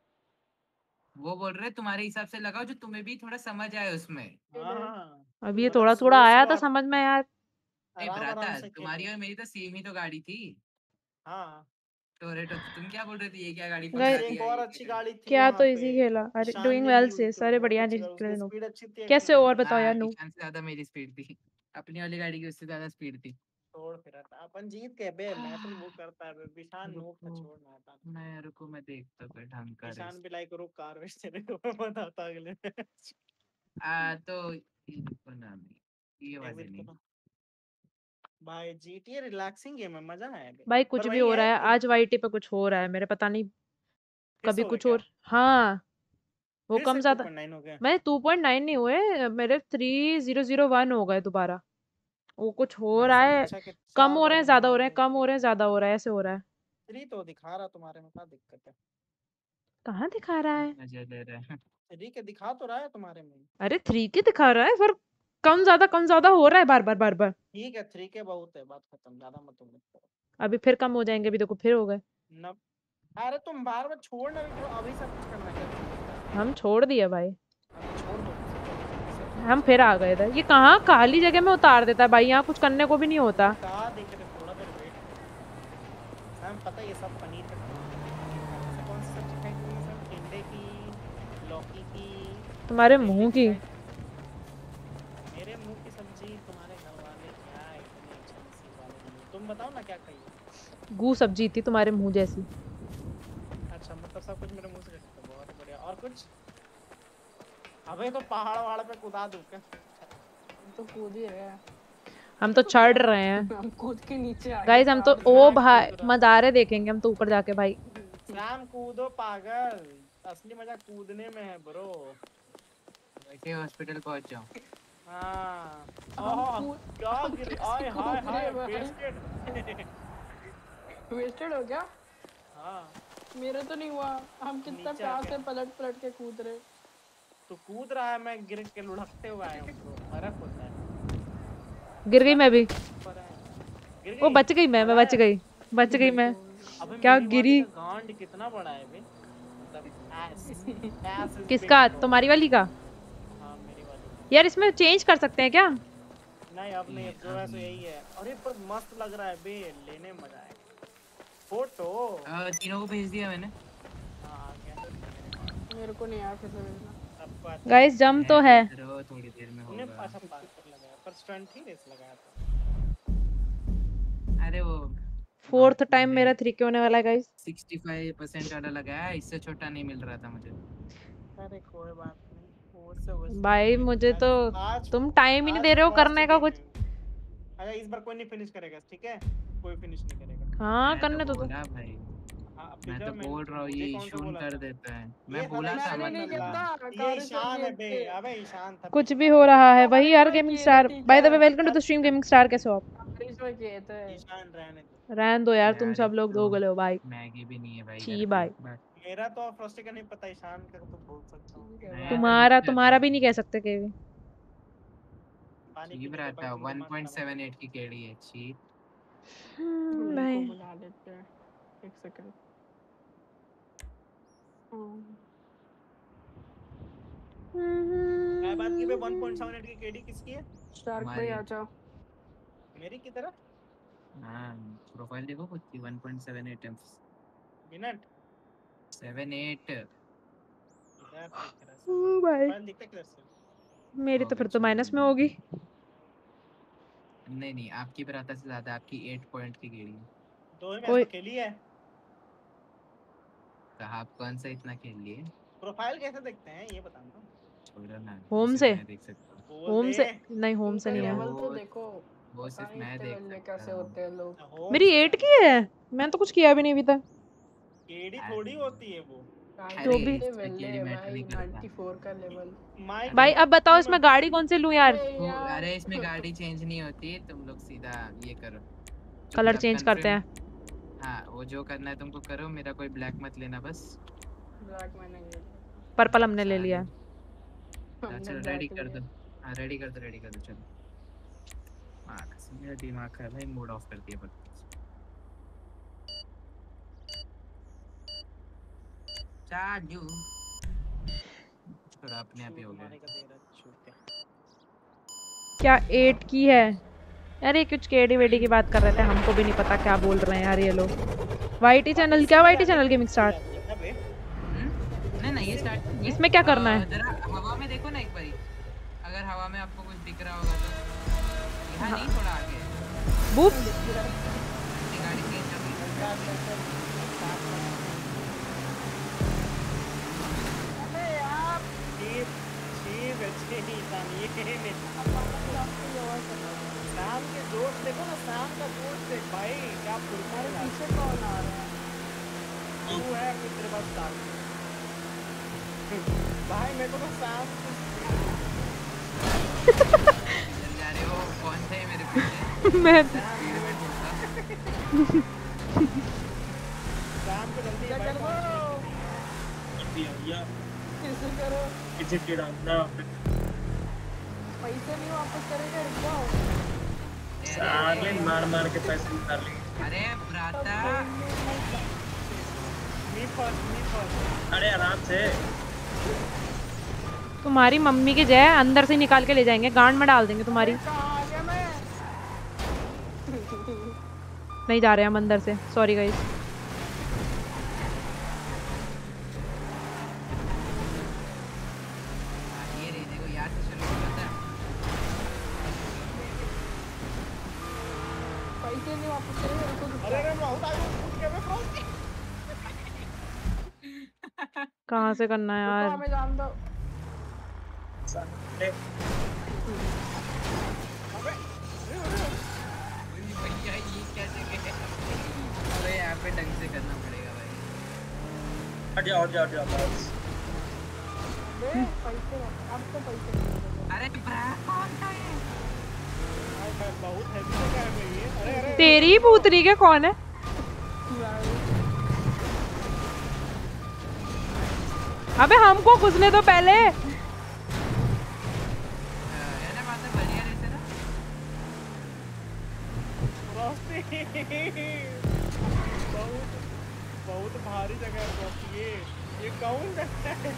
वो बोल रहे तुम्हारे हिसाब से लगाओ जो तुम्हें भी थोड़ा समझ आए उसमें।
हाँ
अब ये थोड़ा थोड़ा आया था समझ में यार।
नहीं भ्राता तुम्हारी और मेरी तो सेम ही तो गाड़ी थी।
हाँ
टोरेटो तुम क्या बोल रहे थे ये क्या गाड़ी
एक और अच्छी गाड़ी थी
क्या तो इजी खेला। अरे डूइंग वेल से सारे बढ़िया कैसे हो और बताओ यार नू।
ईशान से ज्यादा मेरी स्पीड थी अपनी वाली गाड़ी की उससे ज्यादा स्पीड थी।
छोड़ फिर अपन जीत गए बे मैं तो वो करता है ईशान नूब का छोड़ना था।
मैं रुको मैं देखता फिर ढंग का
ईशान भी लाइक रुक कार वेस्ट तेरे को बताता अगले
आ तो ये रुको ना ये वाले नहीं
भाई जीटीए रिलैक्सिंग गेम है मजा है
भाई कुछ भी हो रहा है आज वाईटी पे कुछ हो रहा है मेरे पता नहीं कभी कुछ और। हाँ वो कम ज्यादा मैं टू पॉइंट नाइन नहीं हुए मेरे थ्री जीरो जीरो वन हो गए दोबारा। वो कुछ हो रहा है कम हो रहे हैं ज्यादा हो रहे हैं कम हो रहे हैं ज्यादा हो रहा है ऐसे हो रहा है।
थ्री तो दिखा रहा तुम्हारे में क्या दिक्कत है?
कहाँ दिखा रहा है?
थ्री के दिखा तो रहा है तुम्हारे में।
अरे थ्री के दिखा रहा है पर कम ज्यादा कम ज्यादा हो रहा है बार बार बार बार।
ठीक है थ्री के बहुत है बात खत्म ज्यादा मत तुम करो।
अभी फिर कम हो जाएंगे अभी देखो फिर हो गए।
अरे तुम बार बार छोड़ ना तो अभी सब कुछ करना है।
हम छोड़ दिए भाई
छोड़ दो
हम फिर आ गए थे। ये कहाँ खाली जगह में उतार देता है भाई यहाँ कुछ करने को भी नहीं होता।
कहाँ देख रहे थोड़ा देर वेट हम पता ये सब पनीर का कौन सी सब्जी खाई तुमने सब टिंडे की लौकी की
तुम्हारे मुंह की
मेरे मुंह की सब्जी तुम्हारे घर वाले क्या इतनी एक्सपेंसिव वाले तुम बताओ ना क्या खाई?
गू सब्जी थी तुम्हारे मुंह जैसी।
अच्छा मतलब सब कुछ मेरे मुंह से तो बहुत बढ़िया। और कुछ अबे तो पहाड़ वहाड़ पे कूदा दूं क्या?
तो कूद ही है।
हम तो चढ़ रहे हैं
हम कूद के नीचे आ
गाइस, हम तो ओ भाई मज़ारे देखेंगे हम तो ऊपर जाके भाई।
सैम कूदो पागल, असली मजा कूदने में है ब्रो।
वैसे हॉस्पिटल पहुंच जाओ।
हाँ ओह क्या गिर आय हाय हाय वेस्टेड
वेस्टेड हो गया।
हाँ
मेरा तो नहीं हुआ, हम कितना प्यार से पलट पलट के कूद रहे।
तो कूद रहा है, मैं गिर के लुढ़कते हुए आया हूँ ब्रो, फर्क होता है।
गिर गई मैं भी।
गिर
वो
गई?
बच गई मैं मैं बच गई बच गई मैं।
अबे
क्या
मेरी
गिरी?
बॉडी का गांड कितना बड़ा है बे, मतलब ass- ass is
किसका?
big, bro।
तुम्हारी वाली का?
हाँ मेरी वाली।
यार इसमें चेंज कर सकते हैं क्या?
नहीं अब नहीं, अब जो है सो यही है। अरे पर मस्त लग रहा है बे, लेने में मजा आएगा। फोटो
अ, तीनों को भेज दिया मैंने।
हाँ आ गया।
मेरे को नहीं आया फिर से भेजना।
सबको अच्छा
गाइस जम तो है।
चलो थोड़ी देर में
हमने
होगा।
अच्छा पास कर लगाया, पर स्टंट ही रेस लगाया था।
अरे वो
फोर्थ टाइम मेरा थ्री के होने वाला है गाइस।
पैंसठ परसेंट वाला लगाया, इससे छोटा नहीं मिल रहा था मुझे।
अरे कोई बात नहीं, वो से वो से
भाई
कोई
मुझे
नहीं।
तो
आज
तुम टाइम ही नहीं
आज
दे रहे हो
फर्स्ट
करने का
गेम
कुछ।
है। अच्छा इस बार कोई नहीं फिनिश करेगा, ठीक है? कोई फिनिश नहीं करेगा।
हाँ
मैं
करने
तो
तो दो।
बोला भाई,
हाँ अब
मैं
देखो
तो
मैं
बोल रहा हूँ
मुझे
ये
कौन सा
ईशून
बोला
कर
था?
देता है।
ये
मैं बोला था
मैंने
मत
नहीं
करना।
कहता,
ये
कार
ईशान है बे,
थे।
अबे ईशान था
कुछ
पीछे
भी
वाला।
हो रहा है वही यार।
बारिश में
गेमिंग
किए
स्टार
थे,
बाय द वे,
ठीक
welcome to the stream gaming star. कैसे हो आप?
बारिश में किए थे।
ईशान रहने दो।
रहन दो यार, तुम
यार
सब
एक
लोग
तो
दो गले हो भाई।
मैगी भी नहीं है भाई
छी
घर पे।
भाई।
बस
मेरा तो फ्रस्टी का नहीं पता, ईशान का तो बोल सकता हूँ।
ठीक है
मैं
भाई।
तो
तुम्हारा
नहीं
तुम्हारा
चाहता।
भी नहीं कह सकते केवी।
पानी
चीप
पीने के
रहता
बाद
है,
तुम दिमाग खराब कर
वन पॉइंट सेवन एट की केड़ी है चीप।
हम्म,
उन्हीं
भाई
को बुला लेते हैं। एक सेकंड।
मैं बात की पे वन पॉइंट सेवन एट की केडी किसकी है?
शार्क भाई
हमारी।
आ जाओ।
मेरी की तरह
हाँ प्रोफाइल देखो खुद की। One point seven eight
minute
seven eight.
इधर दिख रहा है
ओ
सब।
भाई
प्रोफाइल दिखता है क्लियर से?
मेरी तो फिर तो माइनस में होगी।
नहीं नहीं, आपकी बराता से ज्यादा आपकी एट पॉइंट की गेड़ी है।
दो ही मैच
कोई
तो खेली है।
तो आप कौन सा इतना खेल लिए?
प्रोफाइल कैसे देखते हैं ये बताना।
छोड़ो ना, वो
होम
सिर्फ
से
मैं देख सकता हूँ।
बोल
होम
दे।
से नहीं, होम से
उनका
नहीं है।
लेवल तो
वो-
देखो।
वो
पता
सिर्फ
नहीं
मैं
इतने
देख
बंदे
सकता
कैसे
हूँ।
होते हैं लोग।
होम
मेरी
से
एट
जाना।
की है। मैं तो कुछ किया भी नहीं अभी तक।
केडी थोड़ी होती है वो।
जो भी
इसमें
वेले
केडी मैटर
भाई
नहीं करता।
चौरानवे का लेवल।
माय
भाई अब बताओ
केडी
इसमें गाड़ी कौन सी लूं यार?
अबे
वो
यार।
अरे इसमें गाड़ी चेंज नहीं होती, तुम लोग सीधा ये करो।
कलर
चुपचाप
चेंज करते
confirm-
हैं।
हाँ वो जो करना है तुमको करो, मेरा कोई ब्लैक मत लेना बस।
ब्लैक मैंने ले लिया।
पर्पल हमने ले लिया।
हाँ,
हमने
चलो
black
रेडी कर
लिया।
दो। हाँ रेडी कर दो रेडी कर दो चलो। हाँ कसम मेरा दिमाग खराब है, मूड ऑफ कर दिया पर। चाजू थोड़ा अपने आप ही हो गया।
क्या एट की है? अरे कुछ केडी वेडी की बात कर रहे थे, हमको भी नहीं पता क्या बोल रहे हैं यार ये लोग। वाईटी चैनल क्या? YT channel gaming start.
नहीं नहीं ये स्टार्ट नहीं है।
इसमें क्या करना है?
अ, जरा हवा में देखो ना एक बारी, अगर हवा में आपको कुछ दिख रहा होगा तो। यहाँ नहीं, थोड़ा आगे।
बूप
अपनी गाड़ी चेंज कर दी।
अबे यार।
चीप चीप अच्छे ही इंसान ये नहीं। शाम के दोस्त देखो ना, शाम का दोस्त देख भाई क्या फुर्सत है।
पीछे कौन आ रहा है?
तू है फिर तेरे पास शाम। भाई मेरे को तो शाम
इधर जा रहे हो, कौन थे मेरे पीछे?
मैं
शाम को जल्दी
क्या कर
भाई
दो?
या
कैसे करो?
पीछे गिरा ना
पैसे नहीं वापस करेगा, रुक जाओ।
साले मार मार के पैसे निकाल लिए।
अरे ब्राता
मी फर्स्ट मी फर्स्ट।
अरे आराम से।
तुम्हारी मम्मी की जय अंदर से निकाल के ले जाएंगे, गांड में डाल देंगे तुम्हारी।
कहाँ आ गया मैं?
नहीं जा रहे हम अंदर से, सॉरी गाइस।
ये रे देखो यार से शुरू होता है।
पैसे नहीं वापस करेगा, रुको रुको।
अरे अरे बहुत आगे कूद गया मैं फ्रॉस्ट।
कहाँ से करना है
रुको,
यार?
हमें जान दो।
साले
अबे अरे अरे
हट जाओ हट जाओ हट जाओ बस।
बे पैसे अब तो पैसे नहीं देंगे।
अरे ब्रा कौन था ये?
भाई मैं बहुत हैवी जगह है ये। अरे अरे
तेरी भूतनी के कौन है? अबे हमको घुसने दो पहले।
अ, है ना बात है बढ़िया रहते ना।
रोस्ती बहुत बहुत भारी जगह है रोस्ती। ये ये कौन जगह है?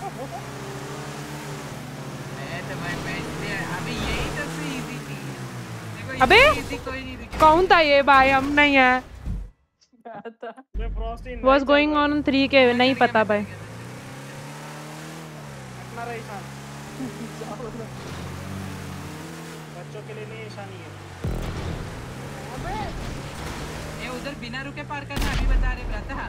मैं तो भाई मैं इसलिए अभी यही सबसे इजी थी। देखो
अबे
इजी कोई नहीं दिखा।
कौन था ये भाई? हम नहीं है।
मैं फ्रॉस्टी नहीं
What's going on in three के नहीं पता भाई।
अपना रहा ईशान। बच्चों के लिए नहीं ईशानी है।
अबे
ये उधर बिना रुके पार करना अभी बता रहे ब्रता।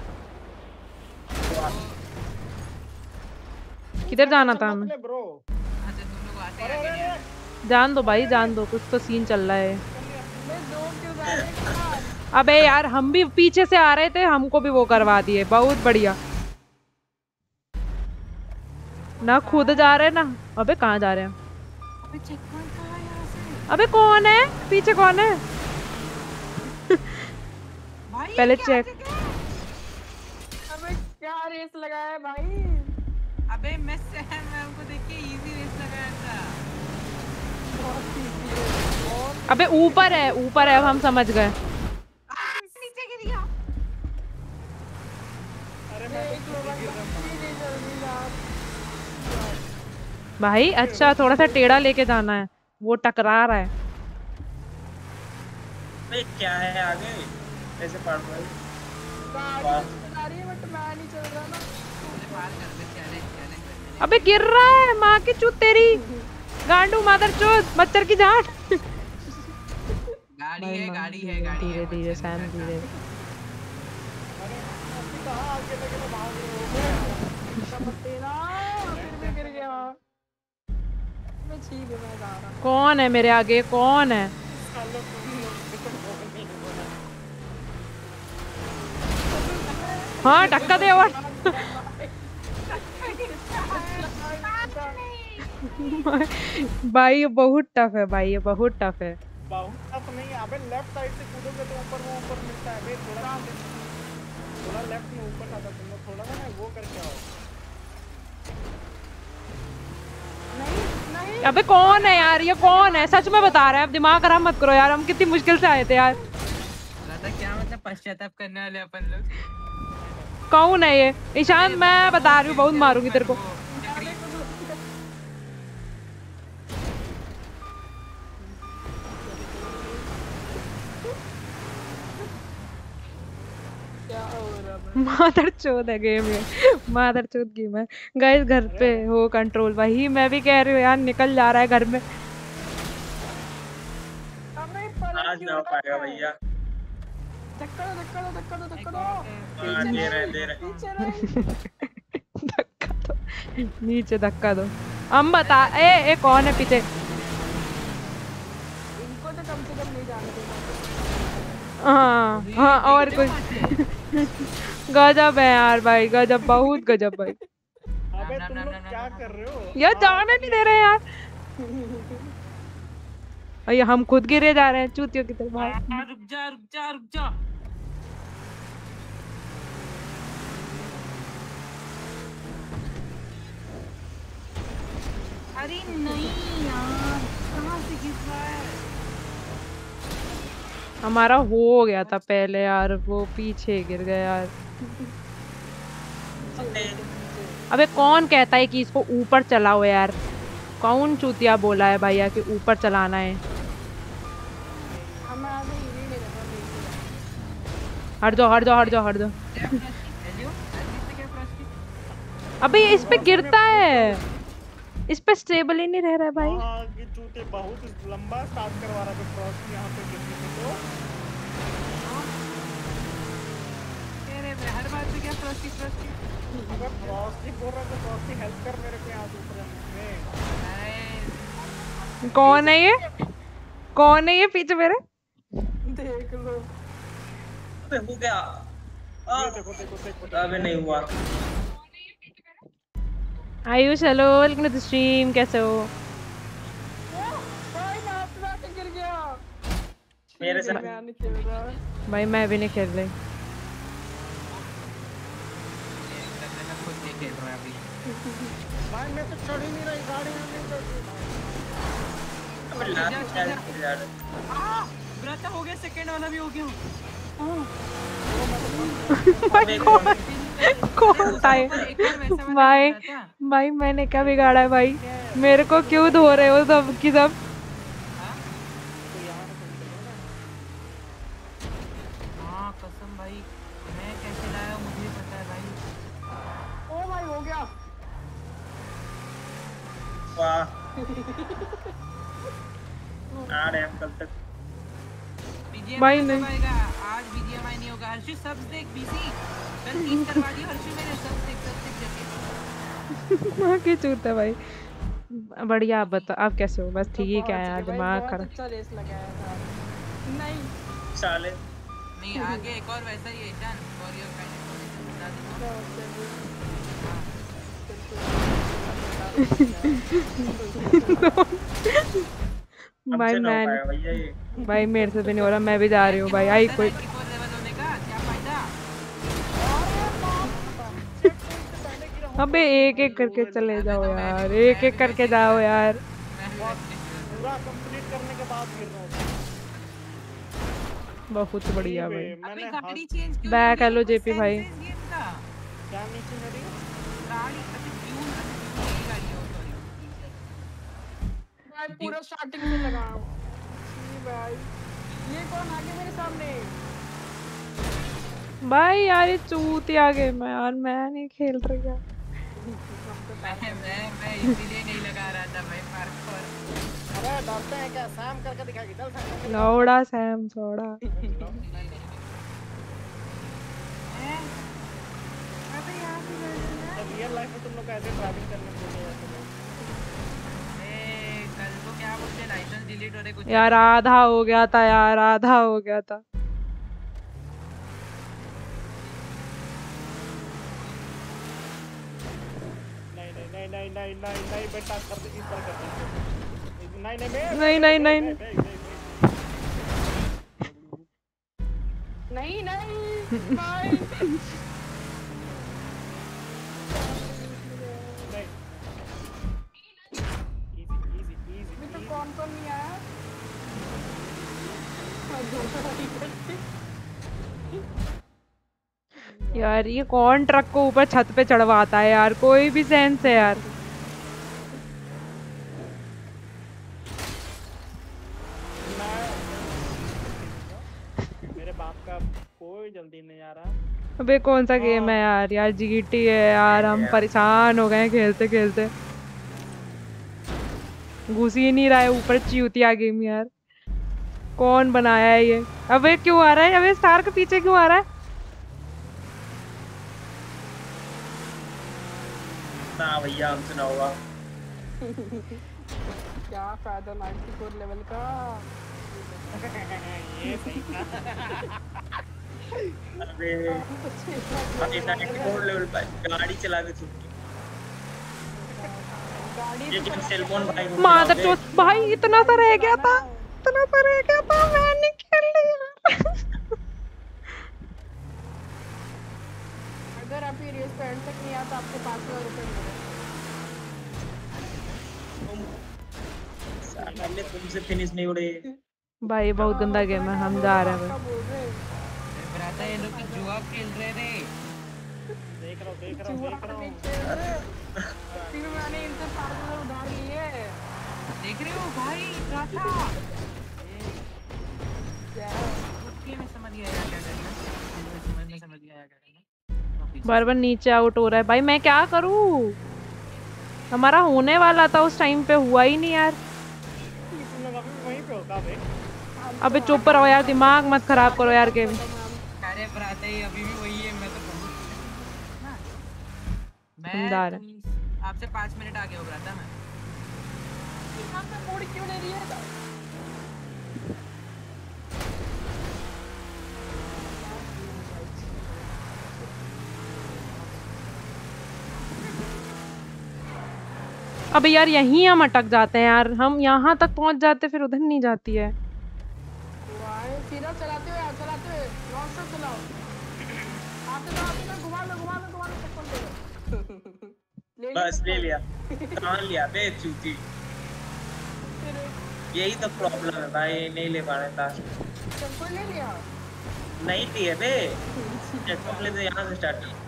किधर जाना था हमें?
ब्रो
अच्छा तुम लोग आते
अरे
आगे
अरे
नहीं
अरे
आते।
जान दो भाई जान दो, कुछ तो सीन चल रहा है।
मैं दो क्यों जा रहे हैं?
अबे यार हम भी पीछे से आ रहे थे, हमको भी वो करवा दिए। बहुत बढ़िया ना, खुद जा रहे ना। अबे कहाँ जा रहे हैं?
अबे चेक पॉइंट कहाँ है यहाँ से?
अबे कौन है पीछे? कौन है?
भाई ये
पहले
क्या
check।
जगह है?
अबे क्या रेस लगाया है भाई?
अबे मैं सैम मैम को देख के इजी रेस लगाया था।
बहुत easy है, बहुत
अबे ऊपर है ऊपर है, अब हम समझ गए।
नीचे गिर गया।
अरे मैं
देख लो भाई, जल्दी जल्दी यार।
भाई अच्छा थोड़ा सा टेढ़ा लेके जाना है, वो टकरा रहा है।
भाई क्या है आगे कैसे पढ़ रहे हो?
गाड़ी
वाह।
तो चला रही है बट मैं नहीं चल रहा ना।
मुझे पार कर दे चैलेंज चैलेंज करने।
अबे गिर रहा है, माँ की चूत तेरी गांडू मादर चूत मच्छर की जान।
गाड़ी है गाड़ी है गाड़ी
धीरे
है
धीरे सैम धीरे।
अरे अभी कहाँ आगे लगे तो भाग रहे हो?
समझते ना, फिर भी गिर गया। मैं ठीक है, मैं जा रहा हूँ।
कौन है मेरे आगे? कौन है?
सालों तुम लोग भी तो बहुत नहीं बोला।
हाँ धक्का दे और। भाई ये बहुत टफ है भाई, ये बहुत टफ है।
बहुत टफ नहीं है। अबे लेफ्ट साइड से कूदोगे तो ऊपर वो ऊपर मिलता है। बे थोड़ा थोड़ा लेफ्ट में ऊपर आता तुम लोग थोड़ा सा ना वो करके आओ।
नहीं नहीं
अबे कौन है यार? ये कौन है? सच में बता रहा है, अब दिमाग खराब मत करो यार, हम कितनी मुश्किल से आए थे यार।
दादा क्या मतलब पश्चाताप करने वाले अपन लोग?
कौन है ये? ईशान मैं बता रही हूँ, बहुत मारूंगी तेरे को।
क्या हो रहा है?
मादर चोद है गेम में, मादर चोद गेम है। गाइस घर पे हो कंट्रोल। वही मैं भी कह रही हूँ यार, निकल जा रहा है घर में।
अबे पलट
आज
क्यों
ना हो
रहा
पाएगा
है?
भैया।
धक्का दो धक्का दो धक्का दो धक्का दो।
हाँ, दे रहे दे रहे।
पीछे रही।
धक्का दो, नीचे धक्का दो। हम बता ए ए कौन है पीछे?
इनको तो कम से कम नहीं जाने देना।
हाँ हाँ और कुछ। गजब है यार भाई, गजब, बहुत गजब भाई।
अबे तुम लोग क्या कर रहे हो?
यार जाने नहीं दे रहे यार। अरे हम खुद गिरे जा रहे हैं चूतियों की तरह भाई।
हाँ, रुक जा रुक जा रुक जा। अरे नहीं यार कहाँ से गिर रहा है?
हमारा हो गया था पहले यार, वो पीछे गिर गया यार। अबे कौन कहता है कि इसको ऊपर चलाओ यार? कौन चूतिया बोला है भैया कि ऊपर चलाना है?
हम आगे ही नहीं रहता
हट जाओ हट जाओ हट जाओ हट जाओ।
हेलो ऐसे क्या प्रश्न?
अबे ये इस पे गिरता है, इस पे स्टेबल ही नहीं रह रहा है भाई।
हाँ ये जूते बहुत लंबा स्टार्ट करवा रहा था क्रॉस यहाँ पे गिरने पे तो।
तेरे में हर बात में क्या प्रश्न प्रश्न?
अगर क्रॉस बोल रहा तो क्रॉस हेल्प कर मेरे को यहाँ से ऊपर जाने में।
कौन है ये? कौन है ये पीछे मेरे?
देख लो।
अबे हो गया।
देखो देखो देखो।
अबे नहीं हुआ।
Ayush hello, welcome to the stream, कैसे हो?
भाई मैं अपना से गिर गया।
मेरे से
मैं नहीं खेल रहा।
भाई मैं भी नहीं खेल रही।
खुद नहीं खेल रहा अभी।
भाई मैं तो चढ़ ही नहीं रही गाड़ी में नहीं चढ़
अबे लास्ट क्या यार।
आ ब्राता हो गया, सेकंड वाला भी हो गया।
भाई कौन कौन था ये? भाई भाई मैंने क्या बिगाड़ा है भाई? मेरे को क्यों धो रहे हो सब की सब?
हाँ कसम भाई, मैं कैसे लाया मुझे पता है भाई।
ओ भाई हो गया।
वाह आ रहे हम कल तक।
भाई नहीं
आज बीजीएमआई नहीं होगा। हर्षी सब्स देख बीसी कल तीन करवा दी हर्षी मैंने। सब्स देख सब्स देख जाके
माँ की चूत है भाई। बढ़िया, आप बताओ आप कैसे हो? बस ठीक है यार, दिमाग खराब।
अच्छा रेस लगाया था। नहीं
साले
नहीं आगे एक और वैसा ही है जान फॉर योर काइंड
भाई मैं भाई मेरे से भी नहीं हो रहा, मैं भी जा रही हूँ भाई। आई कोई अबे एक एक करके चले जाओ यार, एक एक करके जाओ यार।
पूरा कंप्लीट करने के बाद गिर रहा हूँ।
बहुत बढ़िया भाई।
अबे गाड़ी चेंज क्यों?
बैक हेलो जेपी भाई।
क्या नीचे मेरी
गाड़ी अच्छा क्यों नहीं गाड़ी हो सॉरी
भाई पूरा स्टार्टिंग से लगाया हूँ। भाई ये कौन आ गया मेरे सामने?
भाई यार ये चूती आ गए। मैं यार मैं नहीं खेल रही यार।
मैं मैं मैं इसीलिए नहीं लगा रहा था भाई पार्क पर।
अरे डरते हैं क्या? सैम करके दिखाएगी चल सैम।
लौड़ा सैम थोड़ा।
रियल लाइफ में तुम लोग ऐसे ड्राइविंग करने को नहीं आते।
ए कल को क्या बोलते लाइसेंस डिलीट हो रहे कुछ
यार आधा हो गया था यार, आधा हो गया था।
नहीं नहीं नहीं नहीं नहीं नहीं नहीं बेटा कर दे इस तरह कर दे। नहीं नहीं
नहीं नहीं नहीं
नहीं नहीं भाई तो कौन कौन नहीं आया?
यार ये कौन ट्रक को ऊपर छत पे चढ़वाता है यार? कोई भी सेंस है यार?
मेरे बाप का कोई जल्दी नहीं आ रहा।
अबे कौन सा गेम है यार? यार जीटी है यार, हम परेशान हो गए खेलते खेलते। घुस ही नहीं रहा है ऊपर, च्यूतिया गेम यार। कौन बनाया है ये? अबे क्यों आ रहा है? अबे स्टार के पीछे क्यों आ रहा है?
ना भैया हमसे ना होगा।
क्या फायदा चौरानवे लेवल का?
ये सही था।
अबे अभी चौरानवे लेवल पर गाड़ी चला के छुट्टी। ये क्या सेलफोन भाई को
मादर चोद भाई, इतना सा रह गया था, इतना सा रह गया था, मैं नहीं खेल रही यार।
अगर आप ये रेस पैंट तक नहीं आता आपको पाँच हजार रुपए मिलेगा।
पहले तुमसे फिनिश नहीं हो रही
भाई बहुत गंदा गेम है, हम जा रहे हैं।
ब्राता ये लोग जुआ खेल रहे थे।
देख रहा हूँ देख रहा हूँ देख रहा हूँ।
मैंने इनसे पाँच हजार उधार लिए।
देख रहे हो भाई ब्राता?
क्या?
मैं समझ गया यार क्या करना। समझ में समझ गया क्या करना।
बार बार नीचे आउट हो रहा है भाई, मैं क्या करूं? हमारा होने वाला था उस टाइम पे, हुआ ही नहीं यार।
वहीं पे होगा बे।
अबे चुप रहो यार, दिमाग मत खराब करो यार गेम।
अरे ब्राता ये अभी भी वही है। मैं तो
समझा रहा है।
मैं आपसे पाँच मिनट आगे हो ब्राता। मैं
यहाँ पे मोड़ क्यों ले रही है?
अबे यार यहीं हम अटक जाते हैं यार, हम यहाँ तक पहुँच जाते फिर उधर नहीं जाती है।
वाह सीधा चलाते हुए आ, चलाते हुए नॉन स्टॉप चलाओ। आते तो आते ना घुमा लो घुमा लो घुमा लो चक्कर ले लो।
बस ले लिया। कहाँ लिया बे चूती? यही तो प्रॉब्लम है भाई, नहीं ले पा रहे लास्ट।
चक्कर ले लिया।
नहीं लिए बे, चेकअप ले तो यहाँ से स्टार्ट की।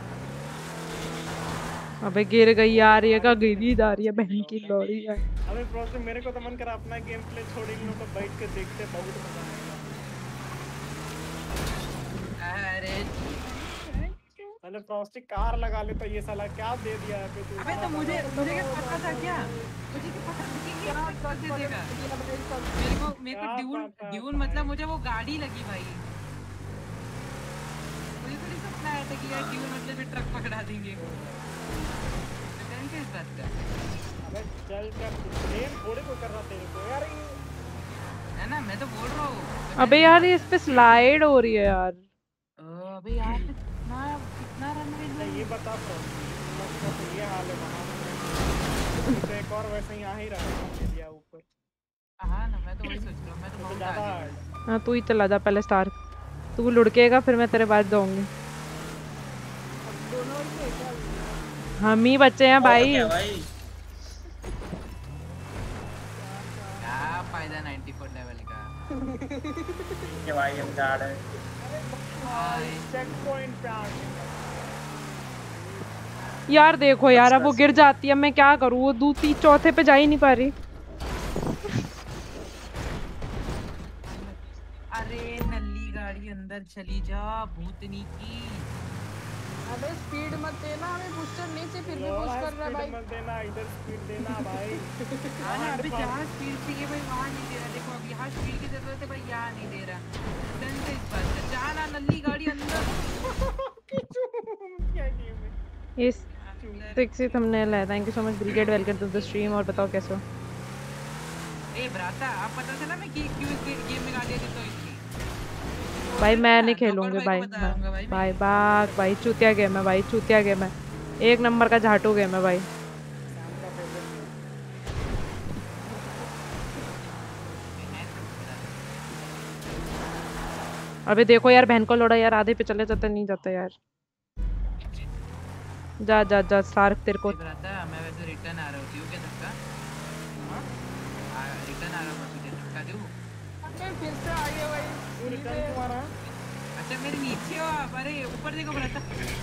अबे गिर गई यार, ये का गिरी जा रही है बहन की लोरी है।
अबे प्रोस्टिक मेरे को तो मन करा अपना गेम प्ले छोड़ इन लोगों को बैठ के देखते, बहुत मजा आएगा।
अरे
अरे प्रोस्टिक कार लगा ले तो ये साला क्या दे दिया है पे तू।
अबे तो मुझे मुझे क्या पता था क्या, मुझे क्या पता था कि ये ट्रक दे देगा। मेरे को मेरे को ड्यून ड्यून मतलब मुझे वो गाड़ी लगी भाई। मुझे थोड़ी सपना आया था कि यार ड्यून मतलब ये ट्रक पकड़ा देंगे। इस बात का
अबे चल कर ट्रेन थोड़े को कर रहा तेरे को यार,
है ना, मैं तो बोल रहा हूँ।
अबे यार इस पे स्लाइड हो रही है यार।
अबे यार कितना कितना रन रेट है
ये बता तो ये हाल है वहां पे। एक और वैसे यहाँ ही रहा दिया ऊपर।
हां ना, मैं तो वही सोच रहा हूं। मैं तो बहुत
ज्यादा।
हां तू ही चला जा पहले स्टार, तू लुढ़केगा फिर मैं तेरे बाद जाऊंगी।
दोनों ही क्या
हम ही बच्चे हैं भाई।
क्या भाई
क्या फायदा चौरानवे लेवल का।
ये भाई हम जा रहे हैं।
चेक पॉइंट पे आ
यार देखो यार अब वो गिर जाती है, मैं क्या करूँ, वो दूसरी चौथे पे जा ही नहीं पा रही।
अरे नल्ली गाड़ी अंदर चली जा भूतनी की।
अबे स्पीड मत देना, हमें बूस्टर नीचे फिर भी पुश कर रहा है भाई।
मत देना, इधर स्पीड देना भाई।
हां अबे जहां स्पीड चाहिए भाई वहां नहीं दे रहा। देखो अब यहाँ स्पीड की जरूरत है भाई, यहाँ नहीं दे रहा। डन से इस बात का जाना नल्ली गाड़ी अंदर।
क्या गेम है
इस सेक्सी थंबनेल है। Thank you so much brigade, welcome to the stream. और बताओ कैसे हो?
ए ब्राता अब पता चला मैं कि क्यों इस गेम में गालियां देता हूं इसकी।
भाई मैं नहीं खेलूंगी भाई, भाई भाग भाई, चूतिया गेम है भाई, चूतिया गेम है, एक नंबर का झाटू गेम है भाई। अबे देखो यार बहन को लोड़ा यार, आधे पे चले जाते नहीं जाते यार। जा जा जा स्टार्क तेरे को।
ब्राता मैं वैसे रिटर्न आ रहा हूं, क्यों क्या धक्का? हां रिटर्न आ रहा हूं, तुझे धक्का दूं?
अबे फिर से आ गया भाई।
तू रिटर्न क्यों आ रहा है?
अच्छा मेरे नीचे हो आप। अरे ऊपर देखो ब्राता,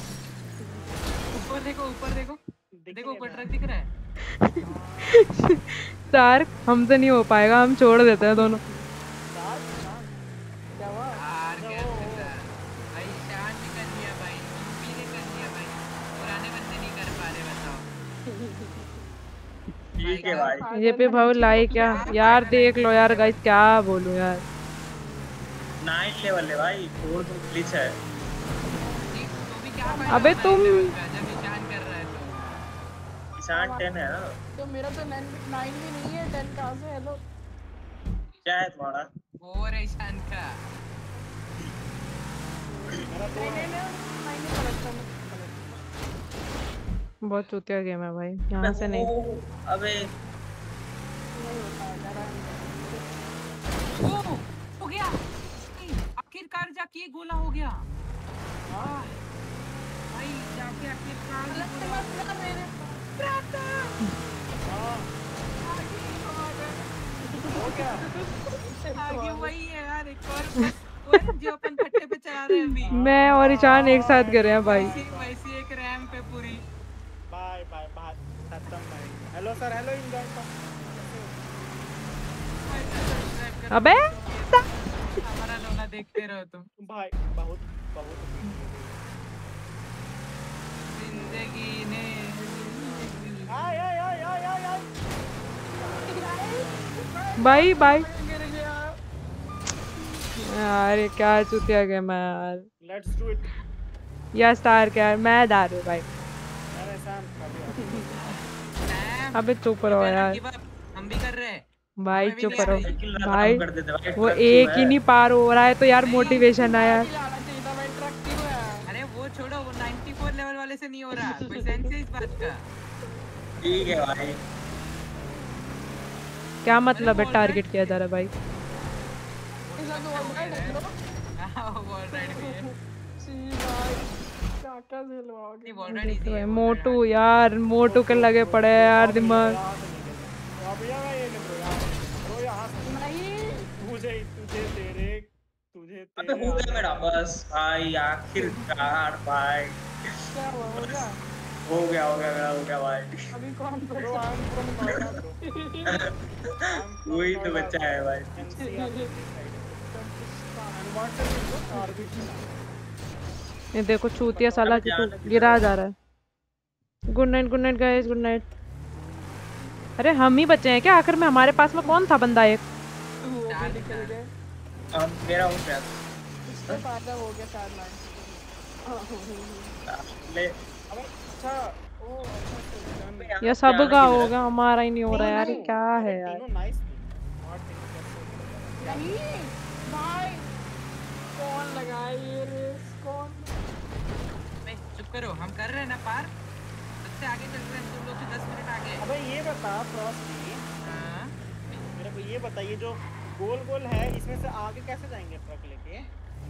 ऊपर देखो ऊपर देखो देखो ऊपर ट्रक दिख रहा है।
स्टार्क हमसे नहीं हो पाएगा, हम छोड़ देते हैं दोनों।
क्या हुआ
यार कैसे भाई, शान भी कर लिया भाई, यूपी ने कर लिया भाई, पुराने बंदे नहीं कर पा रहे। बताओ
ठीक है भाई।
ये पे भाव लाइक क्या यार, देख लो यार गाइस, क्या बोलूं यार।
नाइन लेवल है भाई, फोर तो ग्लिच है।
तो भी क्या फायदा
अबे तुम
जब ईशान कर रहा है तो।
ईशान टेन है ना?
तो मेरा तो नाइन भी नहीं है, टेन कहां से? हेलो
क्या है तुम्हारा?
फोर है ईशान का।
मेरा तो नाइन ही लगता है।
बहुत चूतिया गेम है भाई, यहाँ से नहीं।
अबे
ओ हो गया आखिरकार, जाके गोला हो गया। हाँ भाई जाके आखिरकार
मेरे
ब्राता
हो क्या?
आगे वही है यार, एक और और जो अपन फट्टे पे चला रहे हैं अभी।
मैं और ईशान एक साथ कर रहे हैं भाई।
वैसी वैसी एक रैम पे पूरी।
बाय बाय बाय खत्म भाई। Hello sir, hello enjoy.
अबे
हमारा लोना देखते रहो तुम
भाई, बहुत बहुत
जिंदगी ने।
आय आय आय आय आय आय
भाई भाई यार, ये क्या चूतिया गेम है यार।
Let's do it.
या स्टार क्या, मैं दारू भाई।
अरे शाम
अबे चुप रहो यार,
हम भी कर रहे हैं
भाई चुप रहो
भाई
भाई, वो एक ही नहीं पार हो रहा है तो यार मोटिवेशन है यार।
अरे वो छोड़ो, वो चौरानवे लेवल वाले से नहीं हो रहा, कोई सेंस है इस बात का?
ठीक है भाई।
क्या मतलब है टारगेट किया जा रहा है भाई?
इधर तो और भाई देख लो
हां वो ऑलरेडी भी है
सी भाई क्या क्या झेलवाओगे
नहीं ऑलरेडी इजी है
मोटू यार, मोटू के लगे पड़े हैं यार दिमाग।
अब यार ये ले ब्रो यार ब्रो यहाँ से
नहीं
तुझे तुझे तेरे तुझे
अबे
तेरे
हो गया मेरा बस भाई आखिरकार भाई।
क्या हुआ हो गया
हो गया हो गया मेरा हो गया भाई।
अभी कौन
ब्रो
बचा
I am from Noida bro
वही तो बच्चा है भाई।
ये देखो चूतिया साला कितू गिरा जा रहा है। Good night good night guys, good night. अरे हम ही बचे हैं क्या आखिर में? हमारे पास में कौन था बंदा एक?
वो भी निकल गए
अब मेरा हो गया
इससे फायदा हो गया चार लाइन
ले।
अबे अच्छा ओ अच्छा
ये सब का होगा, हमारा ही नहीं हो रहा है यार। क्या है यार?
तीनों नाइस
नहीं भाई कौन लगाए ये रेस कौन?
मैं चुप करो, हम कर रहे हैं ना पार, सबसे आगे चल रहे हैं तुम लोग से दस मिनट आगे।
अबे ये बता फ्रॉस्टी,
हां
मेरे को ये बताइए जो गोल गोल है इसमें से आगे कैसे जाएंगे ट्रक लेके?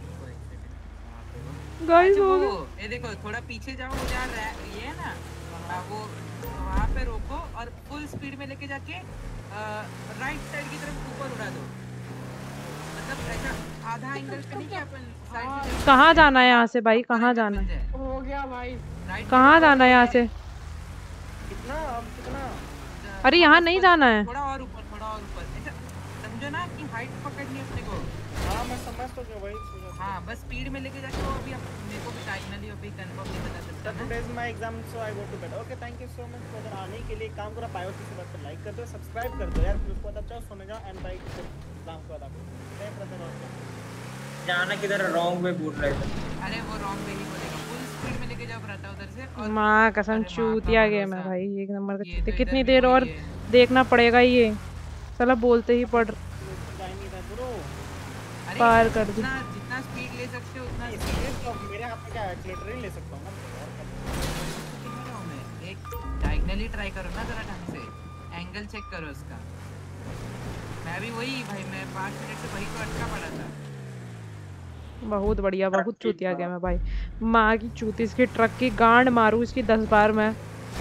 गाइस
अच्छा,
हो
वो
गया।
ये देखो थोड़ा पीछे जाओ, वो जहाँ रै- ये है ना आ, वो वहाँ पे रोको और फुल स्पीड में लेके जाके राइट साइड की तरफ ऊपर उड़ा दो, मतलब ऐसा आधा एंगल पे नहीं कि अपन साइड की तरफ।
कहाँ जाना है यहाँ से भाई? कहाँ जाना है?
हो गया भाई
राइट
कहाँ जाना है यहाँ से?
कितना अब कितना?
अरे यहाँ नहीं जाना है।
थोड़ा और ऊपर, थोड़ा और ऊपर, ऐसा समझो ना कि हाइट पकड़नी है अपने को।
हाँ मैं समझ तो गया भाई।
हाँ बस स्पीड में लेके जाके वो अभी आप- मेरे को भी फाइनली अभी कंफर्म नहीं बता सकता मैं।
Today is my exam so I go to bed. Okay thank you so much for आने के लिए। काम करो बायोटी से बस लाइक कर दो, सब्सक्राइब कर दो यार, उसके बाद अच्छा सोने जाओ एंड बाइक काम को अदा करो। टाइम ब्रदर और
जाना किधर रॉन्ग वे बोल रहे थे।
अरे वो रॉन्ग वे ही बोलेगा, फुल स्पीड में लेके जाओ रहता उधर से। और
माँ कसम
अरे माँ
चूतिया
का
गेम है
भरोसा।
भाई, एक नंबर का
ये
चूतिया।
तो
कितनी
इधर भी
देर और
वही है।
देखना पड़ेगा ये साला, बोलते ही पड़
जाए नहीं था ब्रो।
अरे
पार कर दो।
जितना जितना स्पीड ले सकते हो उतना
इसलिए तो मेरे हाथ में क्या है, एक्सीलरेटर ही ले सकता हूं ना और क्या।
मैं एक डायगोनली ट्राई करो ना जरा ढंग से, एंगल चेक करो उसका। मैं भी वही भाई, मैं पाँच मिनट से वही तो अटका पड़ा था।
बहुत बढ़िया, बहुत चूतिया गेम है भाई। माँ की चूती, इसकी ट्रक की गांड मारू इसकी दस बार मैं।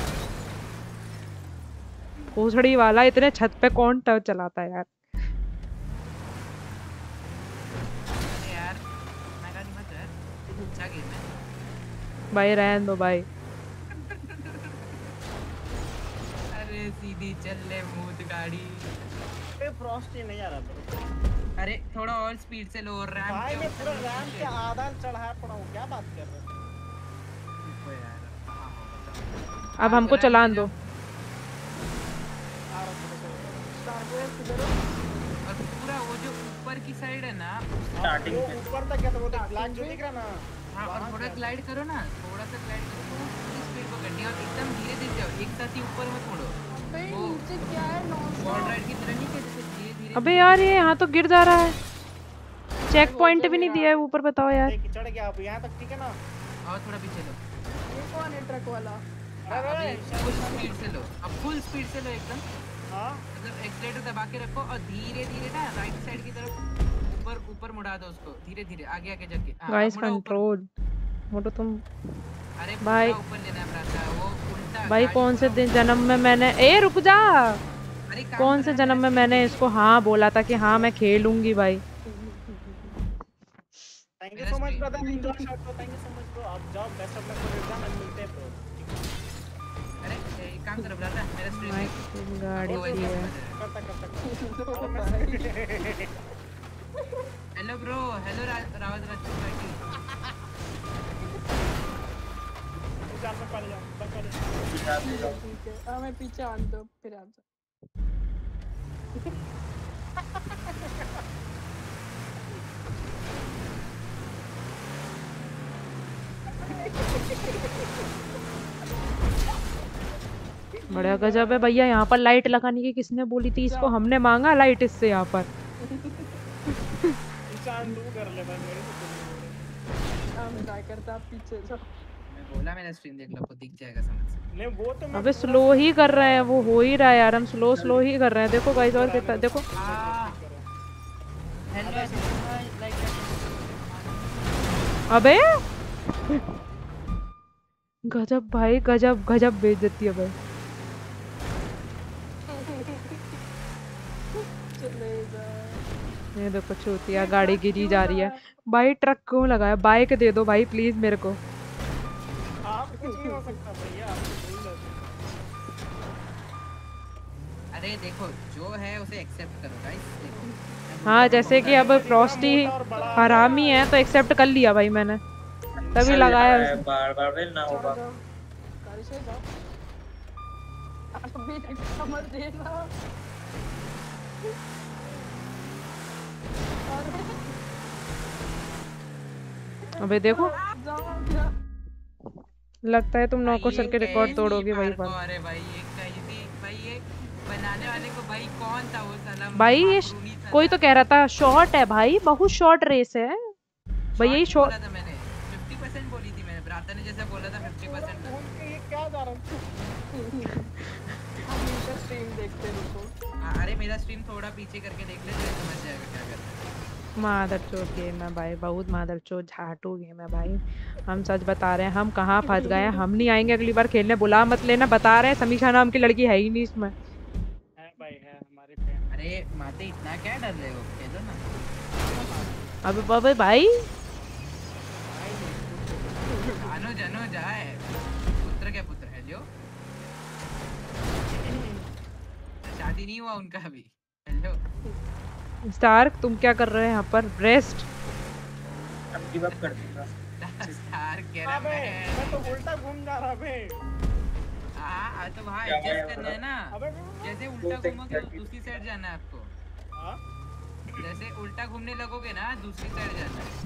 भोसड़ी वाला इतने छत पे कौन टव चलाता है यार?
अरे यार मैं गाड़ी मत यार, अच्छा गेम है
भाई रहने दो भाई।
अरे सीधी चल ले मूत गाड़ी।
ए फ्रॉस्टी नहीं आ रहा ब्रो।
अरे थोड़ा और स्पीड से लो, रैम
भाई
के
मैं पूरा
ऊपर
रैम
नीचे।
के आधा चढ़ा पड़ा हूं, क्या बात कर रहे हो?
रुको यार, कहाँ हो बताओ।
अब हमको चलान दो।
आ रहा हूं
स्टार्ट किधर हो?
और पूरा वो जो ऊपर की साइड है ना,
स्टार्टिंग
वो
पे
ऊपर तक गया तो वो देख ब्लैक जो दिख रहा ना।
हाँ और
वहाँ
थोड़ा
गया।
ग्लाइड करो ना, थोड़ा सा ग्लाइड करो, पूरी स्पीड पकड़नी है और एकदम धीरे धीरे जाओ, एक साथ ही ऊपर मत मोड़ो।
अबे
वो
नीचे क्या है? नॉन
बॉल राइड की तरह नहीं कि जैसे धीरे धीरे।
अबे यार ये यहाँ तो गिर जा रहा है। चेक पॉइंट भी नहीं दिया है ऊपर, बताओ यार।
देख चढ़ गया अब यहाँ तक, ठीक है ना?
और थोड़ा पीछे लो,
ये कौन है ट्रक वाला?
अरे
अभी फुल स्पीड से लो, अब फुल स्पीड से लो एकदम,
हाँ
मतलब एक्सीलरेटर दबा के रखो और धीरे धीरे ना राइट साइड की तरफ ऊपर ऊपर मुड़ा दो उसको, धीरे धीरे आगे आगे जाके। हाँ,
गाइस
मुड़ा ऊपर।
कंट्रोल मोटो तुम।
अरे
भाई-
पूरा ऊपर लेना पड़ता है, वो उल्टा
भाई
गाड़ी
कौन से
पूरा-
दिन जन्म में मैंने, ए रुक जा,
अरे काम
कौन से
करा
जन्म में
मेरा
मैंने
स्पीड
इसको हाँ बोला था कि हाँ मैं खेलूंगी भाई।
Thank you so much brother, enjoy shot को। Thank you so much bro. आप जाओ, best of luck for exam and मिलते हैं ब्रो।
अरे एक काम करो ब्रदर, मेरा स्ट्रीम
माय
देख।
गाड़ी
वो
की है।
करता करता
तो
करता
भाई
hello bro, hello Rawat Rajput भाई।
जान में पड़ जाओ, बंद कर दो।
ठीक है, हाँ मैं पीछे आन दो फिर आ जाओ।
बड़ा गजब है भैया। यहाँ पर लाइट लगाने की किसने बोली थी इसको? हमने मांगा लाइट इससे यहाँ पर।
इंसान तू कर ले भाई, मेरे से कुछ नहीं हो रहा।
हाँ मैं ट्राई करता, आप पीछे जाओ।
मैं बोला मेरा स्ट्रीम देख लो, आपको दिख जाएगा समझ से।
नहीं वो तो मैं
अबे स्लो ही कर रहे हैं, वो हो ही रहा है यार, हम स्लो स्लो ही कर रहे हैं। देखो गाइस और कितना देखो।
हेलो लाइक
अबे गजब भाई, गजब गजब बेइज्जती है भाई। ये देखो चूतिया गाड़ी गिरी जा रही है भाई। ट्रक क्यों लगाया? बाइक दे दो भाई प्लीज मेरे को।
आप कुछ नहीं हो सकता भैया,
अरे देखो जो है उसे एक्सेप्ट करो गाइस। देखो
हाँ जैसे कि अब फ्रॉस्टी हरामी है तो एक्सेप्ट कर लिया भाई मैंने, तभी लगाया उसने।
बार बार वेल ना होगा।
गाड़ी से जाओ अभी तक समझ देना।
अबे देखो लगता है तुम नौको सर के रिकॉर्ड तोड़ोगे भाई। पर
अरे भाई ये कही थी भाई, ये बनाने वाले को भाई कौन था वो साला?
भाई ये कोई तो कह रहा था शॉर्ट है भाई, बहुत शॉर्ट रेस है भाई। यही शॉर्ट
बोला था मैंने, फिफ्टी परसेंट बोली थी मैंने। भ्राता ने जैसा बोला था फिफ्टी परसेंट।
ये क्या जा रहा है?
हमेशा स्ट्रीम देखते रुको।
अरे मेरा स्ट्रीम थोड़ा पीछे करके देख ले तो समझ जाएगा क्या करना है।
मादरचोद गेम है भाई, बहुत मादरचोद झाटू गेम है भाई। हम सच बता रहे हैं, हम कहाँ फंस गए हैं। हम नहीं आएंगे अगली बार खेलने, बुला मत लेना। बता रहे हैं समीक्षा नाम की लड़की है ही नहीं इसमें।
है भाई है हमारे फैन।
अरे माते इतना क्या डर रहे हो, खेलो ना।
अबे बाबे भाई
अनुज अनुज आए पुत्र के पुत्र है जो शादी नहीं हुआ उनका अभी। हेलो
स्टार्क तुम क्या कर रहे हैं यहाँ पर? रेस्ट
अब गिव अप कर दूंगा।
स्टार्क कह रहा
अबे
मैं
मैं तो उल्टा घूम जा रहा बे।
हां तो वहां
क्या
एडजस्ट
भाई,
करना है ना।
अबे
जैसे उल्टा घूमोगे दूसरी साइड जाना है आपको।
हां
जैसे उल्टा घूमने लगोगे ना दूसरी साइड जाना है।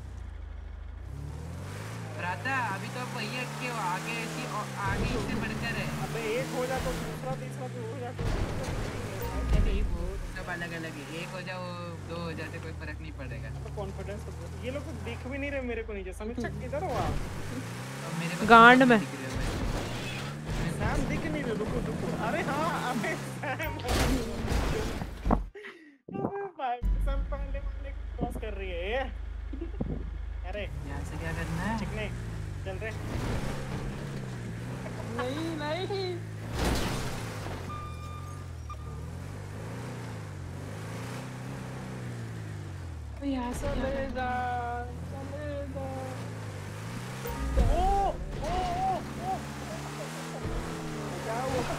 राता अभी तो आप वही के हो, आगे ऐसी आगे इससे बढ़कर है।
अबे एक हो जा तो दूसरा तीसरा तो हो जा तो
नहीं वो सब अलग अलग है। एक हो जाओ दो हो जाते कोई फर्क नहीं पड़ेगा।
तो कॉन्फिडेंस तो ये लोग तो दिख भी नहीं रहे मेरे को नीचे। समीक्षा किधर हो आप?
और मेरे को
गांड में
सैम दिख नहीं रहे। रुको रुको अरे हां अबे सैम अबे भाई सब पहले वाले क्रॉस कर रही है। अरे
यहां से क्या करना है?
चिकने चल रहे
नहीं नहीं यहाँ से चलेगा चलेगा।
ओ ओ ओ क्या हुआ?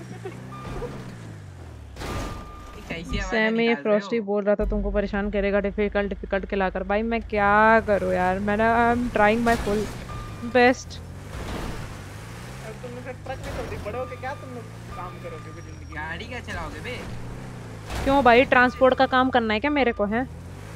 सैम ये फ्रॉस्टी बोल रहा था तुमको परेशान करेगा डिफिकल्ट डिफिकल्ट खिलाकर। भाई मैं क्या करूँ यार, मैंने I am trying my full best.
तुम लोग ट्रक में चलती बड़े होके क्या तुम लोग काम करोगे बे जिंदगी?
गाड़ी क्या चलाओगे बे?
क्यों भाई ट्रांसपोर्ट का काम करना है क्या मेरे को? है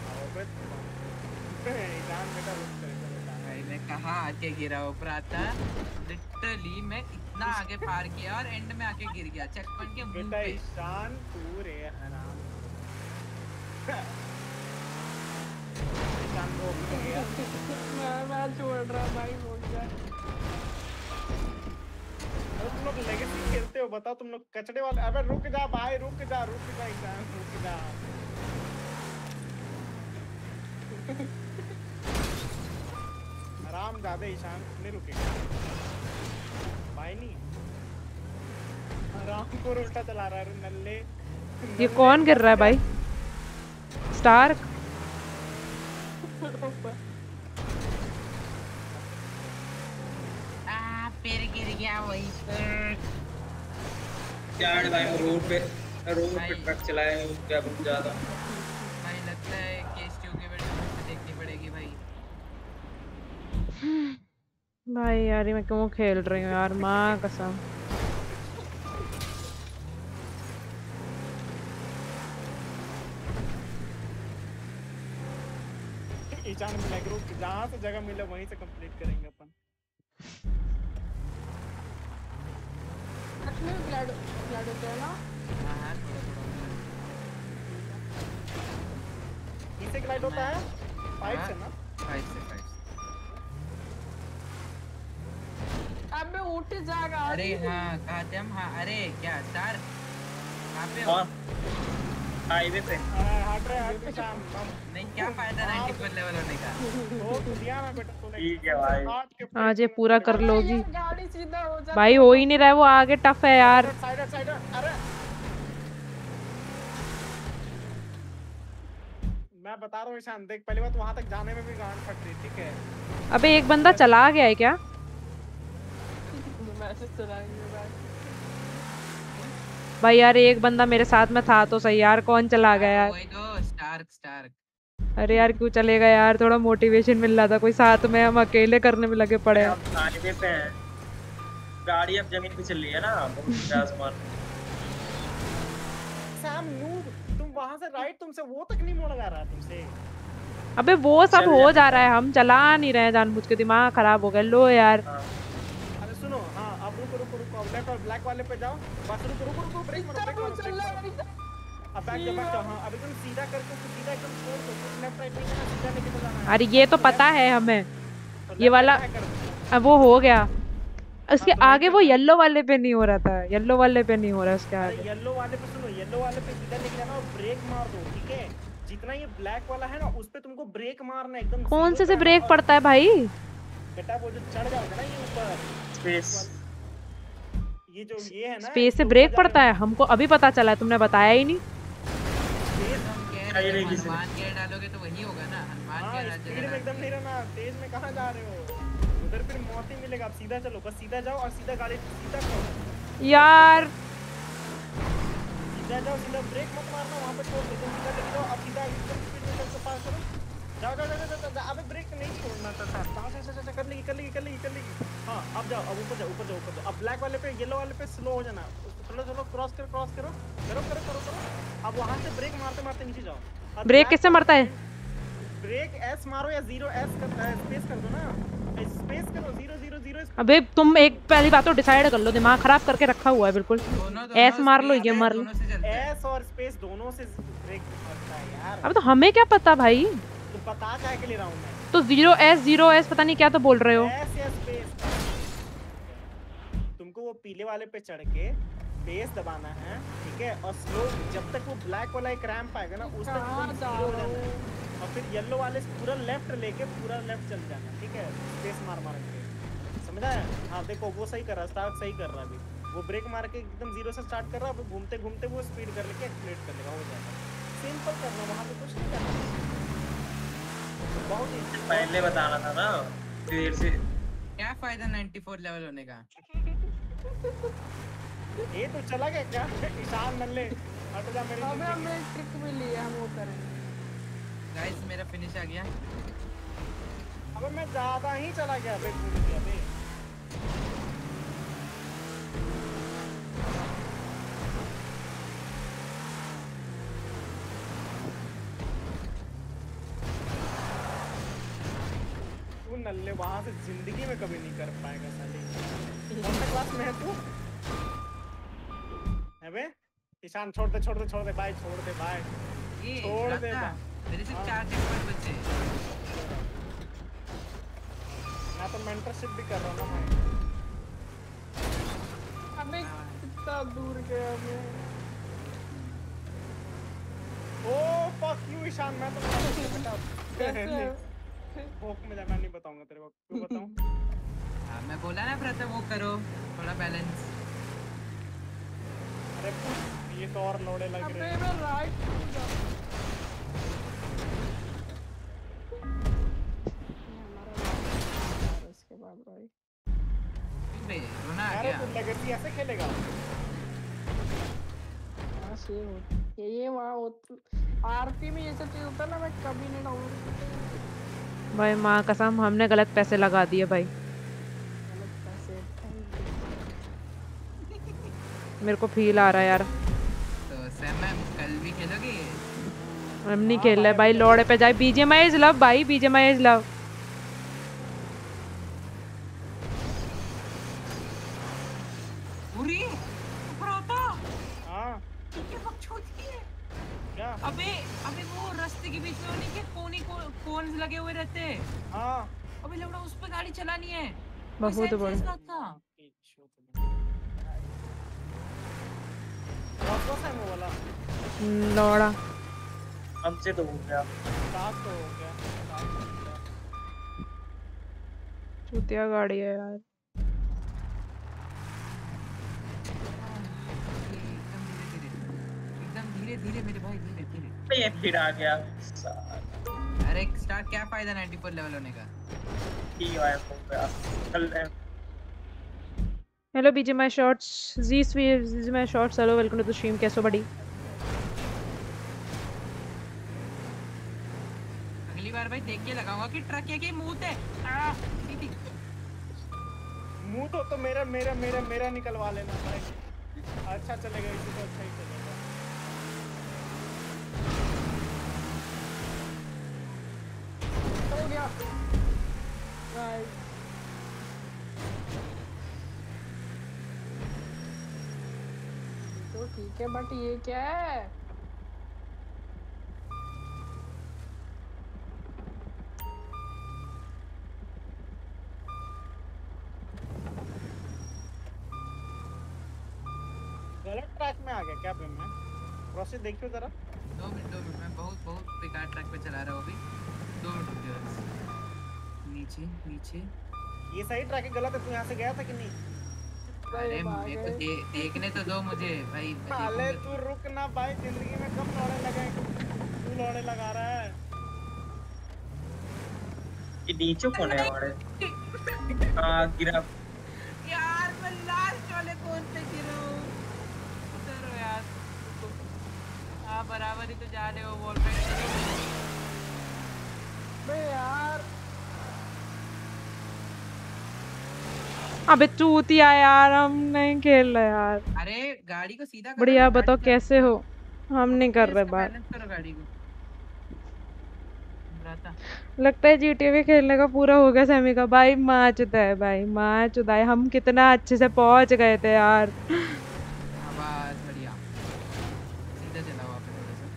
भाई मैं कहाँ आके गिरा हूँ प्राता? लिटरली मैं इतना आगे पार किया और एंड में आके गिर गया चेक पॉइंट के मुंह पे।
ईशान तू रे हराम। ईशान को हो गया।
मैं मैं छोड़ रहा भाई हो गया।
अरे तुम लोग लेगेसी खेलते हो बताओ तुम लोग कचड़े वाले। अबे रुक जा भाई रुक जा रुक जा ईशान रुक जा। आराम ज्यादा ईशान नहीं रुकेगा भाई। नहीं आराम को उल्टा चला रहा है नल्ले।
ये कौन गिर रहा है भाई? स्टार्क
आ पैर गिर गया वहीं पर।
यार भाई रोड पे रोड पे ट्रक चलाए क्या बहुत ज्यादा।
भाई लगता है केस ट्यू के वीडियो में देखनी पड़ेगी भाई।
भाई यार ये मैं क्यों खेल रही हूँ यार, माँ कसम।
ईशान ब्लैक रूट जहाँ से जगह मिले वहीं से कंप्लीट करेंगे अपन।
सच में ब्लड ब्लड होता है ना?
हाँ हाँ थोड़ा थोड़ा
किसे ग्लाइड होता है? फाइव से ना?
फाइव से फाइव से।
हट जाएगा।
अरे हाँ कहाँ थे हम? हाँ अरे क्या स्टार कहाँ पे हो?
हाईवे पे।
हट रहे हट रहे शाम
नहीं क्या फायदा नाइन्टी फोर लेवल होने का?
वो दिया ना बेटा तूने।
ठीक है भाई।
आज ये पूरा कर लोगी
गाड़ी सीधा हो जाता
भाई। हो ही नहीं रहा है वो, आगे टफ है यार।
साइड साइड अरे मैं बता रहा हूँ ईशान देख, पहली बात वहां तक जाने में भी गांड फट रही, ठीक है।
अबे एक बंदा चला गया है क्या?
मैसेज चलाएंगे भाई।
भाई यार एक बंदा मेरे साथ में था तो सही यार, कौन चला गया यार?
वही तो स्टार्क स्टार्क।
अरे यार क्यों चलेगा यार, थोड़ा मोटिवेशन मिल रहा था कोई साथ में, हम अकेले करने में लगे पड़े हैं।
हम हाईवे पे हैं, गाड़ी अब जमीन पे चल रही है ना, बहुत आसमान।
सैम नूब तुम वहां से राइट, तुमसे वो तक नहीं मुड़ रहा तुमसे।
अबे वो सब हो जा रहा है, हम चला नहीं रहे जानबूझ के, दिमाग खराब हो गया। लो यार
अरे सुनो हाँ अब रुको रुको रुको, लेफ्ट और ब्लैक वाले पे जाओ बस। रुको रुको रुको ब्रेक मारो ब्रेक मारो ब्रेक मारो। अब बैक जाओ बैक जाओ। हाँ अब एकदम सीधा करके उसको सीधा एकदम छोड़ दो, लेफ्ट राइट नहीं करना, सीधा लेके चलाना है।
अरे ये तो पता है हमें, ये वाला अब वो हो गया। उसके आगे वो येलो वाले पे नहीं हो रहा था, येलो वाले पे नहीं हो रहा उसके आगे।
येलो वाले पे सुनो, येलो वाले पे सीधा लेके जाना और ब्रेक मार दो, ठीक है। जितना ये ब्लैक वाला है ना उस पे तुमको ब्रेक मारना एकदम।
कौन से से ब्रेक पड़ता है भाई?
बेटा वो जो चढ़ जाओगे ना ये ऊपर
स्पेस,
ये जो ये है ना
स्पेस से ब्रेक पड़ता है, हमको अभी पता चला है, तुमने बताया ही नहीं।
हनुमान गियर डालोगे तो वही होगा ना, हनुमान गियर
स्पीड में एकदम नहीं रहना, तेज में कहाँ जा रहे हो? उधर फिर मौत ही मिलेगा। आप सीधा चलो, बस सीधा जाओ और सीधा गाड़ी सीधा करो
यार।
सीधा जाओ, सीधा ब्रेक मत मारना वहाँ पे, छोड़ दो सीधा लेके जाओ। अब सीधा एकदम स्पीड में चल पास करो, जाओ जाओ जाओ जाओ। अबे ब्रेक नहीं छोड़ना था सर, कहाँ से से कर लेगी कर लेगी कर लेगी कर लेगी। हाँ अब जाओ, अब ऊपर जाओ ऊपर जाओ ऊपर जाओ। अब ब्लैक वाले पे येलो वाले पे स्लो हो जाना, चलो चलो क्रॉस करो क्रॉस करो करो करो करो करो। अब वहाँ से ब्रेक मारते मारते नीचे जाओ।
ब्रेक किससे मरता है?
ब्रेक एस मारो या जीरो एस कर स्पेस कर दो ना, स्पेस करो जीरो जीरो जीरो।
अबे तुम एक पहली बात तो डिसाइड कर लो, दिमाग खराब करके रखा हुआ है बिल्कुल। एस मार लो, ये मार लो,
एस और स्पेस दोनों से ब्रेक करता है यार।
अब तो हमें क्या पता भाई,
तो पता क्या के लिए रहा हूं मैं
तो जीरो एस जीरो एस पता नहीं क्या तो बोल रहे हो।
एस या स्पेस, तुमको वो पीले वाले पे चढ़ के बेस दबाना है, ठीक है। और स्लो जब तक वो ब्लैक वाला एक रैंप आएगा ना उस तक तुम जीरो हो जाना है। और फिर येलो वाले से पूरा लेफ्ट लेके पूरा लेफ्ट चल जाना, ठीक है। स्पेस मार मार के, समझा है? हाँ देखो वो सही कर रहा है, स्टार्ट सही कर रहा है अभी। वो ब्रेक मार के एकदम जीरो से स्टार्ट कर रहा है, अब घूमते घूमते वो स्पीड कर लेके एक्सीलरेट कर लेगा, हो जाएगा। सिंपल करना, वहाँ पे कुछ नहीं करना, बहुत ही
पहले बताना था ना देर से।
क्या फायदा नाइन्टी फोर लेवल होने का?
ये तो चला गया क्या ईशान नल्ले? हट जा मेरी।
अबे हमें एक ट्रिक मिली है, हम वो करेंगे।
गाइस मेरा फिनिश आ गया।
अबे मैं ज्यादा ही चला गया अबे, घूम गया अबे। तू नल्ले वहां से जिंदगी में कभी नहीं कर पाएगा साली। कौन सा क्लास में है तू? अबे ईशान छोड़ दे छोड़ दे छोड़ दे भाई, छोड़ दे भाई, छोड़ दे भाई।
मेरे सिर्फ चार चेकपॉइंट बचे।
मैं तो मेंटरशिप भी कर रहा हूँ ना भाई।
अबे कितना दूर गया मैं।
ओ फक यू ईशान, मैं तो बेटा भोक में जा, मैं नहीं बताऊंगा तेरे को। क्यों बताऊं?
हाँ मैं बोला ना प्रथम वो करो थोड़ा बैलेंस।
अरे ये तो और लोड़े लग रहे हैं।
अबे मैं राइट इसके बाद भाई
बे रोना आ
अरे
गया।
तू लेगेसी ऐसे खेलेगा?
हाँ सेम होता ये ये वहाँ होता आरपी में ये सब चीज होता है ना, मैं कभी नहीं डाउनलोड करता
भाई माँ कसम हमने गलत पैसे लगा दिए भाई,
गलत पैसे।
मेरे को फील आ रहा है यार।
तो सैम मैम कल भी खेलोगी?
हम नहीं खेल रहे भाई, लौड़े पे जाए। बीजेएमआई इज लव भाई, बीजेएमआई इज लव।
पूरी ऊपर आता।
हाँ
क्या बकचोद की है?
क्या?
अबे अबे वो रास्ते के बीच में होने के कोनी को कोन्स लगे हुए रहते हैं।
हाँ
अबे लौड़ा उस पे गाड़ी चलानी है।
बहुत बड़ा।
था।
कौन सा है वो वाला?
लौड़ा
हमसे तो हो गया।
सात तो हो गया, सात तो हो गया।
चूतिया गाड़ी है यार।
एकदम धीरे धीरे मेरे भाई, धीरे धीरे।
ये फिर आ गया।
अरे स्टार्ट क्या फायदा चौरानवे लेवल होने का।
ठीक है हो गया। कल
hello BJ my shorts ji sweet ji my shorts hello welcome to the stream. कैसे हो बड़ी?
अगली बार भाई देख के लगाऊंगा कि ट्रक है कि मुंह है। आ, सीधी
मुंह तो तो मेरा मेरा मेरा मेरा निकलवा लेना भाई। अच्छा चलेगा, इसी को अच्छा ही चलेगा।
हो गया गाइस। तो ठीक है बट ये क्या है?
गलत ट्रैक में आ गया क्या पे मैं? प्रोसेस देखियो जरा।
दो मिनट दो मिनट में बहुत बहुत बेकार ट्रैक पे चला रहा हूँ अभी। दो मिनट रुक जाओ बस। नीचे नीचे।
ये सही ट्रैक है, गलत है। तू यहाँ से गया था कि नहीं?
अरे मेरे को दे, देखने तो दो मुझे भाई।
साले तू रुक ना भाई, जिंदगी में कब लौड़े लगे? तू लौड़े लगा रहा है।
ये नीचे कौन है हमारे? हाँ गिरा।
यार मैं लास्ट वाले कौन पे गिरा हूँ? उतरो यार। हाँ बराबर ही तो जा रहे हो वॉल पे।
बे यार
अबे चूतिया यार, हम नहीं खेल रहे यार।
अरे गाड़ी को सीधा करो।
बढ़िया बताओ कैसे हो? हम नहीं कर रहे बात।
बैलेंस करो गाड़ी को।
लगता है जीटीए खेलने का पूरा हो गया सैमी का। भाई माँ चुदा है, भाई माँ चुदा है। हम कितना अच्छे से पहुंच गए थे यार।
आवाज बढ़िया। सीधा चलाओ आप थोड़ा सा।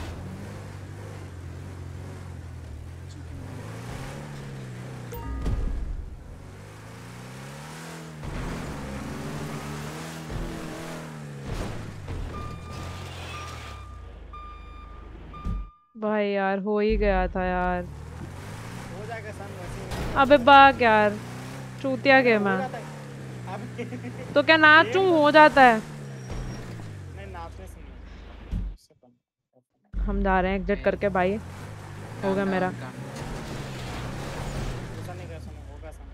भाई यार हो ही गया था यार।
हो जाएगा सन वैसे।
अबे बाग यार, चूतिया गेम है। तो क्या नाचूं? हो जाता है।
नहीं नाचने से नहीं।
हम जा रहे हैं एग्जिट करके भाई। हो गया मेरा।
ऐसा नहीं कर सकते, होगा सन।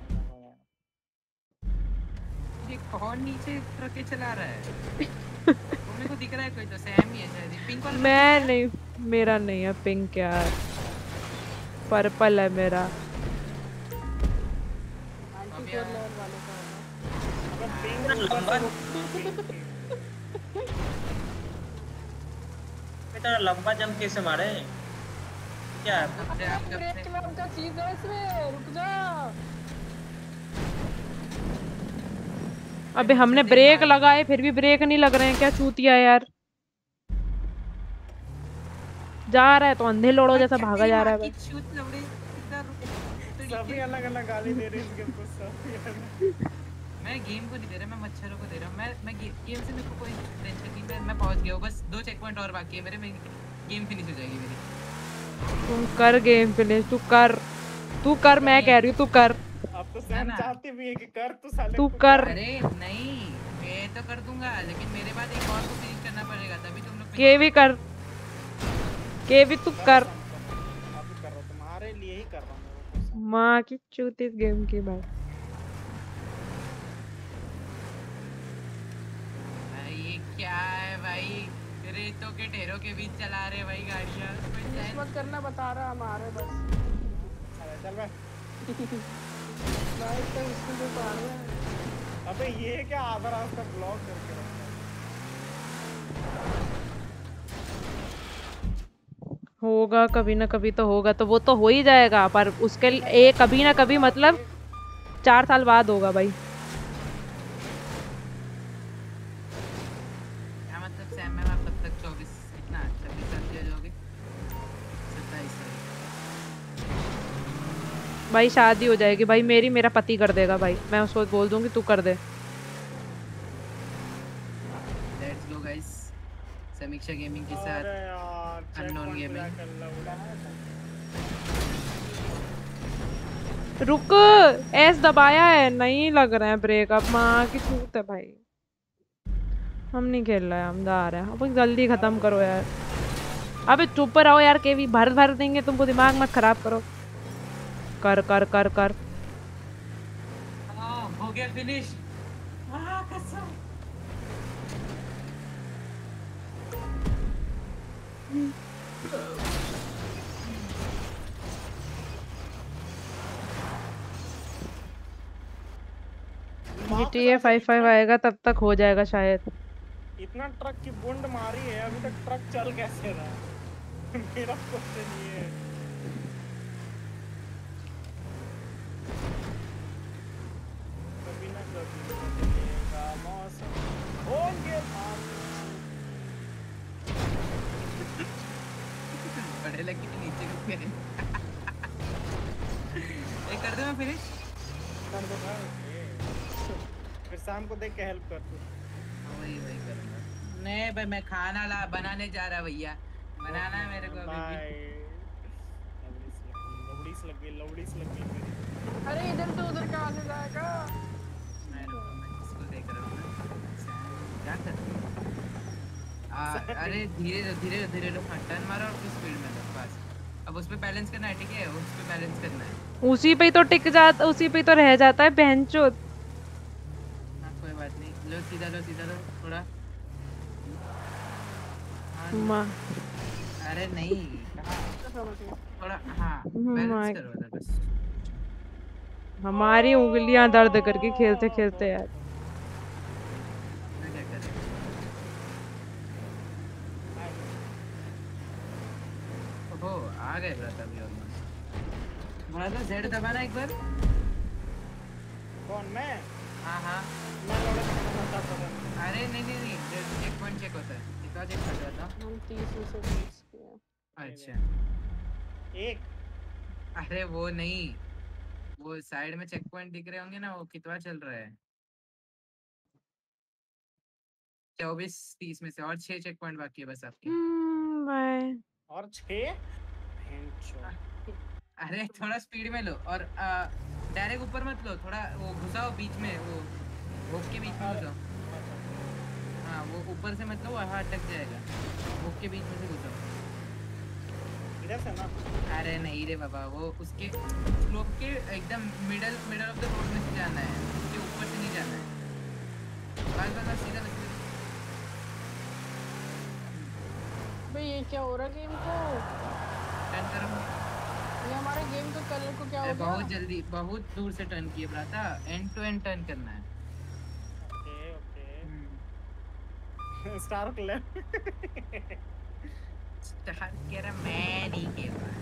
ये कौन नीचे ट्रक चला रहा है? मेरे को दिख रहा है कोई तो सैम ही है शायद। पिंक वाला
मैं नहीं, मेरा नहीं है पिंक यार, पर्पल है मेरा।
तेरा लंबा जंप कैसे मारे? क्या है?
ब्रेक नाम का चीज है इसमें, रुक जा।
अबे हमने ब्रेक लगाए फिर भी ब्रेक नहीं लग रहे हैं, क्या चूतिया यार। जा रहा है तो अंधे लोड़ो जैसा भागा जा रहा है भाई।
सभी अलग अलग गाली दे रहे हैं इस गेम को। सभी अलग।
मैं गेम को नहीं दे रहा, मैं मच्छरों को दे रहा हूं। मैं मैं गे, गेम से मेरे को कोई टेंशन नहीं। मैं मैं पहुंच गया हूं, बस दो चेक पॉइंट और बाकी है मेरे में। गेम फिनिश हो जाएगी मेरी।
तुम कर गेम फिनिश, तू कर तू कर मैं कह रही हूं तू कर।
अब तो सैम चाहते भी है कि कर तू साले।
तू कर।
अरे नहीं मैं तो कर दूंगा, लेकिन मेरे बाद एक और को फिनिश करना पड़ेगा तभी तुम लोग।
के भी कर, के भी तू कर।
अब कर रहा हूं, तुम्हारे लिए ही कर रहा हूं।
माँ की चूत इस गेम की बात।
भाई ये क्या है भाई? रेतों के ढेरों के बीच चला रहे भाई गाड़ियां।
मत करना बता रहा हमारे बस।
चल भाई।
भाई तो इसमें जो पानी है।
अबे ये क्या आधा रास्ता ब्लॉक करके रखा है।
होगा कभी ना कभी तो होगा, तो वो तो हो ही जाएगा, पर उसके लिए कभी ना कभी मतलब चार साल बाद होगा भाई।
क्या मतलब सैम मैम आप तब तक चौबीस कितना छब्बीस साल के हो जाओगे? सत्ताईस साल
भाई शादी हो जाएगी भाई मेरी, मेरा पति कर देगा भाई। मैं उसको बोल दूंगी तू कर दे।
Let's go guys. Samiksha gaming के
अरे
साथ
यार
अननोन
checkpoint
गेमिंग।
जाकर लौड़ा।
रुक, एस दबाया है, नहीं लग रहा है ब्रेक। अब माँ की छूट है भाई, हम नहीं खेल रहे हैं, हम जा रहे हैं। अब जल्दी खत्म करो यार। अबे चुप रहो यार, केवी भर भर देंगे तुमको, दिमाग मत खराब करो। कर कर कर कर
हाँ, हो गया फिनिश। हाँ, कसम।
G T A five five आएगा तब तक हो जाएगा शायद।
इतना ट्रक की बुंड मारी है, अभी तक ट्रक चल कैसे रहा है? मेरा क्वेश्चन ये है। कभी ना कभी बदलेगा मौसम, होंगे
बड़े लगी के नीचे रुक गए। एक कर दे मैं फिनिश।
कर दो भाई। फिर शाम को देख के हेल्प कर तू।
वही वही करूंगा। नहीं भाई, मैं खाना ला बनाने जा रहा भैया, बनाना है मेरे को अभी भी।
लवड़ी से लग गई, लवड़ी से लग गई।
अरे इधर से उधर कहाँ से जाएगा?
मैं रुको, मैं किसको देख रहा हूँ ना। क्या कर रही है? आ, अरे धीरे धीरे धीरे लो, हाँ टर्न मारो और उस स्पीड में लो बस। अब उस पे बैलेंस करना है, ठीक है? उस पे बैलेंस करना है।
उसी पे ही तो टिक जाता, उसी पे ही तो रह जाता है बहनचोद।
हाँ कोई बात नहीं, लो सीधा लो सीधा लो थोड़ा।
माँ
अरे नहीं, थोड़ा हाँ बैलेंस करो उधर बस।
हमारी उंगलियां दर्द करके खेलते खेलते यार।
मैं क्या कर ओहो, आ गए ब्रदर अभी ऑलमोस्ट। ब्रदर जेड दबाना एक बार।
कौन मैं?
हाँ हाँ।
मैं लौड़ा करना चाहता था।
अरे नहीं नहीं नहीं, चेक पॉइंट चेक होता है। कितना चेक कर रहा था?
हम तीस में से बीस किया।
अच्छा।
एक।
अरे वो नहीं, वो साइड में चेक पॉइंट दिख रहे होंगे ना, वो कितना चल रहा है? चौबीस तीस में से और छह चेक पॉइंट बाकी है बस आपके।
बाय।
और छह?
अरे थोड़ा स्पीड में लो और डायरेक्ट ऊपर मत लो, थोड़ा वो घुसाओ बीच में, वो हुक के बीच में घुसाओ। हाँ वो ऊपर से मत लो, वहाँ अटक जाएगा। हुक के बीच में से घुसाओ।
इधर से ना? अरे
नहीं रे बाबा, वो उसके स्लोप के एकदम middle middle of the road में से जाना है, उसके ऊपर से नहीं जाना है। बस बस सीधा बस।
भाई ये क्या हो रहा है गेम को?
टर्न करो।
ये हमारे गेम का कलर को क्या हो गया?
बहुत जल्दी, बहुत दूर से टर्न किए ब्राता, एंड टू एंड टर्न करना है।
Okay okay. Star clap.
Star कह रहा, मैं नहीं कह रहा।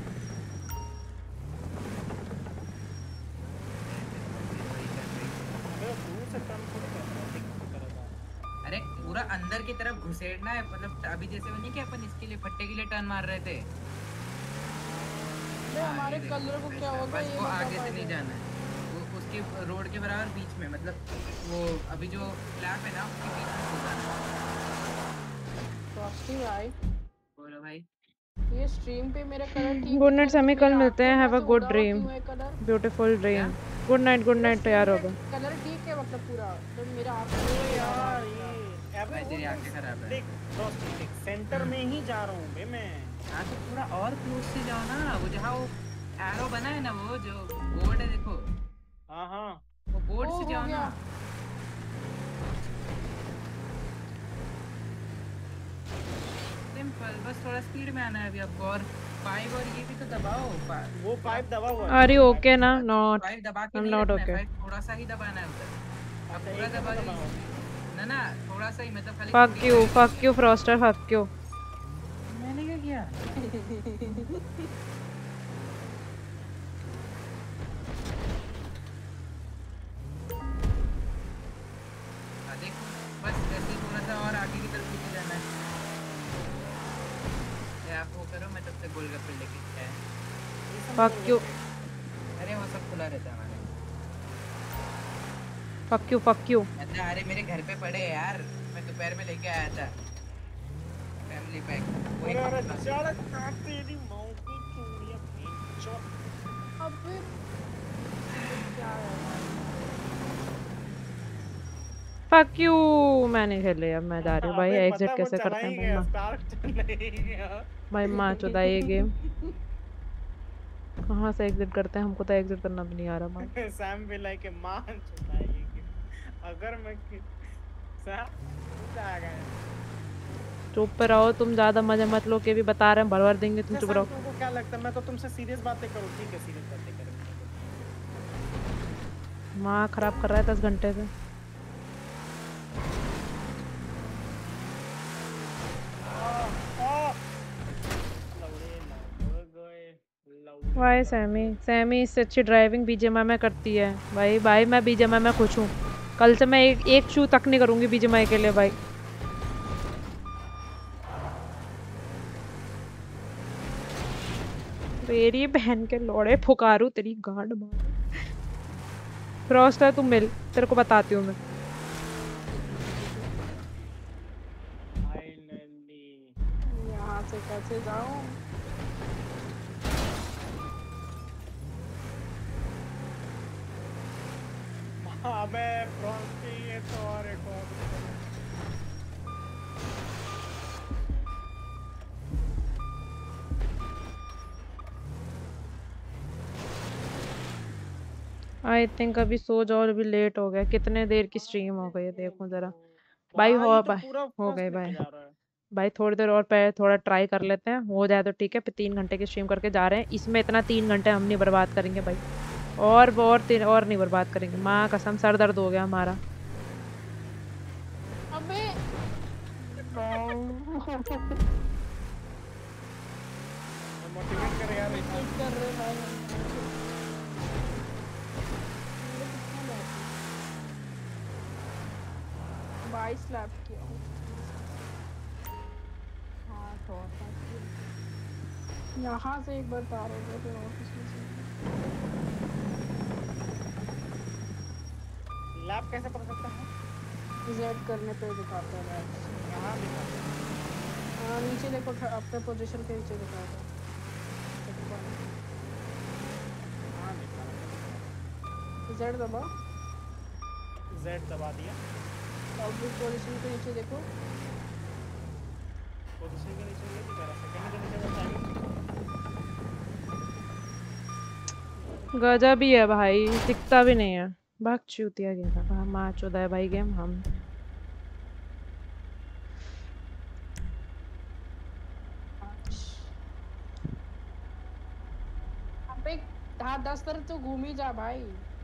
दूर से टर्न थोड़ी कर रहा है।
अरे पूरा अंदर की तरफ घुसेड़ना है, मतलब अभी जैसे वो नहीं कि अपन इसके लिए फट्टे के लिए टर्न मार रहे थे।
हाँ, हमारे कलर को क्या होगा?
बस वो आगे से नहीं जाना है, वो उसके रोड के बराबर बीच में, मतलब वो अभी जो फ्लैप है ना उसके बीच में हो जाना है।
फ्रॉस्टी भाई,
बोलो भाई।
ये स्ट्रीम पे मेरा कलर ठीक।
गुड नाइट समी, कल मिलते हैं। Have a good dream, beautiful dream. Good night good night तैयार हो गए।
कलर ठीक है मतलब पूरा, तो मेरा आंख
यार ये
भाई तेरी आंखें खराब है।
देख फ्रॉस्टी, देख सेंटर में ही जा रहा हूँ बे मैं।
हाँ तो थोड़ा और क्लोज से जाओ ना, वो जहाँ वो एरो बना है ना, वो जो बोर्ड है देखो।
हाँ हाँ
वो बोर्ड से जाओ ना। सिंपल, बस थोड़ा स्पीड में आना है अभी आपको। और फाइव और ये भी तो दबाओ।
वो फाइव दबा हुआ है।
आर यू ओके ना? नॉट,
फाइव दबा के
आई एम
नहीं
नॉट
रखना है,
ओके।
फाइव थोड़ा सा ही दबाना है उधर। अब पूरा दबा दो ना ना, थोड़ा सा ही, मतलब खाली।
Fuck you, fuck you Froster, fuck you.
मैंने क्या किया? देखो बस जैसे थोड़ा सा और आगे की तरफ लेके जाना है। आप वो करो, मैं तब तक गोलगप्पे लेके आया।
फक यू,
अरे वो सब खुला रहता है हमारे।
Fuck you fuck you.
अच्छा अरे मेरे घर पे पड़े यार, मैं दोपहर में लेके आया था। फैमिली पैक वही
अरे अरे
खा
चल तेरी माँ की चूड़ियां बेचो।
अबे क्या है
फक यू। मैं नहीं खेल रही अब, मैं जा रही हूँ भाई।
अबे
एग्जिट
पता वो
कैसे
चला
करते हैं
ही
भाई?
गया,
माँ
स्टार्ट चला ही गया।
भाई माँ चौदह ये गेम कहाँ से एग्जिट करते हैं? हमको तो एग्जिट करना भी नहीं आ रहा भाई।
सैम भी लाइक मान चुका है ये गेम। अगर मैं कि- सैम तू आ गया।
चुप रहो तुम, ज्यादा मजे मत लो, के भी बता रहे हैं भर भर देंगे, तुम
अच्छा
चुप
सैम
रहो।
तुमको क्या लगता है मैं तो तुमसे सीरियस बातें करूँ? ठीक है सीरियस बातें करेंगे।
माँ खराब कर रहा है दस घंटे से।
लौड़े लौड़ गए लौड़े
वाई
लौड़
सैमी,
गए।
सैमी इससे अच्छी ड्राइविंग बीजेएमआई में करती है भाई। भाई मैं बीजेएमआई में खुश हूँ। कल से मैं एक एक शू तक नहीं करूंगी बीजेएमआई के लिए भाई। तेरी बहन के लौड़े फुकारू, तेरी गांड मारू। फ्रॉस्ट है, तुम मिल, तेरे को बताती हूँ मैं।
फाइनली
यहाँ से कैसे जाऊं?
अबे फ्रॉस्टी ये तो और एक और
आई थिंक अभी सो जाओ, अभी लेट हो गया। कितने देर की स्ट्रीम हो गई है देखो जरा। भाई हो
भाई तो
भाई
पूरा
हो
फर्स्ट
गए
लेके
भाई।
जा रहा है।
भाई थोड़ी देर और पहले थोड़ा ट्राई कर लेते हैं, हो जाए तो ठीक है। फिर तीन घंटे की स्ट्रीम करके जा रहे हैं। इसमें इतना तीन घंटे हम नहीं बर्बाद करेंगे भाई। और वो और तीन और नहीं बर्बाद करेंगे। माँ कसम सर दर्द हो गया हमारा।
अबे
मोटिवेट कर यार ऐसा।
मोटिवेट कर रहे भाई हम। मेरे कितना बैठ बाईस लैप किया हूँ। हाँ थोड़ा सा किया। यहाँ से एक बार पार हो गया, फिर ऑफिस में से
लैब कैसे पता सकता है?
जेड करने पे दिखाता है लैप।
यहाँ दिखाता है।
हाँ नीचे देखो, ठ- अपने पोजीशन के नीचे दिखाता है।
हाँ दिखा रहा
जेड दबा,
है। जेड दबा दिया।
ऑब्जेक्ट पोजीशन के नीचे देखो।
पोजीशन के नीचे ये दिखा रहा है, सेकंड के नीचे बताइए।
गजब ही है भाई, दिखता भी नहीं है। भाग चूतिया गेम है, माँ चौदह है भाई गेम। हम
अबे हाँ दस तरफ तो घूम ही जा भाई।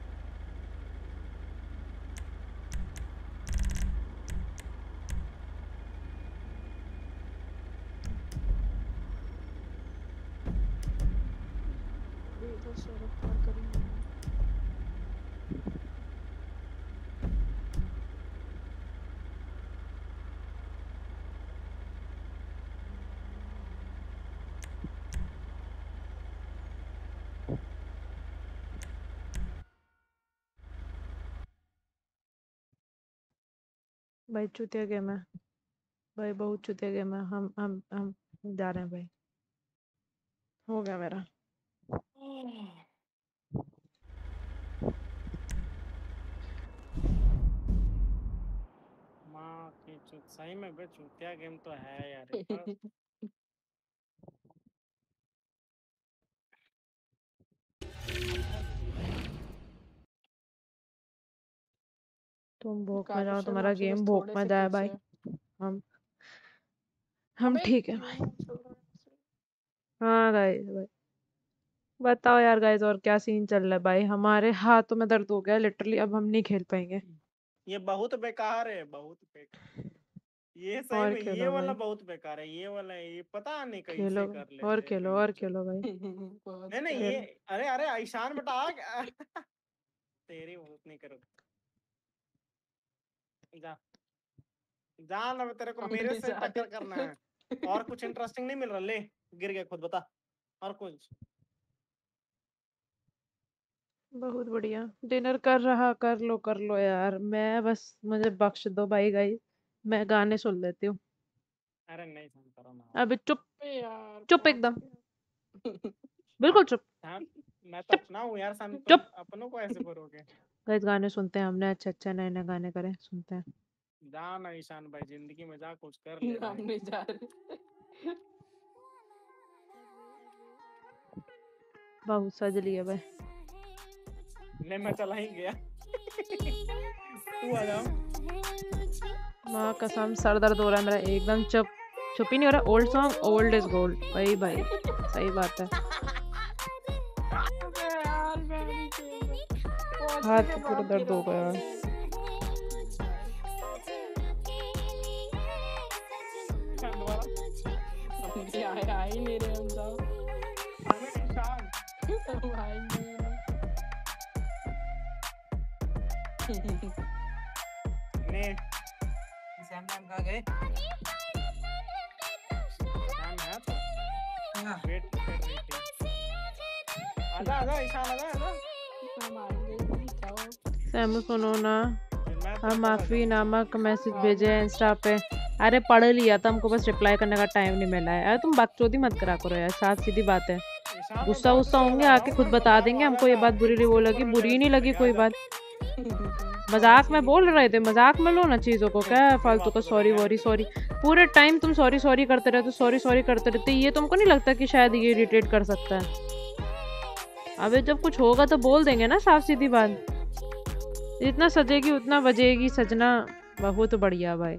अभी इधर सड़क पार करेंगे।
भाई चूतिया गेम है भाई, बहुत चूतिया गेम है। हम हम हम जा रहे हैं भाई। हो गया मेरा।
माँ की चूत सही में बे चूतिया गेम तो है यार ये पर।
तुम भूख में जाओ,
कालुशन
तुम्हारा
आपसे बस
गेम भूख
थोड़े
में
से
जाए
पीछे
भाई।
है।
हम हम
अबे
ठीक है
क्यों
भाई।
चल रहा है ऐसे?
हाँ गाइस भाई, बताओ यार गाइस, और क्या सीन चल रहा है भाई? हमारे हाथों में दर्द हो गया लिटरली, अब हम नहीं खेल पाएंगे।
ये बहुत बेकार है, बहुत बेकार। ये सही
और
में ये
खेलो
वाला
भाई,
बहुत बेकार है। ये वाला ये पता नहीं
खेलो
कैसे कर
और
लेते हैं
खेलो
कहीं
और
चो।
खेलो भाई।
बहुत
नहीं नहीं
कर
ये
खेल
अरे अरे ईशान बेटा आ गया। तेरी भूत नहीं करो। जा जा ना, तेरे को मेरे
अबे
से
जा
टक्कर करना है। और कुछ इंटरेस्टिंग नहीं मिल रहा? ले गिर गया खुद बता। और कुछ
बहुत बढ़िया। डिनर कर रहा, कर लो कर लो यार। मैं बस, मुझे बख्श दो भाई गाइस, मैं गाने सुन लेती हूँ।
अरे नहीं सुनता रहा मैं।
अबे चुप
यार
चुप एकदम, बिल्कुल चुप।
हाँ, मैं तो अपना हूँ यार सन,
चुप।
तुम अपनों को ऐसे करोगे?
गाइस गाने सुनते हैं हमने, अच्छे अच्छे नए नए गाने करे सुनते हैं।
जा ना ईशान भाई, जिंदगी में जा कुछ कर ले
हम
भाई।
नहीं जा रहे।
बहुत सज लिया भाई।
नहीं मैं चला ही गया। तू आ जाओ।
माँ कसम सर दर्द हो रहा है मेरा एकदम। चुप चुप ही नहीं हो रहा। Old song old is gold भाई भाई, सही बात है।
अबे यार मैं नहीं खेल रहा।
हाथ तो पूरा दर्द हो गया।
ये आए आ ही नहीं रहे हम जाओ।
अबे ईशान
हम आ ही नहीं रहे।
ने
सैम मैम कहाँ गए?
ईशान है तो
हाँ।
वेट कर रही थी। आजा आजा ईशान आजा आजा।
हम आएंगे जाओ।
सैम सुनो ना,
मैं तो
हम
पता
माफी
था।
नामक मैसेज भेजे हैं इंस्टा पे। अरे पढ़ लिया था, हमको बस रिप्लाई करने का टाइम नहीं मिला है। अरे तुम बकचोदी मत करा करो यार, साफ सीधी बात है।
ईशान
गुस्सा
मैं
गुस्सा
तो
होंगे
लगा
आके
रहा
खुद
हूँ,
बता
मैं
देंगे।
बता
हमको ये
रहा
बात
था।
बुरी नहीं वो लगी,
ऊपर
बुरी नहीं
वाले
लगी
से
कोई
लगा
बात। मजाक में बोल रहे थे, मजाक में लो ना चीजों को। क्या है फालतू का सॉरी वॉरी सॉरी, पूरे टाइम तुम सॉरी सॉरी करते रहते, सॉरी सॉरी करते रहते। ये तुमको नहीं लगता कि शायद ये इरिटेट कर सकता है? अबे जब कुछ होगा तो बोल देंगे ना, साफ सीधी बात। जितना सजेगी उतना बजेगी सजना। बहुत बढ़िया भाई,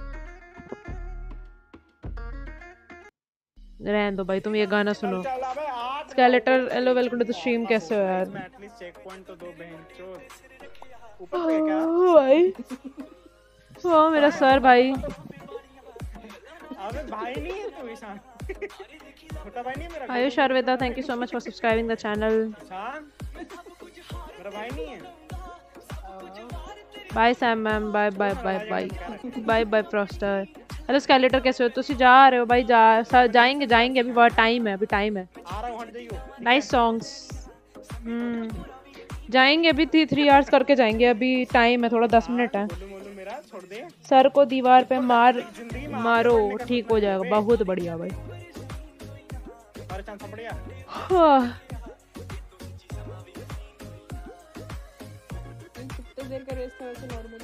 रहने दो भाई, तुम ये गाना सुनो।
चल अबे आठ
Skeletor hello welcome to the stream, कैसे हो यार?
इसमें एटलीस्ट चेक पॉइंट तो दो बहनचोद। ऊपर पे क्या?
ओ भाई, ओ मेरा सर भाई।
अबे भाई नहीं है तू ईशान? छोटा भाई नहीं है मेरा?
Ayush Ayurveda, thank you so much for subscribing the channel.
Ishan मेरा भाई नहीं है?
Bye Sam ma'am, bye bye bye bye bye bye Froster. Hello Skeletor, कैसे हो? तुसी जा रहे हो भाई? जा सा, जाएंगे जाएंगे, अभी बहुत टाइम है, अभी टाइम है।
आ रहा हूं, हट जाइयो।
Nice songs. हम्म जाएंगे अभी, थ्री थ्री आवर्स करके जाएंगे, अभी टाइम है थोड़ा, दस मिनट है।
बोलू बोलू मेरा छोड़ दे।
सर को दीवार पे मार
जिंदगी में
मारो,
आगे बढ़ने का
ठीक
सपना
हो
है
जाएगा।
बे।
बहुत बढ़िया भाई।
और चांस बढ़िया।
हाँ।
कितने देर का रेस था वैसे नॉर्मली?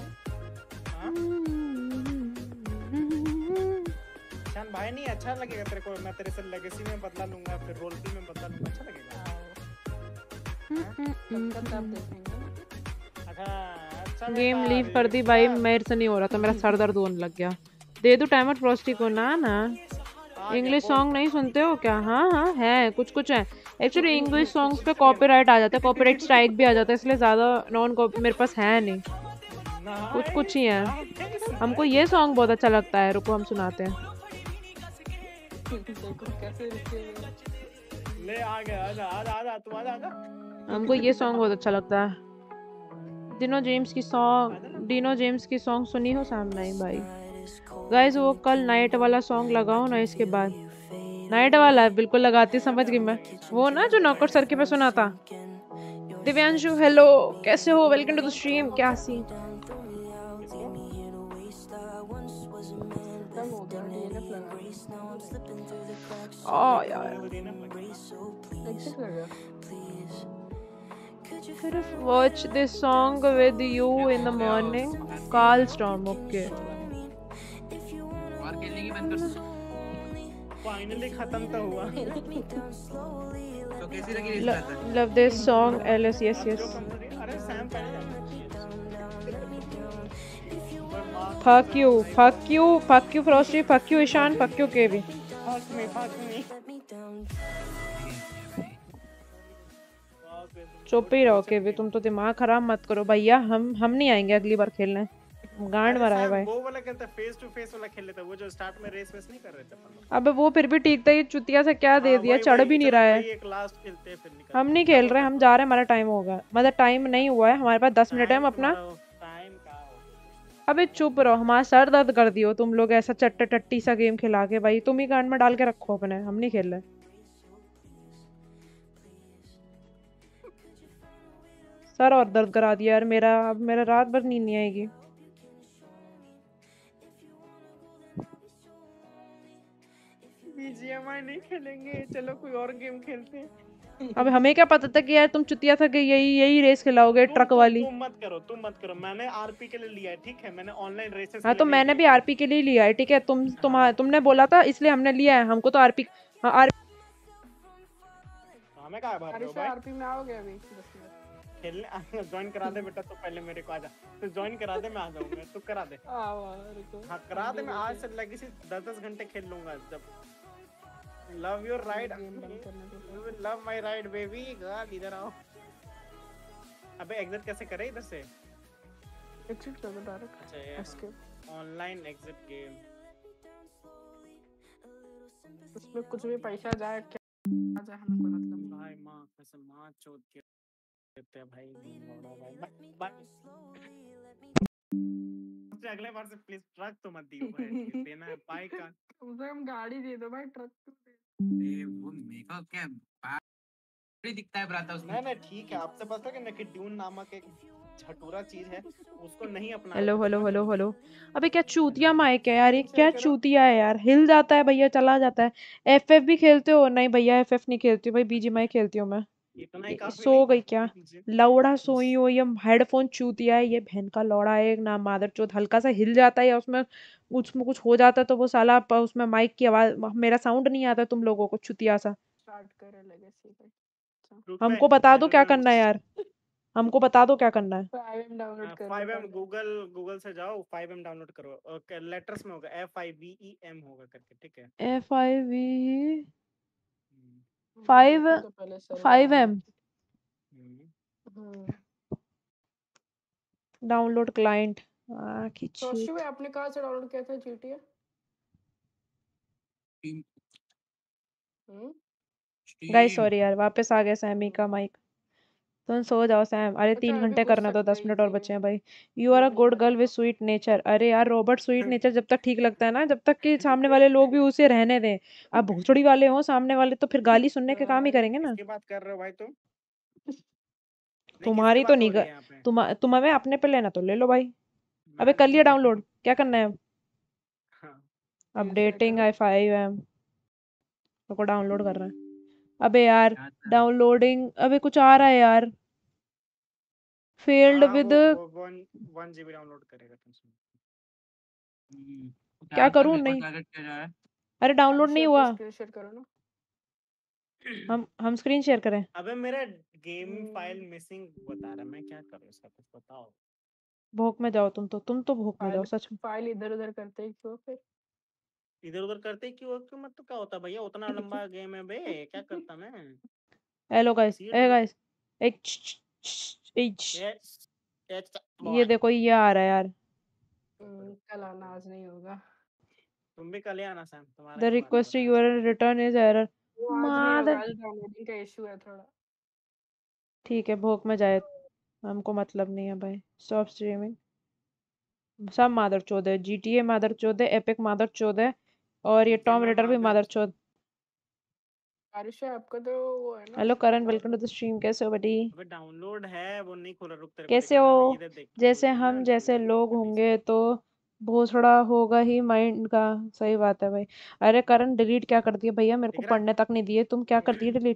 ईशान भाई नहीं अच्छा लगेगा तेरे को? मैं तेरे से लेगेसी में बदला लूंगा, फिर रोल प्ले में बदला लूंगा, अच्छा लगेगा?
तब तब देखेंगे।
अच्छा अच्छा
गेम
बेटा,
लीव कर दी भाई, मेरे से नहीं हो रहा था, मेरा सर दर्द होने लग गया। दे दो टाइमर फ्रॉस्टी को ना ना। इंग्लिश सॉन्ग नहीं सुनते हो क्या? हाँ हाँ है, कुछ कुछ है एक्चुअली। इंग्लिश सॉन्ग्स पे कॉपीराइट आ जाता है, कॉपीराइट स्ट्राइक भी आ जाता है, इसलिए ज़्यादा नॉन कॉपी मेरे पास है नहीं, कुछ कुछ ही है। हमको ये सॉन्ग बहुत अच्छा लगता है, रुको हम सुनाते हैं।
देखो कैसे रुके हुए हैं।
ले आ गया, आजा आजा आजा तू आजा आजा।
हमको ये सॉन्ग बहुत अच्छा लगता है। डिनो जेम्स की सॉन्ग, डिनो जेम्स की सॉन्ग सुनी हो सामने? नहीं भाई। गाइस वो कल नाइट वाला सॉन्ग लगाओ ना, इसके बाद नाइट वाला बिल्कुल लगाती, समझ गई मैं। वो ना जो नौकर सर के पे सुना था। दिव्यांशु हेलो, कैसे हो? Welcome to the stream. क्या सीन?
खत्म हो गया डीएनएफ लगा।
ओ यार,
एग्जिट लगा।
watch this song with you in the morning. Carl Storm, okay.
और खेलने की बंद कर।
फाइनली खत्म तो हुआ।
तो कैसी लगी रेस
Lo-
आता?
love this song, Alice. Yes, yes.
अरे सैम पहले
Fuck you, fuck you, fuck you, Frosty, fuck you, Ishan, fuck you, K V.
fuck me fuck me।
चुप ही रहो के भी, तुम तो दिमाग खराब मत करो भैया। हम हम नहीं आएंगे अगली बार खेलने, गांड मरा है भाई।
वो वाला कहता फेस टू फेस वाला खेल लेता, वो जो स्टार्ट में रेस वेस नहीं कर रहे थे अपन लोग।
अबे वो फिर भी ठीक था, ये चुतिया से क्या दे दिया, चढ़ भी नहीं रहा है।
एक लास्ट खेलते हैं फिर निकल।
हम नहीं खेल रहे, हम जा रहे हैं, हमारा टाइम होगा। मतलब टाइम नहीं हुआ है, हमारे पास दस मिनट है, हम अपना।
टाइम का हो।
अबे चुप रहो, हमारा सर दर्द कर दियो तुम लोग ऐसा चट्ट टट्टी सा गेम खिला के भाई। तुम ही कान में डाल के रखो अपने, हम नहीं खेल रहे। सर और दर्द करा दिया यार मेरा, अब मेरा रात भर नींद नहीं आएगी।
बीजीएमआई नहीं खेलेंगे, चलो कोई और गेम खेलते हैं।
अब हमें क्या पता था कि यार तुम चुतिया था कि यही यही रेस खिलाओगे
तुम
ट्रक
तुम
वाली।
तुम मत करो, तुम मत करो। मैंने आरपी के लिए लिया है, ठीक है? मैंने ऑनलाइन रेसेस
हाँ
के
तो
लिए नहीं
मैंने
लिया
भी
है।
आरपी के लिए लिया है, ठीक है? तुम तुम
हाँ।
तुमने बोला था इसलिए हमने लिया है। हमको तो आरपी हाँ आरपी
हमें कहाँ भर रहे हो
अरिशा
भाई?
आरपी में आओगे अभी दस मिनट?
खेलने ज्वाइन करा दे बेटा, तो पहले मेरे को आजा। तो ज्वाइन करा दे, मैं आ जाऊंगा। तू करा दे।
आओ रुको।
हाँ करा दे, मैं आज से लगी सी दस दस घंटे खेल लूंगा। जब लव योर राइड,
गेम बंद करने दो।
You will love my ride baby girl, इधर आओ। अबे एग्जिट कैसे करे इधर से?
एग्जिट कर दो डायरेक्ट।
अच्छा ये
एस्केप।
Online exit game.
उसमें कुछ भी पैसा जाए क्या जाए हमें कोई मतलब नहीं।
भाई माँ कसम, माँ चोद के देते हैं भाई। लौड़ा भाई बाय बाय। अगले बार से प्लीज ट्रक तो मत दियो भाई, देना है बाइक का।
कम से कम गाड़ी दे दो भाई, ट्रक क्यों दे?
ए वो मेरा क्या बारी दिखता है ब्राता उसमें।
नहीं नहीं ठीक है, आपसे पता है कि ड्यून नामक एक झटूरा चीज है, उसको नहीं अपना।
Hello hello hello hello. अबे क्या चूतिया माइक है यार, ये क्या चूतिया है यार। हिल जाता है भैया, चला जाता है। एफएफ भी खेलते हो? नहीं भैया एफएफ नहीं खेलती हूँ भाई, बीजीएमआई खेलती हूँ मैं।
इतना ही काफी
सो
नहीं
गई क्या? लौड़ा सोई हो, ये हेडफोन चूतिया है, ये बहन का लौड़ा है ना मादरचोद। हल्का सा हिल जाता है या उसमें उसमें कुछ हो जाता है तो वो साला प- उसमें माइक की आवाज, मेरा साउंड नहीं आता तुम लोगों को, चुतिया सा।
स्टार्ट करे लेगेसी भाई।
हमको बता दो क्या करना है यार, हमको बता दो क्या करना है।
फाइव एम डाउनलोड कर लो
फाइव एम
पहले।
गूगल गूगल से जाओ, फाइव एम डाउनलोड करो। ओके लेटर्स में होगा F I B E M होगा करके, ठीक है?
एफ आई वी
हमको
फाइव
देखने दो पहले सर्वर
फाइव
ऑन है
एम
कि- हम्म।
Download client. आ की
सोशी
चीत।
भाई आपने कहाँ से डाउनलोड किया था जीटीए? हम्म।
गाइस सॉरी यार, वापस आ गया सैमी का माइक। तुम सो जाओ सैम। अरे तीन
अच्छा अभी
घंटे
घुस
करना तो
सकते
दस
हैं
मिनट और
इजी में।
बचे हैं भाई। यू आर अ
नहीं
गुड गर्ल
करेगा।
With sweet nature. अरे यार रॉबर्ट स्वीट नेचर जब तक ठीक लगता है ना, जब तक कि सामने वाले लोग भी उसे रहने दें। अब भोसड़ी वाले हो सामने वाले तो फिर गाली सुनने के काम ही करेंगे ना।
किसकी बात कर रहे हो भाई तुम? नहीं, किसकी
तुम्हारी तो
बात हो
नहीं
रही
कर,
है यहाँ पे?
तुम तुम हमें अपने पे लेना तो ले लो भाई। अबे
मैं
कर लिया
नहीं।
डाउनलोड, क्या करना है अब?
हाँ।
अपडेटिंग आई फाइव एम को डाउनलोड कर रहा है। अबे यार डाउनलोडिंग, अबे कुछ आ रहा है यार। फेल्ड
हाँ
विद
वो वो वन वन जीबी डाउनलोड करेगा तुमसे।
क्या करूं?
रिकॉर्ड
नहीं,
टारगेट क्या जा रहा है?
अरे डाउनलोड नहीं हुआ।
स्क्रीन शेयर करो ना।
हम हम स्क्रीन शेयर करें?
अबे मेरा गेम फाइल मिसिंग बता रहा है, मैं क्या करूँ इसका? कुछ बताओ।
भोग में जाओ तुम तो तुम तो भोग में जाओ
फाइल
सच में।
फाइल इधर उधर करते ही क्यों फिर?
इधर उधर करते क्यों क्यों मत तो क्या होता भैया, उतना लंबा गेम है बे, क्या करता मैं?
हेलो गाइस,
सीट
ए
लो।
गाइस, एक एच
ये ये
ये देखो ये आ रहा है यार।
हम्म, कल आना आज नहीं होगा।
तुम भी कल ही आना सैम, तुम्हारा
द
ही बात हो
रिक्वेस्ट
रहा है
यूर
आजकल।
Return is error.
वो आज नहीं होगा,
मादर,
आज डाउनलोडिंग का इशू है थोड़ा।
ठीक है भोग में जाए, हमको मतलब नहीं है भाई। Stop streaming. सब मादर चोद है, जीटीए मादर चोद है, एपिक मादर चोद है, और ये
ठीक है
टॉम
मैं
रेडर भी
मादर
मादर चोद।
आरिशा आपका तो वो है ना
hello Karan, welcome to
download.
The stream. कैसे हो बडी?
अबे डाउनलोड है, वो नहीं खोला, रुक तेरे को
कैसे
दिखा
हो?
रहा है, इधर देख।
जैसे
ये ना
हम जैसे लोग
पीसी।
होंगे तो भोसड़ा होगा ही माइंड का। सही बात है भाई। अरे करण डिलीट क्या कर दिया भैया, मेरे को
दिख रहा
पढ़ने तक नहीं दिए, तुम क्या कर दिए डिलीट?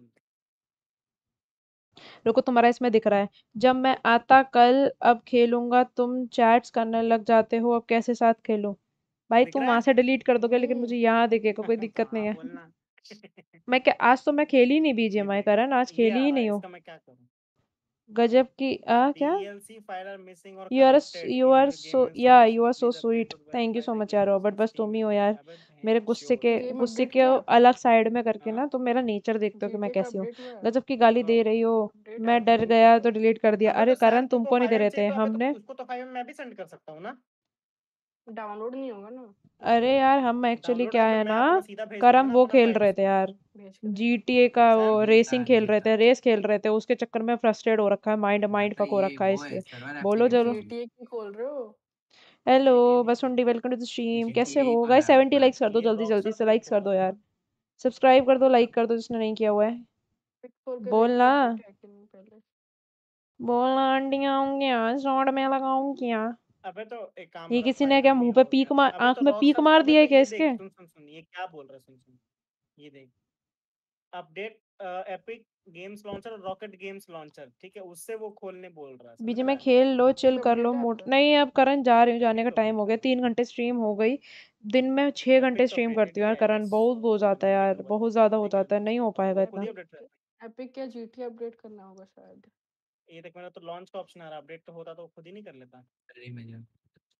रुको तुम्हारा इसमें दिख रहा है। जब मैं आता कल अब खेलूंगा, तुम चैट्स करने लग जाते हो, अब कैसे साथ खेलूं? भाई
दिख
तुम
रहा
वहां
है?
से डिलीट कर दोगे लेकिन मुझे यहाँ दिखेगा, कोई दिक्कत नहीं
हाँ
है।
बोलना।
मैं क्या, आज तो मैं खेली नहीं
ये
बीजीएमआई
देख,
करण, आज
ये
खेली
आ
ही
रहा
नहीं
है,
हो।
इसका मैं क्या करूं?
गजब की आ क्या?
डीएलसी फाइल आर मिसिंग और
you are
corrupted
you
in
are
your
so
game and
या
service,
you are so
please update
sweet.
और
thank you
verify
so
the
much यार
गेम
रॉबर्ट,
यूजिंग
बस तुम ही
स्टीम
हो
and
यार।
अबे
मेरे
बहन
गुस्से
चोद।
के
गेम
गुस्से
अपडेट
के
हुआ?
अलग साइड में करके
हाँ
ना तो मेरा नेचर देखते हो कि मैं
जीटीए का
कैसी हूँ।
अपडेट हुआ?
गजब की गाली दे रही हो।
अपडेट
मैं
आपका
डर
जीटीए
गया
का?
तो डिलीट कर दिया।
अबे
अरे
तो सैम
करण
तुमको
तुमको नहीं
फाइव
दे
एम
रहे थे
चाहिए, तो अबे तो
हमने।
उसको तो फाइव एम मैं भी सेंड कर सकता हूँ ना।
डाउनलोड नहीं होगा ना।
अरे यार हम एक्चुअली
डाउनलोड
क्या
अबे
है
मैं
ना,
अपना सीधा भेज दूंगा
करम
ना
वो
अपना
खेल
फाइल
रहे थे
उसको।
यार,
भेज के देखो।
जीटीए का वो
सैम
रेसिंग खेल रहे
जीता
थे, रेस खेल रहे थे, उसके चक्कर में फ्रस्ट्रेट हो रखा है, माइंड माइंड
तो
फक हो
ये
रखा है
वो है
इसलिए।
सर्वर
बोलो जरूर।
एप्लीकेशन।
जीटीए की खोल रहे हो?
हेलो
जीटीए नहीं खोल
बसुंडी,
रहा।
Welcome to the stream. कैसे
जीटीए
हो
खोल
गाइस?
रहा है
सेवेंटी
अपना।
लाइक्स कर दो
ये
जल्दी जल्दी
बॉक्सर
से,
तुम
लाइक्स कर
खोल
दो
रहे
यार।
हो।
सब्सक्राइब कर दो, लाइक कर दो जिसने नहीं किया हुआ है।
पिक खोल के देखो
बोलना
अपडेट है कि नहीं पहले।
बोलना आंटियाँ होंगी, शॉर्ट में लगाऊं क्या?
अबे तो एक काम
ये
करो,
किसी ने
फाइव
क्या
एम
मुंह
ये
पे
हो
पीक
गया।
मार
अबे
आंख
तो
में पीक
रॉकस्टार
मार
अबे
दिया
तो
है क्या
ये
इसके?
देख, सुन सुन सुन ये क्या बोल रहा है, सुन सुन ये देख, अपडेट एपिक गेम्स लॉन्चर और रॉकेट गेम्स लॉन्चर, ठीक है, उससे वो खोलने बोल रहा है, समझ
बीच
रहा
में
है?
खेल लो, चिल कर लो,
अपडेट है
मोट
आपका?
नहीं अब करण जा रही हूँ, जाने का
देख लो
टाइम
देख
हो
लो
गया, तीन घंटे स्ट्रीम हो गई। दिन में छह घंटे
एपिक तो
स्ट्रीम
अपडेटेड
करती
ही
हूँ यार
है, आई
करण,
गेस।
बहुत हो जाता है
देख
यार,
लो
बहुत
बता,
ज्यादा हो
देख
जाता है,
लेना,
नहीं हो पाएगा
वो खुद
इतना।
ही अपडेट कर।
एपिक क्या जीटी अपडेट करना होगा शायद।
ये देख, मेरा तो लॉन्च का ऑप्शन आ रहा, अपडेट तो होता तो खुद ही नहीं कर लेता।
अरे मैं जा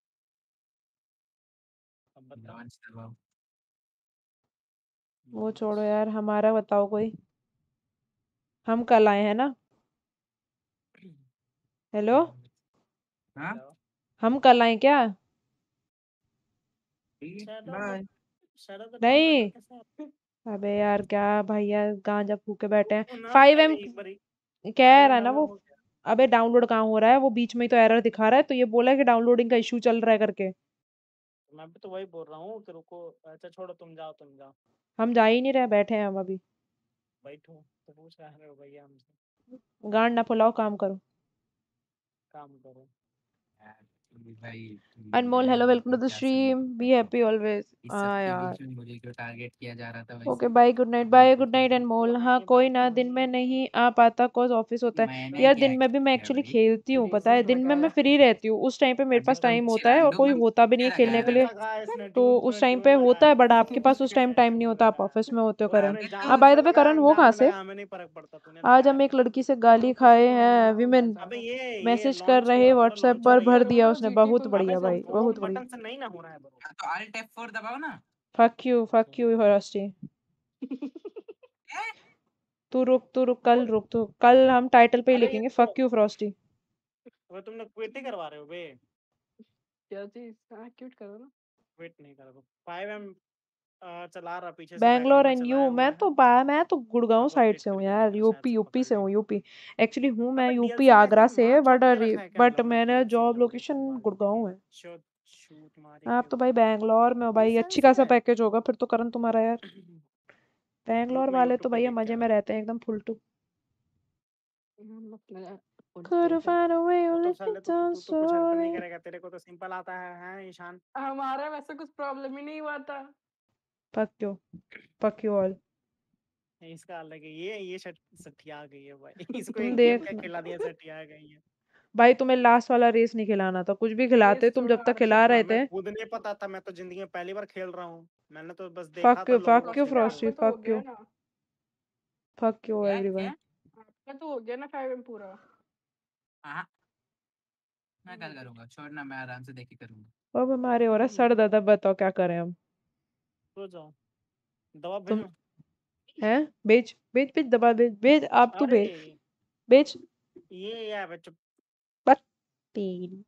अब बता।
लॉन्च दबाओ।
वो
लॉन्च
छोड़ो यार, हमारा बताओ कोई। हम कल आए हैं ना? हेलो,
हाँ
हेलो
हम कल आए क्या?
Shadow
bye.
शैडो द कॉम्रेडर
नहीं,
कैसे है?
अबे यार क्या भैया गांजा फूक के बैठे हैं।
वो ना
फाइव
पहले
एम
एक बारी
कह
फाइव
रहा
एम
है ना वो।
डाउनलोड हो गया।
अबे डाउनलोड कहाँ हो रहा है, वो बीच में ही तो एरर दिखा रहा है, तो ये बोला है कि डाउनलोडिंग का इशू चल रहा है करके।
मैं भी तो वही बोल रहा हूँ कि रुको, अच्छा छोड़ो, तुम जाओ तुम जाओ,
हम जा ही नहीं रहे, बैठे हैं हम अभी।
बैठो, तो पूछ रहे हो भैया हमसे,
गांड ना फुलाओ, काम करो।
काम करो।
भाई
अनमोल
मैं
हेलो, वेलकम टू
मतलब
द
क्या
स्ट्रीम, बी
समझ
हैप्पी ऑलवेज।
इस सब
हाँ
के
यार,
बीच में मुझे जो टारगेट किया जा रहा था वैसे
ओके बाय, गुड नाइट,
अभी
बाय,
तो
गुड नाइट
ठीक
अनमोल। हाँ
वही
कोई
बात
ना, दिन
वही
में नहीं आ पाता कॉज ऑफिस होता
है।
है।
मैंने
यार
क्या
दिन में भी मैं
किया
एक्चुअली
भाई?
खेलती हूँ, पता है,
रेसिस
दिन में मैं
लगाया।
फ्री रहती हूँ, उस टाइम पे मेरे पास
एकदम
टाइम होता है और
चिरांडू
कोई
में
होता भी नहीं है
क्या
खेलने
लगाया
के
है?
लिए।
लगाया इसने,
तो
ट्यून
उस
ट्यून
टाइम
ट्यून
पे होता
लगाया,
है, बट आपके पास उस टाइम टाइम
ट्यून
नहीं होता, आप
लगाया।
ऑफिस में होते हो करण।
तूने
हाँ
जान
बाय
से
द वे,
लगाया,
करण हो कहाँ
अनजान में
से?
लगाया, हमें नहीं फर्क पड़ता, तूने
आज
लगाया
हम एक
तो।
लड़की से गाली
ऑफिस
खाए
में
हैं,
होना होगा
विमेन।
अबे
ज्यादा।
ये ये
मैसेज कर
लॉन्च
रहे
पूरा पूरा
व्हाट्सएप
लॉन्च
पर,
हो
वही
रही
भर
है।
करो
दिया
ना
उसने,
जीटी
बहुत
को
अबे
बढ़िया
तो
भाई,
लॉन्च
दोनों
बहुत
करो।
बढ़िया।
बटन से नहीं ना हो रहा है ब्रो।
हाँ, तो अल्ट एफ फोर दबाओ ना।
फक यू, फक यू हॉस्टी।
ए?
तू रुक, तू रुक, कल रुक, तू कल हम टाइटल पे ही
अबे ये
लिखेंगे
तो
फक यू फ्रॉस्टी।
अबे तुमने क्विट ही करवा रहे हो बे।
क्या चीज? हाँ क्यूट करो ना।
क्विट नहीं करोगे। फाइव एम चला रहा पीछे से,
बैंगलोर
बैकग्राउंड में
एंड यू,
चलाया
मैं
हुआ है।
तो बा मैं तो गुड़गांव
अब वो
साइड
देख
से हूँ
करके
यार,
देख रहा, शायद
यूपी
से
यूपी
पता
से
नहीं।
हूँ, यूपी। एक्चुअली हूँ मैं
अबे
यूपी
डीएलसी में
आगरा
एकदम
से,
मार
बट
चौक के रखा है क्या इन
बट
लोगों ने
मैंने
डीएलसी
जॉब
में,
लोकेशन
बेकार
गुड़गांव है।
शूट शूट मारी
आप
के
तो भाई
ऊपर।
बैंगलोर में हो भाई, अच्छी
लाइसेंस
खासा
है।
पैकेज होगा फिर तो करण तुम्हारा यार।
रुक
बैंगलोर
मैं
वाले
यूट्यूब
तो
पे
भैया
देख के
मजे
आ
में
रहा
रहते हैं एकदम फुल टू।
हम अपने उड़ते
Couldn't
हैं।
find a way,
हूँ।
you
तो
let me
साले तो तू
down
तू तो कुछ हेल्प नहीं
slowly।
करेगा, तेरे को तो सिंपल आता है हैं ईशान।
हमारा वैसे कुछ प्रॉब्लम ही नहीं हुआ था।
Fuck you, fuck you all।
इसका अलग है, ये ये सट सठिया गई है भाई। इसको
तुम
एक गेम
देख
क्या खिला दिया, सठिया गई है।
भाई, तुम्हें लास्ट वाला रेस नहीं खिलाना था, कुछ भी खिलाते
रेस
तुम
छोड़ो
जब तक
आरसी
खिला रहे
हमें
थे।
खुद नहीं पता था, मैं तो जिंदगी में पहली बार खेल रहा हूँ, मैंने तो बस देखा
फक
था
यू,
लोगों को
फक यू
फ्रॉस्टी
खेलते
फ्रॉस्टी,
आपका
हुए।
तो हो
फक
गया
यू,
ना।
फक यू
क्या
एवरीवन।
क्या?
आपका तो हो गया ना फाइव एम पूरा।
हाँ, मैं कल करूंगा, छोड़ना, मैं आराम से देख के करूंगा।
अब हमारे हो रहा है सर दर्द, अब बताओ क्या करें हम।
सो जाओ, दवा
तुम
भेजो।
हैं, बेच बेच बेच, दबा बेच बेच, आप तू
अरे
बेच बेच।
ये यार बच्चों,
बस तीन।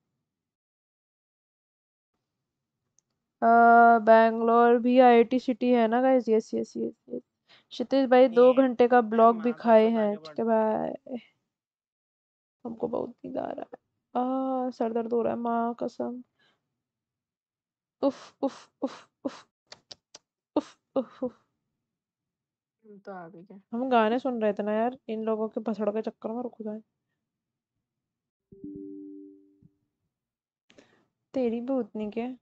बैंगलोर भी आईआईटी सिटी है ना guys, yes yes yes yes. Kshitij भाई दो
ये
घंटे का
मैं
ब्लॉग भी
माता
खाए
चौथ
हैं,
आगे
ठीक
बढ़।
है भाई। हमको बहुत नींद आ रहा है, आ सर दर्द हो रहा है, माँ कसम। उफ उफ उफ उफ उफ उफ उफ।
तो आ भी गया।
हम गाने सुन रहे थे ना यार, इन लोगों के भसड़ के चक्कर में रुक जाए। तेरी भी उतनी के।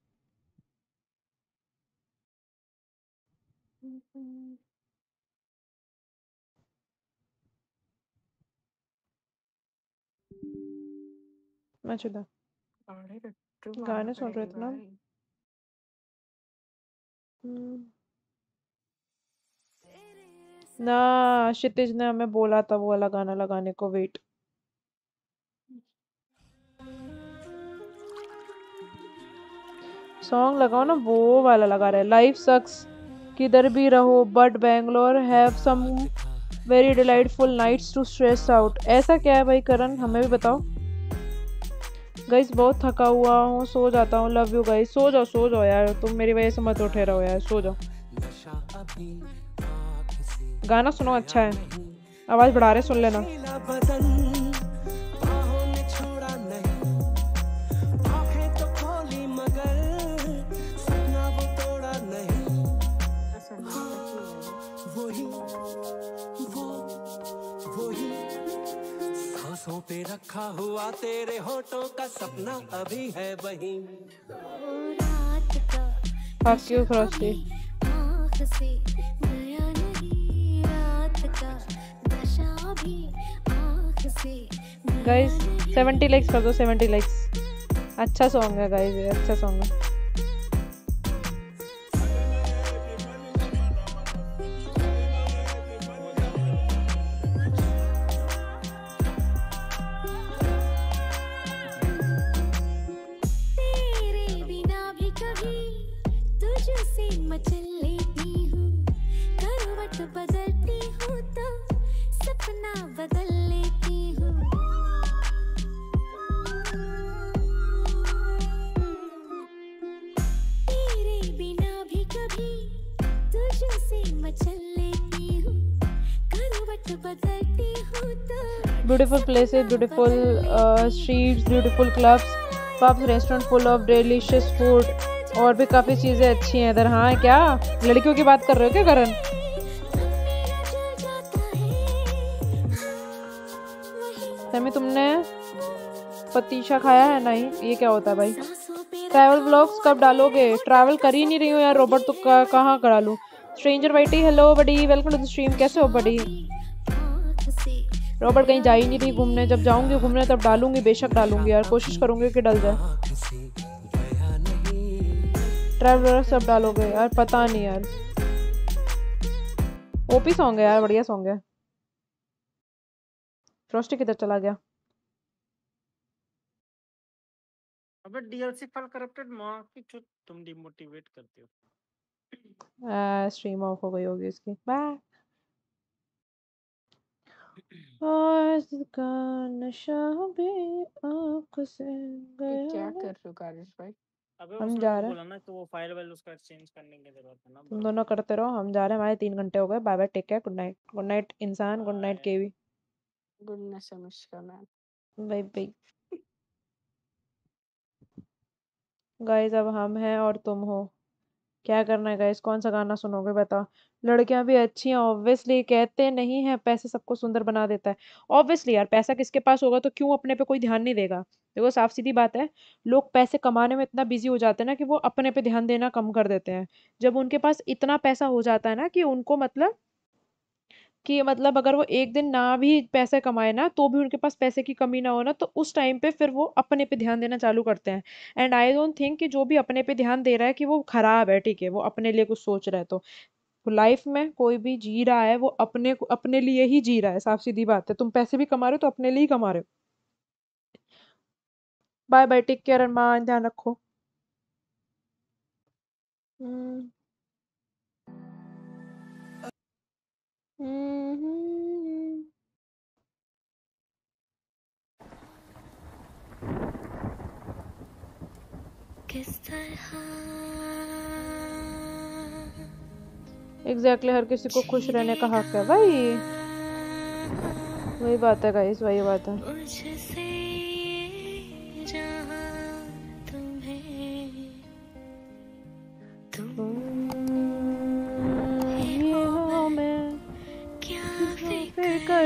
मैं चुदा
अरे रट्टू मारना
गाने सुन रहे
पड़ेगी
थे ना।
भाई।
हम्म। ना, क्षितिज ने हमें बोला था वो वाला गाना लगाने को, वेट। सॉन्ग लगाओ ना, वो वाला लगा रहे, लाइफ सक्स किधर भी रहो but Bangalore have some very delightful nights to stress out. ऐसा क्या है भाई करण, हमें भी बताओ। गाइस बहुत थका हुआ हूँ, सो जाता हूँ, लव यू गाइस। सो जाओ सो जाओ यार, तुम मेरी वजह से मत उठे रहो यार, सो जाओ। गाना सुनो, अच्छा है, आवाज बढ़ा रहे, सुन लेना।
सांसों पे रखा हुआ तेरे होठों का सपना अभी है वही।
Fuck you, Frosty. Guys, seventy likes कर दो, seventy likes. अच्छा सॉन्ग है guys, ये अच्छा सॉन्ग है। Beautiful places, beautiful uh, streets, beautiful clubs, pubs, restaurant full of delicious food और भी काफ़ी चीज़ें अच्छी हैं इधर। हाँ क्या लड़कियों की बात कर रहे हो क्या करण? तमी तुमने पतीशा खाया है? नहीं, ये क्या होता है भाई? ट्रैवल व्लॉग्स कब डालोगे? ट्रैवल कर ही नहीं रही हूँ यार रॉबर्ट, तो कहाँ करा लूँ? Stranger Whitey hello buddy, welcome to the stream. कैसे हो बडी? रॉबर्ट कहीं जा ही नहीं रही घूमने, जब जाऊंगी घूमने तब डालूंगी, बेशक डालूंगी यार, कोशिश करूंगी कि डल जाए। ट्रैवलर सब डालोगे यार? पता नहीं यार। ओपी सॉन्ग है यार, बढ़िया सॉन्ग है। फ्रॉस्टी किधर चला गया?
अबे डीएलसी फाइल करप्टेड मां की चुत, तुम डिमोटिवेट करते हो।
स्ट्रीम ऑफ हो गई होगी इसकी। बाय। और का नशा भी आँखों से गया।
क्या कर रहे हो कारिश भाई?
अबे
हम
उसने
जा
वो
रहे
बोला ना तो वो फाइल वाइल उसका चेंज करने की जरूरत है ना।
तुम दोनों करते रहो, हम जा रहे हैं। हमारे तीन घंटे हो गए। Bye bye, take care, good night. Good night इंसान, good night KV.
Goodness Anushka ma'am.
Bye bye guys. अब हम हैं और तुम हो, क्या करना है गाइस? कौन सा गाना सुनोगे बताओ? लड़कियां भी अच्छी हैं ऑब्वियसली, कहते नहीं है पैसे सबको सुंदर बना देता है। ऑब्वियसली यार, पैसा किसके पास होगा तो क्यों अपने पे कोई ध्यान नहीं देगा? देखो साफ सीधी बात है, लोग पैसे कमाने में इतना बिजी हो जाते हैं ना कि वो अपने पे ध्यान देना कम कर देते हैं। जब उनके पास इतना पैसा हो जाता है ना कि उनको मतलब कि मतलब अगर वो एक दिन ना भी पैसे कमाए ना तो भी उनके पास पैसे की कमी ना हो ना, तो उस टाइम पे फिर वो अपने पे ध्यान देना चालू करते हैं। एंड आई डोंट थिंक कि जो भी अपने पे ध्यान दे रहा है कि वो खराब है, ठीक है, वो अपने लिए कुछ सोच रहा है। तो लाइफ में कोई भी जी रहा है वो अपने को अपने लिए ही जी रहा है, साफ सीधी बात है। तुम पैसे भी कमा रहे हो तो अपने लिए ही कमा रहे हो। Bye bye, take care and मां, ध्यान रखो। हम्म हम्म
किस तरह
एग्जैक्टली, हर किसी को खुश रहने का हक है भाई। वही बात है गाइस, वही बात है।
मुझसे जहां तुम्हें तुम
ये हो मैं
क्या
फिकर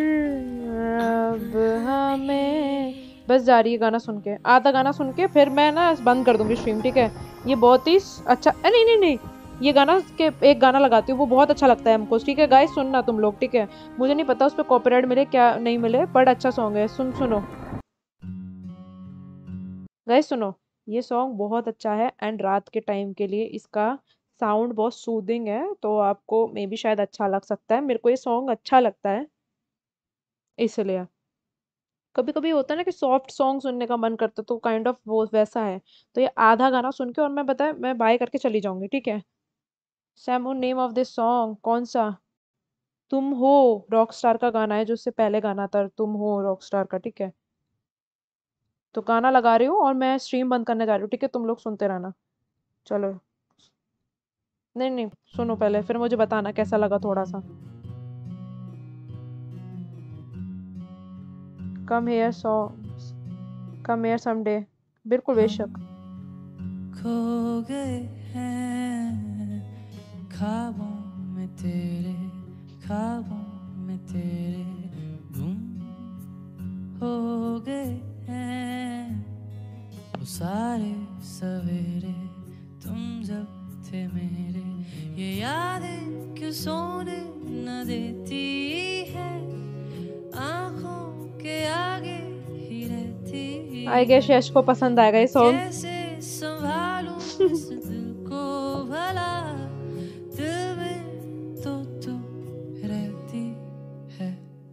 अब हमें। बस जा रही है गाना सुन के, आधा गाना सुन के फिर मैं ना बंद कर दूंगी स्ट्रीम, ठीक है? ये बहुत ही अच्छा, नहीं नहीं नहीं, ये गाना के एक गाना लगाती हूँ, वो बहुत अच्छा लगता है हमको, ठीक है गाइस? सुनना तुम लोग, ठीक है? मुझे नहीं पता उस पर कॉपीराइट मिले क्या नहीं मिले, बट अच्छा सॉन्ग है, सुन सुनो गाइस, सुनो। ये सॉन्ग बहुत अच्छा है एंड रात के टाइम के लिए इसका साउंड बहुत सूदिंग है, तो आपको मे बी शायद अच्छा लग सकता है। मेरे को ये सॉन्ग अच्छा लगता है इसलिए। कभी कभी होता है ना कि सॉफ्ट सॉन्ग सुनने का मन करता है, तो काइंड ऑफ वो वैसा है। तो ये आधा गाना सुन के और मैं बताया मैं बाय करके चली जाऊंगी, ठीक है? सैमू, नेम ऑफ दिस सॉन्ग कौन सा? तुम हो रॉकस्टार का गाना है, जो उससे पहले गाना था तुम हो रॉकस्टार का, ठीक है? तो गाना लगा रही हूँ और मैं स्ट्रीम बंद करने जा रही हूँ, ठीक है? तुम लोग सुनते रहना। चलो, नहीं नहीं, सुनो पहले, फिर मुझे बताना कैसा लगा थोड़ा सा। Come here songs, come here someday, बिल्कुल बेशक।
खो गए हैं ख्वाबों में तेरे, ख्वाबों में तेरे, गुम
हो गए हैं वो सारे सवेरे तुम जब थे मेरे। ये यादें क्यों सोने न देती है आँखों के आगे ही रहती।
आई गेस यश को पसंद आएगा ये सॉन्ग।
कैसे संभालूं इस दिल को भला दिल में तो तू रहती है।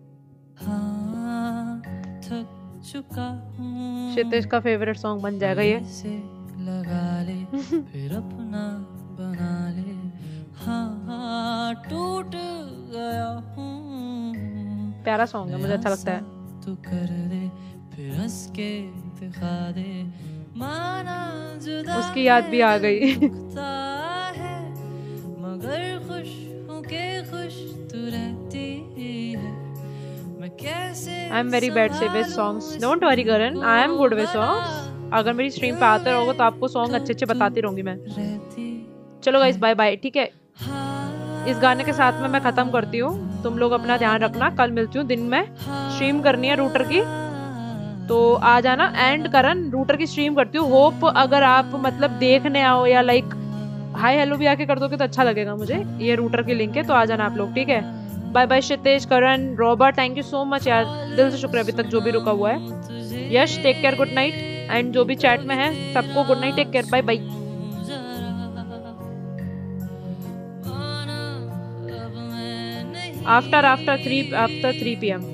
हाँ थक चुका हूँ
क्षितिज का फेवरेट सॉन्ग बन जाएगा ये।
से लगा ले फिर अपना बना ले। हाँ टूट गया हूँ
प्यारा सॉन्ग है, मुझे अच्छा लगता है।
तू कर दे फिर हंस के दिखा दे माना जुदा
उसकी याद भी आ गई।
है मगर खुश हूँ के खुश तू रहती है। मैं कैसे
आई एम वेरी बैड से with songs. Don't worry Karan, I am good with songs. अगर मेरी स्ट्रीम पे आते रहोगे तो आपको सॉन्ग अच्छे अच्छे बताती रहूंगी मैं। चलो गाइस बाय बाय, ठीक है। इस गाने के साथ में मैं खत्म करती हूँ। तुम लोग अपना ध्यान रखना, कल मिलती हूँ दिन में। स्ट्रीम करनी है रूटर की, तो आ जाना। एंड करण रूटर की स्ट्रीम करती हूँ। होप अगर आप मतलब देखने आओ या लाइक हाय हेलो भी आके कर दोगे तो अच्छा लगेगा मुझे। ये रूटर की लिंक है तो आ जाना आप लोग, ठीक है। Bye bye Kshitij, Karan, Robert, thank you so much यार, दिल से शुक्र अभी तक जो भी रुका हुआ है। Yash take care, good night. And जो भी चैट में है सबको good night, take care, bye bye. After after three after three P M.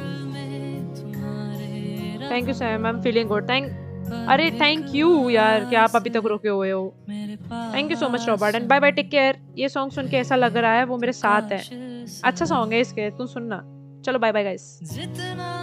Thank you Sam, I am feeling good. Thank अरे थैंक यू यार कि आप अभी तक रुके हुए हो। Thank you so much Robert and bye bye, take care. ये सॉन्ग सुन के ऐसा लग रहा है वो मेरे साथ है। अच्छा सॉन्ग है इसके, तुम सुनना। चलो बाय बाय गाइस।